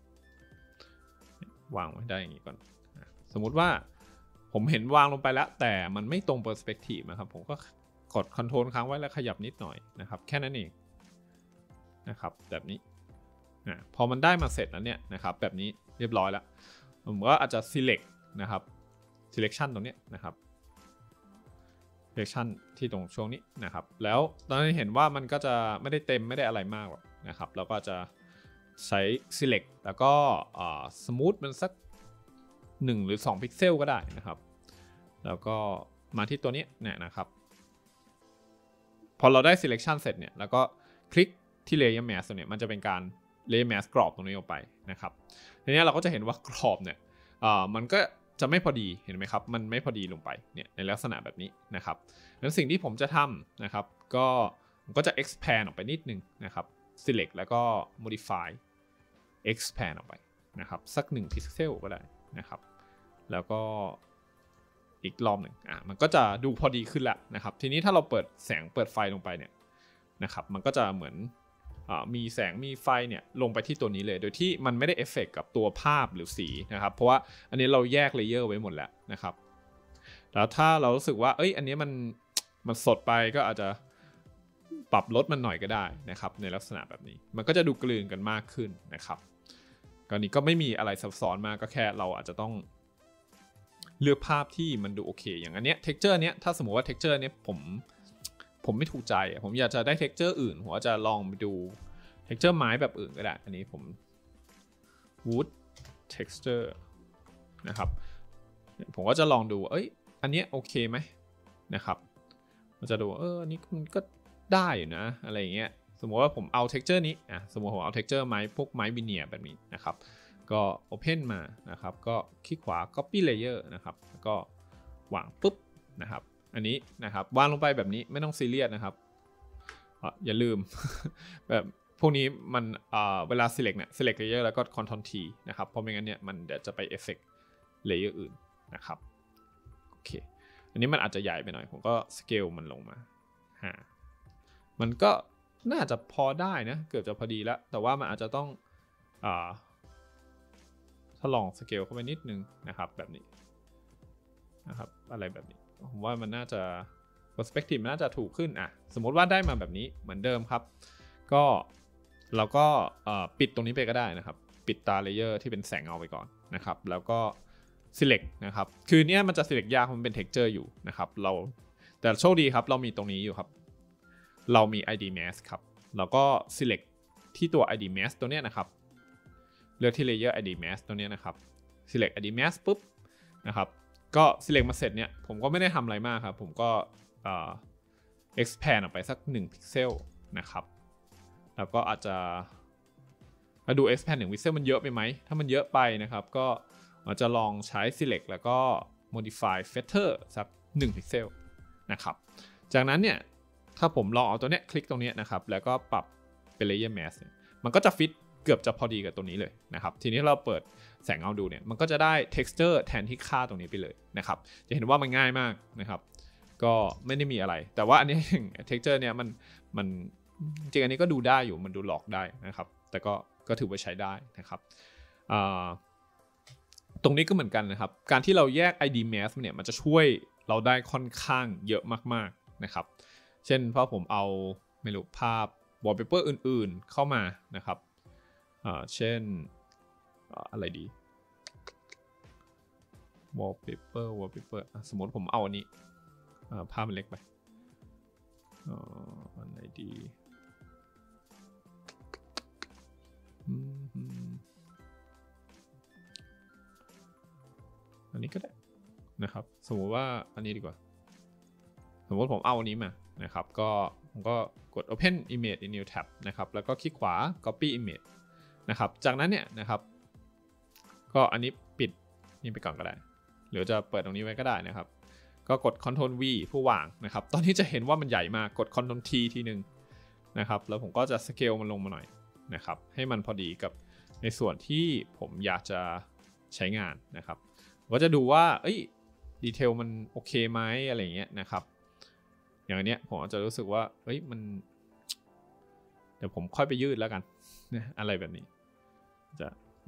วางไว้ได้อย่างนี้ก่อนสมมุติว่าผมเห็นวางลงไปแล้วแต่มันไม่ตรง perspective นะครับผมก็กด Ctrl ค้างไว้แล้วขยับนิดหน่อยนะครับแค่นั้นเองนะครับแบบนี้พอมันได้มาเสร็จแล้วเนี่ยนะครับแบบนี้เรียบร้อยแล้วผมก็อาจจะ select นะครับ selection ตรงนี้นะครับ selection ที่ตรงช่วงนี้นะครับแล้วตอนนี้เห็นว่ามันก็จะไม่ได้เต็มไม่ได้อะไรมากหรอกนะครับแล้วก็จะใช้ select แล้วก็smooth มันสัก1 หรือ 2 พิกเซลก็ได้นะครับแล้วก็มาที่ตัวนี้เนี่ยนะครับพอเราได้ selection เสร็จเนี่ยแล้วก็คลิกที่ layer mask เนี่ยมันจะเป็นการ layer mask กรอบตรงนี้ออกไปนะครับทีนี้เราก็จะเห็นว่ากรอบเนี่ยมันก็จะไม่พอดีเห็นไหมครับมันไม่พอดีลงไปเนี่ยในลักษณะแบบนี้นะครับแล้วสิ่งที่ผมจะทำนะครับผมก็จะ expand ออกไปนิดนึงนะครับ select แล้วก็ modify expand ออกไปนะครับสัก1 พิกเซลก็ได้นะครับแล้วก็อีกรอบหนึ่งมันก็จะดูพอดีขึ้นแล้วนะครับทีนี้ถ้าเราเปิดแสงเปิดไฟลงไปเนี่ยนะครับมันก็จะเหมือนมีแสงมีไฟเนี่ยลงไปที่ตัวนี้เลยโดยที่มันไม่ได้เอฟเฟกต์กับตัวภาพหรือสีนะครับเพราะว่าอันนี้เราแยกเลเยอร์ไว้หมดแล้วนะครับแล้วถ้าเรารู้สึกว่าอันนี้มันสดไปก็อาจจะปรับลดมันหน่อยก็ได้นะครับในลักษณะแบบนี้มันก็จะดูกลืนกันมากขึ้นนะครับกรณีก็ไม่มีอะไรซับซ้อนมากก็แค่เราอาจจะต้องเลือกภาพที่มันดูโอเคอย่างอันเนี้ย texture เนี้ยถ้าสมมติว่า texture เนี้ยผมไม่ถูกใจผมอยากจะได้ texture อื่นผมจะลองไปดู texture ไม้แบบอื่นก็ได้อันนี้ผม wood texture นะครับผมก็จะลองดูอันนี้โอเคไหมนะครับมันจะดูอันนี้มันก็ได้อยู่นะอะไรอย่างเงี้ยสมมติว่าผมเอา texture นี้สมมติผมเอา texture ไม้พวกไม้วิเนียร์แบบนี้นะครับก็ open มานะครับก็คลิกขวา copy layer นะครับแล้วก็วางปุ๊บนะครับอันนี้นะครับวางลงไปแบบนี้ไม่ต้องซีเรียสนะครับอย่าลืม แบบพวกนี้มันเวลา select เนี่ย select layer แล้วก็ Ctrl T นะครับเพราะไม่งั้นเนี่ยมันเดี๋ยวจะไป effect layer อื่นนะครับโอเคอันนี้มันอาจจะใหญ่ไปหน่อยผมก็ scale มันลงมามันก็น่าจะพอได้นะเกือบจะพอดีแล้วแต่ว่ามันอาจจะต้องถ้าลอง scale เข้าไปนิดนึงนะครับแบบนี้นะครับอะไรแบบนี้ผมว่ามันน่าจะ perspective น่าจะถูกขึ้นสมมติว่าได้มาแบบนี้เหมือนเดิมครับก็เราก็ปิดตรงนี้ไปก็ได้นะครับปิดตาเลเยอร์ที่เป็นแสงเงาไปก่อนนะครับแล้วก็ select นะครับคือเนี้ยมันจะ select ยากมันเป็น texture อยู่นะครับแต่โชคดีครับเรามีตรงนี้อยู่ครับเรามี id mask ครับเราก็ select ที่ตัว id mask ตัวเนี้ยนะครับเลือกที่ layer id mask ตัวเนี้ยนะครับ select id mask ปุ๊บนะครับก็ select มาเสร็จเนี่ยผมก็ไม่ได้ทำอะไรมากครับผมก็expand ออกไปสัก1พิกเซลนะครับแล้วก็อาจจะมาดู expand 1พิกเซลมันเยอะไปไหมถ้ามันเยอะไปนะครับก็อาจจะลองใช้ select แล้วก็ modify feather สัก1พิกเซลนะครับจากนั้นเนี่ยถ้าผมลองเอาตัวเนี้ยคลิกตรงนี้นะครับแล้วก็ปรับเป็น layer mask มันก็จะฟิตเกือบจะพอดีกับตัวนี้เลยนะครับทีนี้เราเปิดแสงเงาดูเนี่ยมันก็จะได้ texture แทนที่ค่าตรงนี้ไปเลยนะครับจะเห็นว่ามันง่ายมากนะครับก็ไม่ได้มีอะไรแต่ว่าอันนี้ texture เนี่ยมันจริงอันนี้ก็ดูได้อยู่มันดูหลอกได้นะครับแต่ก็ถือว่าใช้ได้นะครับตรงนี้ก็เหมือนกันนะครับการที่เราแยก id mask เนี่ยมันจะช่วยเราได้ค่อนข้างเยอะมากๆนะครับเช่นพอผมเอาไม่รู้ภาพ wallpaper อื่นๆเข้ามานะครับเช่นอะไรดี wallpaper สมมติผมเอาอันนี้ภาพมันเล็กไปอันไหนดีอันนี้ก็ได้นะครับสมมติว่าอันนี้ดีกว่าสมมติผมเอาอันนี้มานะครับผมก็กด open image in new tab นะครับแล้วก็คลิกขวา copy image นะครับจากนั้นเนี่ยนะครับก็อันนี้ปิดนี่ไปก่อนก็ได้หรือจะเปิดตรงนี้ไว้ก็ได้นะครับก็กด Ctrl V ผู้วางนะครับตอนนี้จะเห็นว่ามันใหญ่มากกด Ctrl T ทีนึงนะครับแล้วผมก็จะสเกลมันลงมาหน่อยนะครับให้มันพอดีกับในส่วนที่ผมอยากจะใช้งานนะครับก็จะดูว่าดีเทลมันโอเคไหมอะไรเงี้ยนะครับอย่างอันเนี้ยผมอาจจะรู้สึกว่ามันเดี๋ยวผมค่อยไปยืดแล้วกันนะอะไรแบบนี้จะ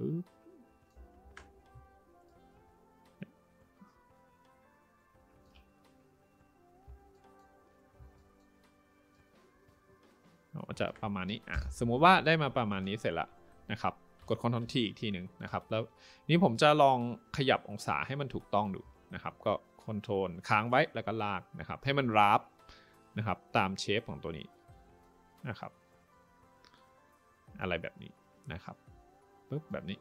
จะประมาณนี้สมมุติว่าได้มาประมาณนี้เสร็จแล้วนะครับกด Ctrl T อีกทีหนึ่งนะครับแล้วนี้ผมจะลองขยับองศาให้มันถูกต้องดูนะครับก็ Ctrl ค้างไว้แล้วก็ลากนะครับให้มันราฟนะครับตามเชฟของตัวนี้นะครับอะไรแบบนี้นะครับปึ๊บแบบนี้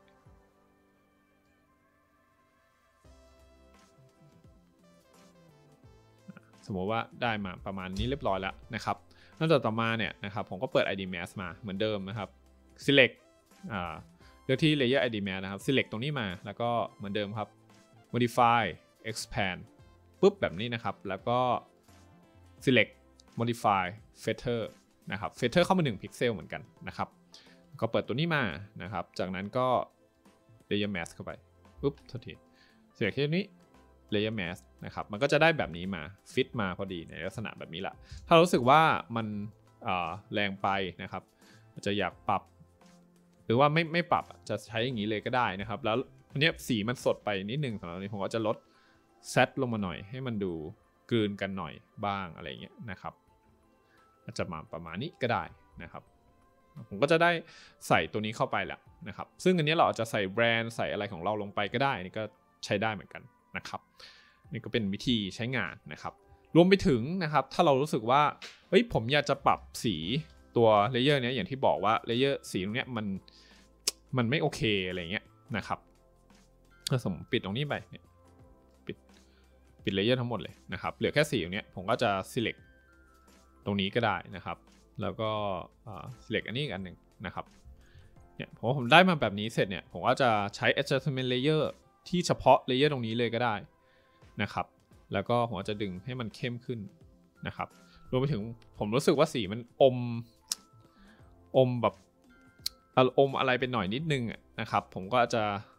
สมมติว่าได้มาประมาณนี้เรียบร้อยแล้วนะครับแล้วต่อมาเนี่ยนะครับผมก็เปิด id mask มาเหมือนเดิมนะครับ select เลือกที่ layer id mask นะครับ select ตรงนี้มาแล้วก็เหมือนเดิมครับ modify expand ปุ๊บแบบนี้นะครับแล้วก็ select modify feather นะครับ feather เข้ามา1พิกเซลเหมือนกันนะครับก็เปิดตัวนี้มานะครับจากนั้นก็ layer mask เข้าไปปุ๊บโทษที select ที่นี้ layer mask นะครับมันก็จะได้แบบนี้มาฟิตมาพอดีในลักษณะแบบนี้แหละถ้ารู้สึกว่ามันแรงไปนะครับจะอยากปรับหรือว่าไม่ปรับจะใช้อย่างนี้เลยก็ได้นะครับแล้วอันนี้สีมันสดไปนิดนึงสำหรับนี้ผมก็จะลดเซตลงมาหน่อยให้มันดูกลืนกันหน่อยบ้างอะไรเงี้ยนะครับอาจจะมาประมาณนี้ก็ได้นะครับผมก็จะได้ใส่ตัวนี้เข้าไปแหละนะครับซึ่งอันนี้เราอาจจะใส่แบรนด์ใส่อะไรของเราลงไปก็ได้นี่ก็ใช้ได้เหมือนกันนะครับนี่ก็เป็นวิธีใช้งานนะครับรวมไปถึงนะครับถ้าเรารู้สึกว่าเฮ้ยผมอยากจะปรับสีตัวเลเยอร์นี้อย่างที่บอกว่าเลเยอร์สีตรงเนี้ยมันไม่โอเคอะไรเงี้ยนะครับถ้าสมมติปิดตรงนี้ไปเนี่ยปิดเลเยอร์ทั้งหมดเลยนะครับเหลือแค่สีตรงเนี้ยผมก็จะ select ตรงนี้ก็ได้นะครับแล้วก็select อันนี้อีกอันหนึ่งนะครับเนี่ยผมได้มาแบบนี้เสร็จเนี่ยผมก็จะใช้ adjustment layer ที่เฉพาะเลเยอร์ตรงนี้เลยก็ได้นะครับแล้วก็ผมจะดึงให้มันเข้มขึ้นนะครับรวมไปถึงผมรู้สึกว่าสีมันอมแบบอมอะไรเป็นหน่อยนิดนึงนะครับผมก็จะ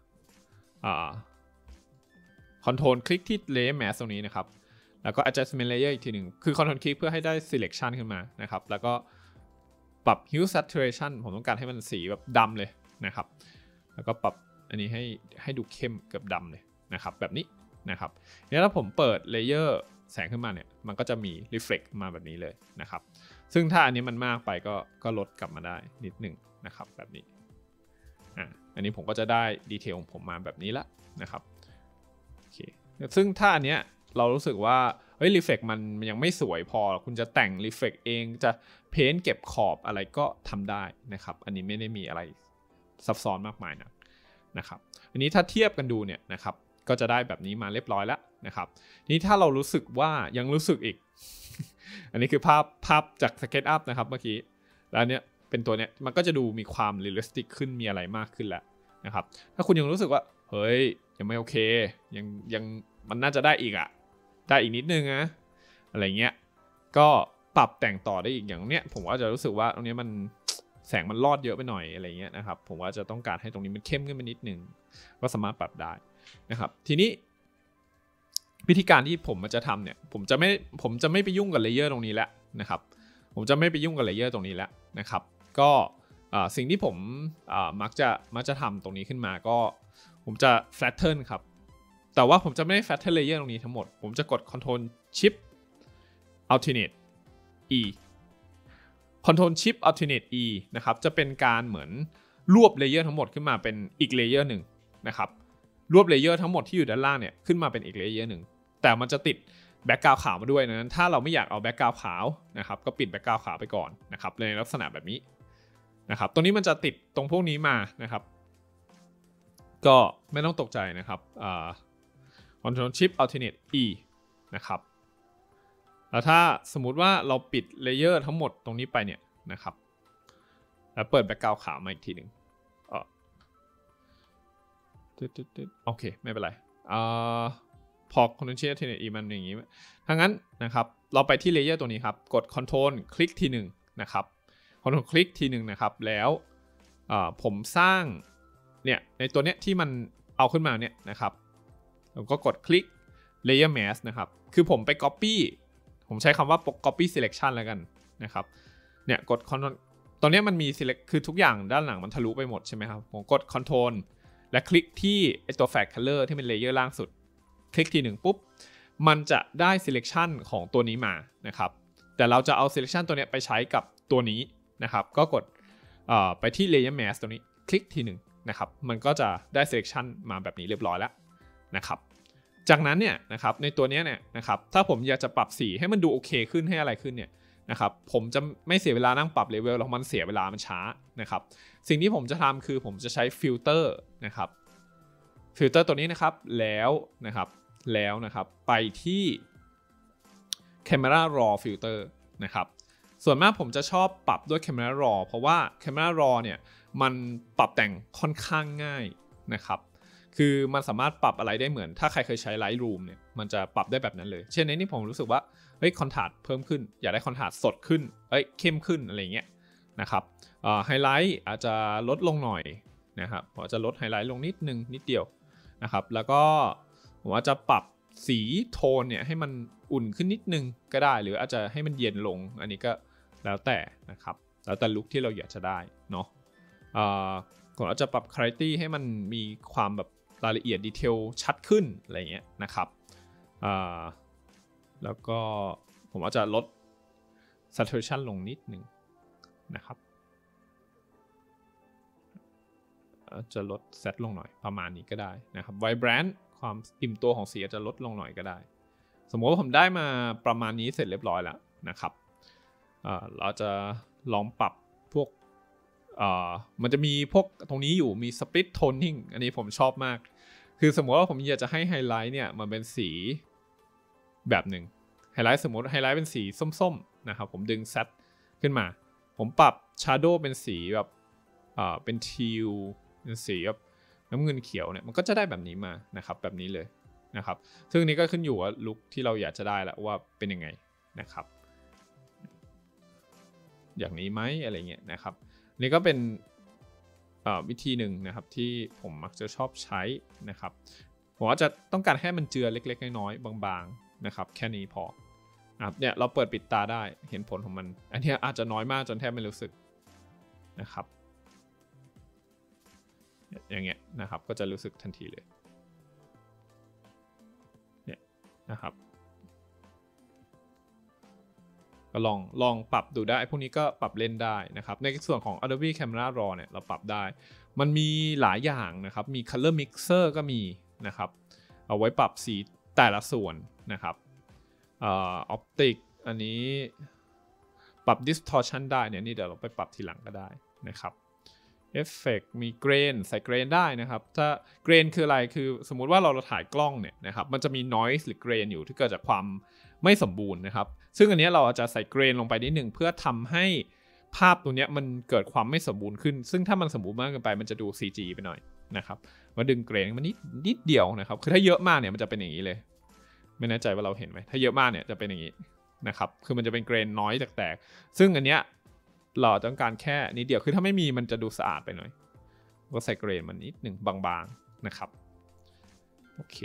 คอนโทรลคลิกที่ layer mask ตรงนี้นะครับแล้วก็ adjustment layer อีกทีหนึ่งคือคอนโทรลคลิกเพื่อให้ได้ selection ขึ้นมานะครับแล้วก็ปรับ hue saturation ผมต้องการให้มันสีแบบดำเลยนะครับแล้วก็ปรับอันนี้ให้ดูเข้มเกือบดำเลยนะครับแบบนี้นะครับเนี่ยถ้าผมเปิดเลเยอร์แสงขึ้นมาเนี่ยมันก็จะมี reflect มาแบบนี้เลยนะครับซึ่งถ้าอันนี้มันมากไปก็ลดกลับมาได้นิดหนึ่งนะครับแบบนี้อันนี้ผมก็จะได้ดีเทลของผมมาแบบนี้ละนะครับโอเคซึ่งถ้าอันเนี้ยเรารู้สึกว่าเฮ้ย reflect มันยังไม่สวยพอคุณจะแต่ง reflect เองจะเพ้นท์เก็บขอบอะไรก็ทำได้นะครับอันนี้ไม่ได้มีอะไรซับซ้อนมากมายนะครับอันนี้ถ้าเทียบกันดูเนี่ยนะครับก็จะได้แบบนี้มาเรียบร้อยแล้วนะครับนี่ถ้าเรารู้สึกว่ายังรู้สึกอีก อันนี้คือภาพจาก SketchUp นะครับเมื่อกี้แล้วเนี้ยเป็นตัวเนี้ยมันก็จะดูมีความเรียลลิสติกขึ้นมีอะไรมากขึ้นแล้วนะครับถ้าคุณยังรู้สึกว่าเฮ้ยยังไม่โอเคยังมันน่าจะได้อีกได้อีกนิดนึงนะอะไรเงี้ยก็ปรับแต่งต่อได้อีกอย่างเนี้ยผมว่าจะรู้สึกว่าตรงนี้มันแสงมันรอดเยอะไปหน่อยอะไรเงี้ยนะครับผมว่าจะต้องการให้ตรงนี้มันเข้มขึ้นมานิดนึงก็สามารถปรับได้นะครับทีนี้วิธีการที่ผมจะทำเนี่ยผมจะไม่ไปยุ่งกับเลเยอร์ตรงนี้แล้วนะครับผมจะไม่ไปยุ่งกับเลเยอร์ตรงนี้แล้วนะครับก็สิ่งที่ผมมักจะทำตรงนี้ขึ้นมาก็ผมจะ flatten ครับแต่ว่าผมจะไม่ได้ flatten layer ตรงนี้ทั้งหมดผมจะกด Ctrl Shift Alternate E Ctrl Shift Alternate E นะครับจะเป็นการเหมือนรวบเลเยอร์ทั้งหมดขึ้นมาเป็นอีกเลเยอร์หนึ่งนะครับรวบเลเยอร์ทั้งหมดที่อยู่ด้านล่างเนี่ยขึ้นมาเป็นอีกเลเยอร์หนึ่งแต่มันจะติดแบ็กกราวด์ขาวมาด้วยนั้นถ้าเราไม่อยากเอาแบ็กกราวด์ขาวนะครับก็ปิดแบ็กกราวด์ขาวไปก่อนนะครับในลักษณะแบบนี้นะครับตรงนี้มันจะติดตรงพวกนี้มานะครับก็ไม่ต้องตกใจนะครับCtrl Shift Alternate E นะครับแล้วถ้าสมมุติว่าเราปิดเลเยอร์ทั้งหมดตรงนี้ไปเนี่ยนะครับแล้วเปิดแบ็กกราวด์ขาวมาอีกทีหนึ่งโอเคไม่เป็นไรพอ Ctrl Shift Alternate E มันอย่างนี้ถ้างั้นนะครับเราไปที่เลเยอร์ตัวนี้ครับกด Ctrl คลิกทีหนึ่งนะครับ Ctrl คลิกทีหนึ่งนะครับแล้วผมสร้างเนี่ยในตัวเนี้ยที่มันเอาขึ้นมาเนี่ยนะครับผมก็กดคลิก Layer Mask นะครับคือผมไป Copy ผมใช้คำว่า Copy Selection แล้วกันนะครับเนี่ยกด Ctrl ตอนนี้มันมี Select คือทุกอย่างด้านหลังมันทะลุไปหมดใช่ไหมครับผมกด Ctrl และคลิกที่ไอตัว Flag Color ที่เป็นเลเยอร์ล่างสุดคลิกทีหนึ่งปุ๊บมันจะได้ Selection ของตัวนี้มานะครับแต่เราจะเอา Selection ตัวนี้ไปใช้กับตัวนี้นะครับก็กดไปที่ Layer Mask ตัวนี้คลิกทีหนึ่งนะครับมันก็จะได้ Selection มาแบบนี้เรียบร้อยแล้วนะครับจากนั้นเนี่ยนะครับในตัวนี้เนี่ยนะครับถ้าผมอยากจะปรับสีให้มันดูโอเคขึ้นให้อะไรขึ้นเนี่ยนะครับผมจะไม่เสียเวลานั่งปรับเลเวลแล้วมันเสียเวลามันช้านะครับสิ่งที่ผมจะทำคือผมจะใช้ฟิลเตอร์นะครับฟิลเตอร์ตัวนี้นะครับแล้วนะครับไปที่ Camera Raw Filter นะครับส่วนมากผมจะชอบปรับด้วย Camera Raw เพราะว่า Camera Raw เนี่ยมันปรับแต่งค่อนข้างง่ายนะครับคือมันสามารถปรับอะไรได้เหมือนถ้าใครเคยใช้ Lightroom เนี่ยมันจะปรับได้แบบนั้นเลยเช่นในนี้ผมรู้สึกว่าเฮ้ยคอนทราสต์เพิ่มขึ้นอยากได้คอนทราสต์สดขึ้นเข้มขึ้นอะไรเงี้ยนะครับไฮไลท์อาจจะลดลงหน่อยนะครับผมอาจจะลดไฮไลท์ลงนิดเดียวนะครับแล้วก็ผมอาจจะปรับสีโทนเนี่ยให้มันอุ่นขึ้นนิดนึงก็ได้หรืออาจจะให้มันเย็นลงอันนี้ก็แล้วแต่นะครับแล้วแต่ลุคที่เราอยากจะได้เนาะผมอาจจะปรับ clarity ให้มันมีความแบบรายละเอียดดีเทลชัดขึ้นอะไรเงี้ยนะครับแล้วก็ผมอาจจะลด saturation ลงนิดนึงนะครับจะลด set ลงหน่อยประมาณนี้ก็ได้นะครับ vibrant ความอิ่มตัวของสีอาจจะลดลงหน่อยก็ได้สมมติว่าผมได้มาประมาณนี้เสร็จเรียบร้อยแล้วนะครับเราจะลองปรับพวกมันจะมีพวกตรงนี้อยู่มี split toning อันนี้ผมชอบมากคือสมมติว่าผมอยากจะให้ไฮไลท์เนี่ยมันเป็นสีแบบหนึ่งไฮไลท์สมมติไฮไลท์เป็นสีส้มๆนะครับผมดึง set ขึ้นมาผมปรับ shadow เป็นสีแบบเป็นทีลเป็นสีแบบน้ำเงินเขียวเนี่ยมันก็จะได้แบบนี้มานะครับแบบนี้เลยนะครับซึ่งนี้ก็ขึ้นอยู่ว่าลุคที่เราอยากจะได้แล้วว่าเป็นยังไงนะครับอย่างนี้ไหมอะไรเงี้ยนะครับนี่ก็เป็นวิธีหนึ่งนะครับที่ผมมักจะชอบใช้นะครับผมว่าจะต้องการให้มันเจือเล็กๆน้อยๆบางๆนะครับแค่นี้พอเนี่ยเราเปิดปิดตาได้เห็นผลของมันอันนี้อาจจะน้อยมากจนแทบไม่รู้สึกนะครับอย่างเงี้ยนะครับก็จะรู้สึกทันทีเลยเนี่ยนะครับก็ลองปรับดูได้พวกนี้ก็ปรับเล่นได้นะครับในส่วนของ Adobe Camera Raw เนี่ยเราปรับได้มันมีหลายอย่างนะครับมี Color Mixer ก็มีนะครับเอาไว้ปรับสีแต่ละส่วนนะครับOptic อันนี้ปรับ Distortion ได้เนี่ยนี่เดี๋ยวเราไปปรับทีหลังก็ได้นะครับEffect มีเกรนใส่เกรนได้นะครับถ้าเกรนคืออะไรคือสมมุติว่าเราถ่ายกล้องเนี่ยนะครับมันจะมี noise หรือเกรนอยู่ที่เกิดจากความไม่สมบูรณ์นะครับซึ่งอันนี้เราจะใส่เกรนลงไปนิดนึงเพื่อทำให้ภาพตัวนี้มันเกิดความไม่สมบูรณ์ขึ้นซึ่งถ้ามันสมบูรณ์มากเกินไปมันจะดู CG ไปหน่อยนะครับมาดึงเกรนมันนิดเดียวนะครับคือถ้าเยอะมากเนี่ยมันจะเป็นอย่างนี้เลยไม่แน่ใจว่าเราเห็นไหมถ้าเยอะมากเนี่ยจะเป็นอย่างนี้นะครับคือมันจะเป็นเกรนน้อยแตกๆซึ่งอันเนี้ยเราต้องการแค่นิดเดียวคือถ้าไม่มีมันจะดูสะอาดไปหน่อยก็ใส่เกรนมันนิดหนึ่งบางๆนะครับโอเค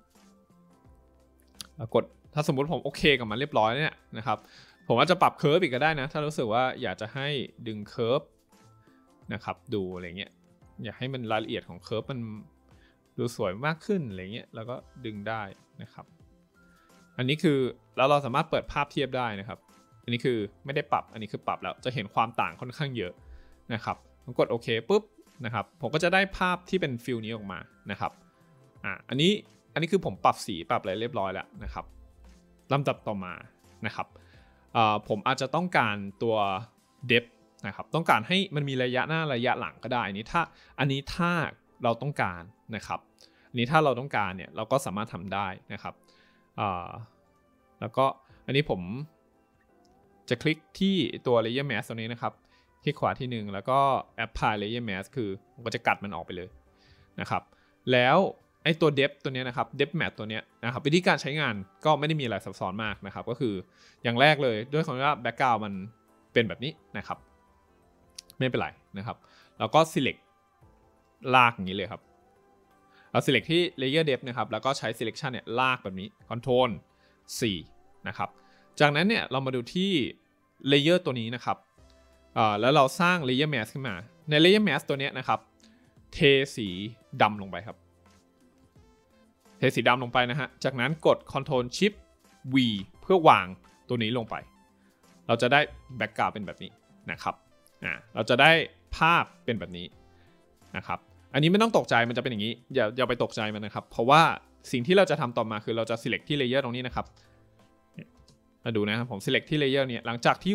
แล้วกดถ้าสมมุติผมโอเคกับมันเรียบร้อยเนี่ยนะครับผมอาจจะปรับเคิร์ฟอีกก็ได้นะถ้ารู้สึกว่าอยากจะให้ดึงเคิร์ฟนะครับดูอะไรเงี้ยอยากให้มันรายละเอียดของเคิร์ฟมันดูสวยมากขึ้นอะไรเงี้ยแล้วก็ดึงได้นะครับอันนี้คือแล้วเราสามารถเปิดภาพเทียบได้นะครับอันนี้คือไม่ได้ปรับอันนี้คือปรับแล้วจะเห็นความต่างค่อนข้างเยอะนะครับผมกดโอเคปุ๊บนะครับผมก็จะได้ภาพที่เป็นฟิลนี้ออกมานะครับอันนี้คือผมปรับสีปรับอะไรเรียบร้อยแล้วนะครับลำดับต่อมานะครับผมอาจจะต้องการตัว depth นะครับต้องการให้มันมีระยะหน้าระยะหลังก็ได้อันนี้ถ้าเราต้องการนะครับอันนี้ถ้าเราต้องการเนี่ยเราก็สามารถทำได้นะครับแล้วก็อันนี้ผมจะคลิกที่ตัว layer mask ตัวนี้นะครับคลิกขวาที่1แล้วก็ apply layer mask คือผมก็จะกัดมันออกไปเลยนะครับแล้วไอ้ตัว depth ตัวนี้นะครับ depth map ตัวนี้นะครับวิธีการใช้งานก็ไม่ได้มีอะไรซับซ้อนมากนะครับก็คืออย่างแรกเลยด้วยความว่า background มันเป็นแบบนี้นะครับไม่เป็นไรนะครับแล้วก็ select ลากอย่างนี้เลยครับเรา select ที่ layer depth นะครับแล้วก็ใช้ selection เนี่ยลากแบบนี้ control 4นะครับจากนั้นเนี่ยเรามาดูที่ layer ตัวนี้นะครับแล้วเราสร้าง layer mask ขึ้นมาใน layer mask ตัวนี้นะครับเทสีดำลงไปครับเทสีดำลงไปนะฮะจากนั้นกด Ctrl Shift V เพื่อวางตัวนี้ลงไปเราจะได้แบ็กกราวด์เป็นแบบนี้นะครับเราจะได้ภาพเป็นแบบนี้นะครับอันนี้ไม่ต้องตกใจมันจะเป็นอย่างนี้อย่าไปตกใจมันนะครับเพราะว่าสิ่งที่เราจะทำต่อมาคือเราจะ select ที่ layer ตรงนี้นะครับมาดูนะครับผม select ที่ layer เนี่ยหลังจากที่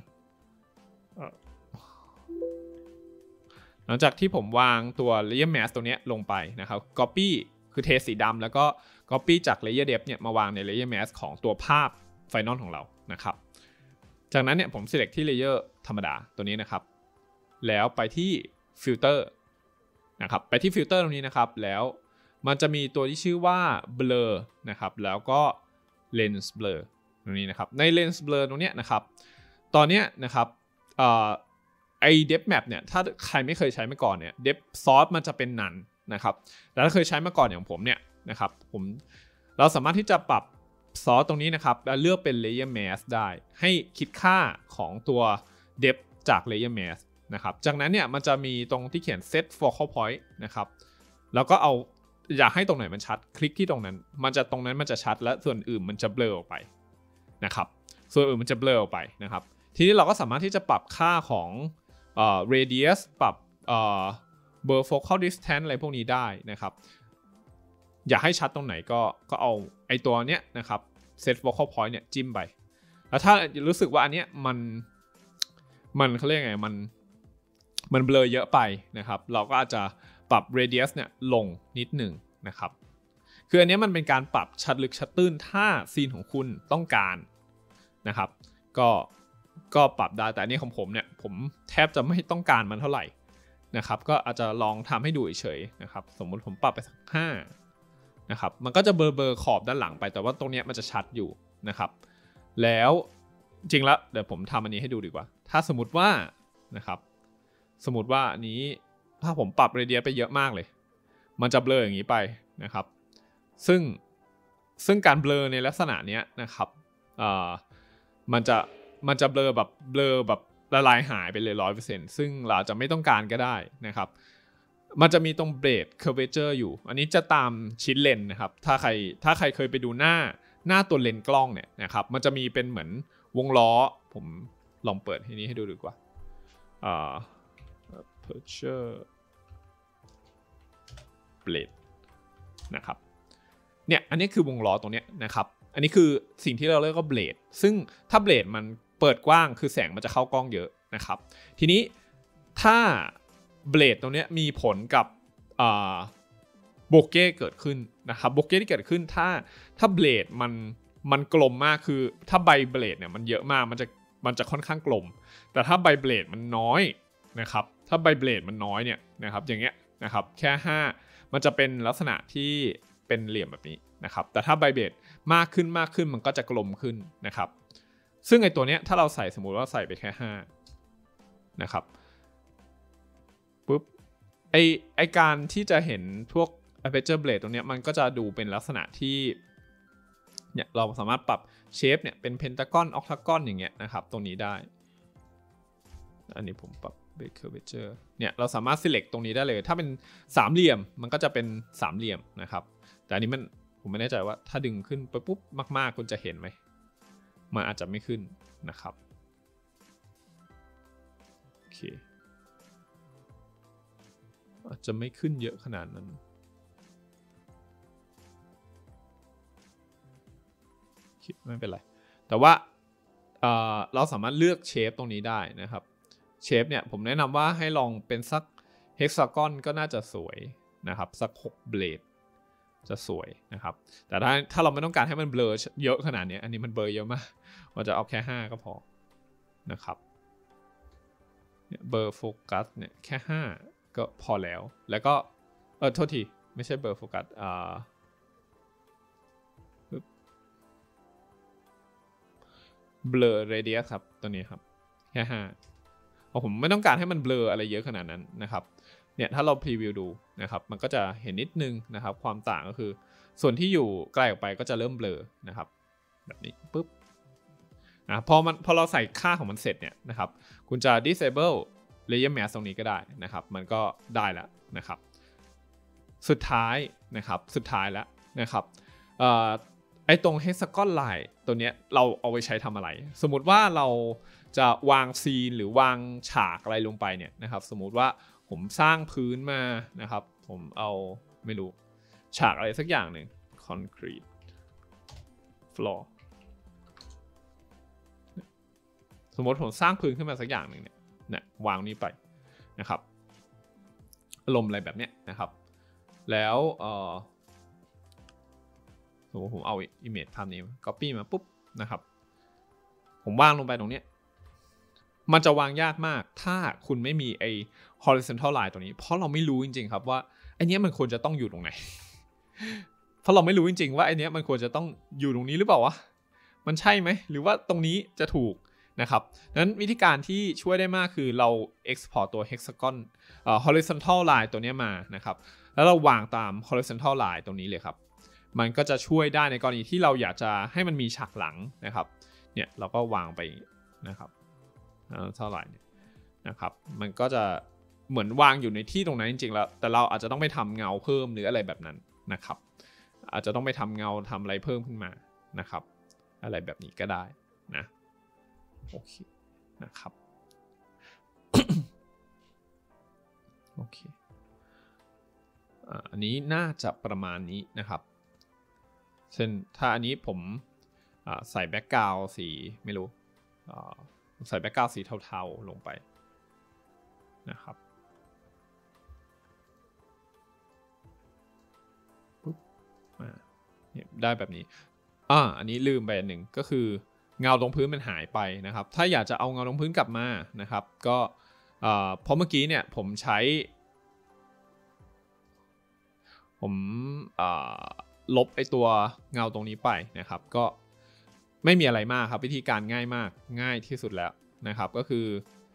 ผมวางตัว layer mask ตัวนี้ลงไปนะครับ copy คือเทสีดำแล้วก็ copy จาก layer depth เนี่ยมาวางใน layer mask ของตัวภาพ final ของเรานะครับจากนั้นเนี่ยผม select ที่ layer ธรรมดาตัวนี้นะครับแล้วไปที่ filter นะครับไปที่ filter ตรงนี้นะครับแล้วมันจะมีตัวที่ชื่อว่า blur นะครับแล้วก็ lens blur ตรงนี้นะครับใน lens blur ตรงนี้นะครับตอนนี้นะครับไอ้ depth map เนี่ยถ้าใครไม่เคยใช้มาก่อนเนี่ย depth source มันจะเป็นนันนะครับแต่ถ้าเคยใช้มาก่อนอย่างผมเนี่ยนะครับเราสามารถที่จะปรับซอสตรงนี้นะครับแล้วเลือกเป็น layer mask ได้ให้คิดค่าของตัว depth จาก layer mask นะครับจากนั้นเนี่ยมันจะมีตรงที่เขียน set focal point นะครับแล้วก็เอาอยากให้ตรงไหนมันชัดคลิกที่ตรงนั้นตรงนั้นมันจะชัดและส่วนอื่นมันจะเบลอออกไปนะครับส่วนอื่นมันจะเบลอออกไปนะครับทีนี้เราก็สามารถที่จะปรับค่าของradius ปรับblur focal distance อะไรพวกนี้ได้นะครับอยากให้ชัดตรงไหนก็เอาไอตัวเนี้ยนะครับ set focal point เนี่ยจิ้มไปแล้วถ้ารู้สึกว่าอันเนี้ยมันเขาเรียกไงมันเบลอเยอะไปนะครับเราก็อาจจะปรับ radius เนี่ยลงนิดหนึ่งนะครับคืออันนี้มันเป็นการปรับชัดลึกชัดตื้นถ้าซีนของคุณต้องการนะครับก็ปรับได้แต่อันนี้ของผมเนี่ยผมแทบจะไม่ต้องการมันเท่าไหร่นะครับก็อาจจะลองทำให้ดูเฉยๆนะครับสมมุติผมปรับไปสัก5นะครับมันก็จะเบลอขอบด้านหลังไปแต่ว่าตรงนี้มันจะชัดอยู่นะครับแล้วจริงแล้วเดี๋ยวผมทำอันนี้ให้ดูดีกว่าถ้าสมมติว่านะครับสมมติว่าอันนี้ถ้าผมปรับเรเดียสไปเยอะมากเลยมันจะเบลออย่างนี้ไปนะครับซึ่งการเบลอในลักษณะนี้นะครับมันจะเบลอแบบละลายหายไปเลย 100% ซึ่งเราจะไม่ต้องการก็ได้นะครับมันจะมีตรงเบรด curvature อยู่อันนี้จะตามชิ้นเลนนะครับถ้าใครเคยไปดูหน้าตัวเลนส์กล้องเนี่ยนะครับมันจะมีเป็นเหมือนวงล้อผมลองเปิดทีนี้ให้ดูดีกว่าaperture blade นะครับเนี่ยอันนี้คือวงล้อตรงนี้นะครับอันนี้คือสิ่งที่เราเรียกว่าเบลดซึ่งถ้าเบลดมันเปิดกว้างคือแสงมันจะเข้ากล้องเยอะนะครับทีนี้ถ้าเบลดตรงนี้มีผลกับโบเก้เกิดขึ้นนะครับโบเก้ที่เกิดขึ้นถ้าเบลดมันกลมมากคือถ้าใบเบลดเนี่ยมันเยอะมากมันจะค่อนข้างกลมแต่ถ้าใบเบลดมันน้อยนะครับถ้าใบเบลดมันน้อยเนี่ยนะครับอย่างเงี้ยนะครับแค่5มันจะเป็นลักษณะที่เป็นเหลี่ยมแบบนี้นะครับแต่ถ้าใบเบลดมากขึ้นมันก็จะกลมขึ้นนะครับซึ่งไอตัวเนี้ยถ้าเราใส่สมมุติว่าใส่ไปแค่5นะครับปุ๊บไอการที่จะเห็นพวก aperture blade ตรงเนี้ยมันก็จะดูเป็นลักษณะที่เนี่ยเราสามารถปรับเชฟเนี่ยเป็น pentagon octagon อย่างเงี้ยนะครับตรงนี้ได้อันนี้ผมปรับ blade curvature เนี่ยเราสามารถ select ตรงนี้ได้เลยถ้าเป็นสามเหลี่ยมมันก็จะเป็นสามเหลี่ยมนะครับแต่อันนี้ผมไม่แน่ใจว่าถ้าดึงขึ้นไปปุ๊บมากๆคุณจะเห็นไหมมันอาจจะไม่ขึ้นนะครับโอเคอาจจะไม่ขึ้นเยอะขนาดนั้นไม่เป็นไรแต่ว่าเราสามารถเลือกเชฟตรงนี้ได้นะครับเชฟเนี่ยผมแนะนำว่าให้ลองเป็นสักเฮกซากอนก็น่าจะสวยนะครับสัก6เบลดจะสวยนะครับแต่ถ้าเราไม่ต้องการให้มันเบลอเยอะขนาดนี้อันนี้มันเบลอเยอะมากเราจะเอาแค่5ก็พอนะครับเบลอโฟกัสเนี่ยแค่5ก็พอแล้วก็โทษทีไม่ใช่เบลอโฟกัสเบลอเรเดียสครับตัวนี้ครับแค่5เพราะผมไม่ต้องการให้มันเบลออะไรเยอะขนาดนั้นนะครับเนี่ยถ้าเราพรีวิวดูนะครับมันก็จะเห็นนิดนึงนะครับความต่างก็คือส่วนที่อยู่ไกลออกไปก็จะเริ่มเบลอนะครับแบบนี้ปุ๊บพอเราใส่ค่าของมันเสร็จเนี่ยนะครับคุณจะ disable layer mask ตรงนี้ก็ได้นะครับมันก็ได้แล้วนะครับสุดท้ายแล้วนะครับไอ้ตรง hexagon line ตัวเนี้ยเราเอาไปใช้ทำอะไรสมมุติว่าเราจะวางซีนหรือวางฉากอะไรลงไปเนี่ยนะครับสมมุติว่าผมสร้างพื้นมานะครับผมเอาไม่รู้ฉากอะไรสักอย่างหนึ่ง concrete floor สมมติผมสร้างพื้นขึ้นมาสักอย่างหนึ่งเนี่ยวางนี้ไปนะครับอารมณ์อะไรแบบเนี้ยนะครับแล้วสมมติผมเอา image ภาพนี้ copy มาปุ๊บนะครับผมวางลงไปตรงนี้มันจะวางยากมากถ้าคุณไม่มีไอ้ horizontal line ตัวนี้เพราะเราไม่รู้จริงๆครับว่าไอ้นี้มันควรจะต้องอยู่ตรงไหนเพราะเราไม่รู้จริงๆว่าไอ้นี้มันควรจะต้องอยู่ตรงนี้หรือเปล่าวะมันใช่ไหมหรือว่าตรงนี้จะถูกนะครับนั้นวิธีการที่ช่วยได้มากคือเรา export ตัว hexagon horizontal line ตัวนี้มานะครับแล้วเราวางตาม horizontal line ตรงนี้เลยครับมันก็จะช่วยได้ในกรณีที่เราอยากจะให้มันมีฉากหลังนะครับเนี่ยเราก็วางไปนะครับเท่าไหร่นะครับมันก็จะเหมือนวางอยู่ในที่ตรงนั้นจริงๆแล้วแต่เราอาจจะต้องไปทำเงาเพิ่มหรืออะไรแบบนั้นนะครับอาจจะต้องไปทำเงาทำอะไรเพิ่มขึ้นมานะครับอะไรแบบนี้ก็ได้นะโอเคนะครับ โอเคอันนี้น่าจะประมาณนี้นะครับเช่นถ้าอันนี้ผมใส่แบ็กกราวด์สีไม่รู้ใส่แบ็กกราวด์สีเทาๆลงไปนะครับปุ๊บได้แบบนี้อันนี้ลืมไปอันหนึ่งก็คือเงาตรงพื้นมันหายไปนะครับถ้าอยากจะเอาเงาตรงพื้นกลับมานะครับก็เพราะเมื่อกี้เนี่ยผมลบไอตัวเงาตรงนี้ไปนะครับก็ไม่มีอะไรมากครับวิธีการง่ายมากง่ายที่สุดแล้วนะครับก็คือ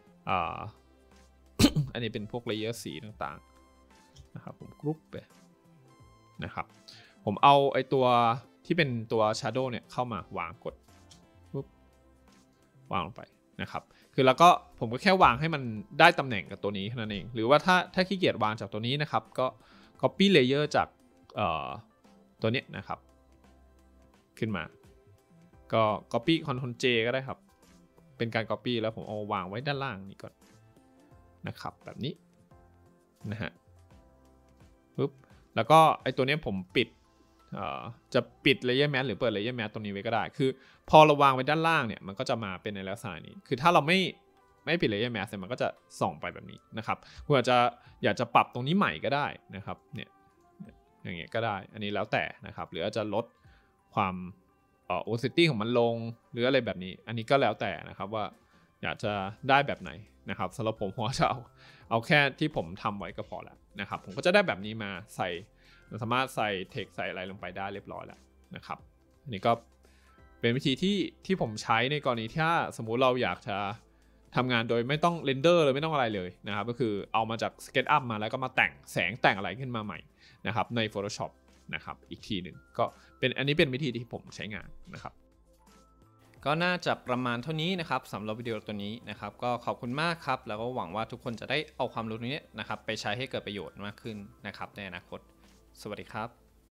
อันนี้เป็นพวกเลเยอร์สีต่างๆนะครับผมกรุ๊ปไปนะครับผมเอาไอตัวที่เป็นตัว Shadow เนี่ยเข้ามาวางกดปุ๊บวางลงไปนะครับคือแล้วก็ผมก็แค่วางให้มันได้ตำแหน่งกับตัวนี้แค่นั้นเองหรือว่าถ้าขี้เกียจวางจากตัวนี้นะครับก็ copy layer จากตัวนี้นะครับขึ้นมาก็ copy Ctrl J ก็ได้ครับเป็นการ copy แล้วผมเอาวางไว้ด้านล่างนี้ก่อนนะครับแบบนี้นะฮะปุ๊บแล้วก็ไอตัวนี้ผมปิดจะปิด layer mask หรือเปิด layer mask ตรงนี้ไว้ก็ได้คือพอเราวางไว้ด้านล่างเนี่ยมันก็จะมาเป็นในลักษณะนี้คือถ้าเราไม่ปิด layer mask มันก็จะส่องไปแบบนี้นะครับคุณอาจจะอยากจะปรับตรงนี้ใหม่ก็ได้นะครับเนี่ยอย่างเงี้ยก็ได้อันนี้แล้วแต่นะครับหรืออาจจะลดความopacity ของมันลงหรืออะไรแบบนี้อันนี้ก็แล้วแต่นะครับว่าอยากจะได้แบบไหนนะครับสำหรับผมจะเอาแค่ที่ผมทำไว้ก็พอแล้วนะครับผมก็จะได้แบบนี้มาใส่สามารถใส่ text ใส่อะไรลงไปได้เรียบร้อยแล้วนะครับอันนี้ก็เป็นวิธีที่ผมใช้ในกรณีถ้าสมมุติเราอยากจะทำงานโดยไม่ต้องเรนเดอร์เลยไม่ต้องอะไรเลยนะครับก็คือเอามาจาก SketchUp มาแล้วก็มาแต่งแสงแต่งอะไรขึ้นมาใหม่นะครับใน Photoshop นะครับอีกทีหนึ่งก็อันนี้เป็นวิธีที่ผมใช้งานนะครับก็น่าจะประมาณเท่านี้นะครับสำหรับวิดีโอตัวนี้นะครับก็ขอบคุณมากครับแล้วก็หวังว่าทุกคนจะได้เอาความรู้นี้นะครับไปใช้ให้เกิดประโยชน์มากขึ้นนะครับในอนาคตสวัสดีครับ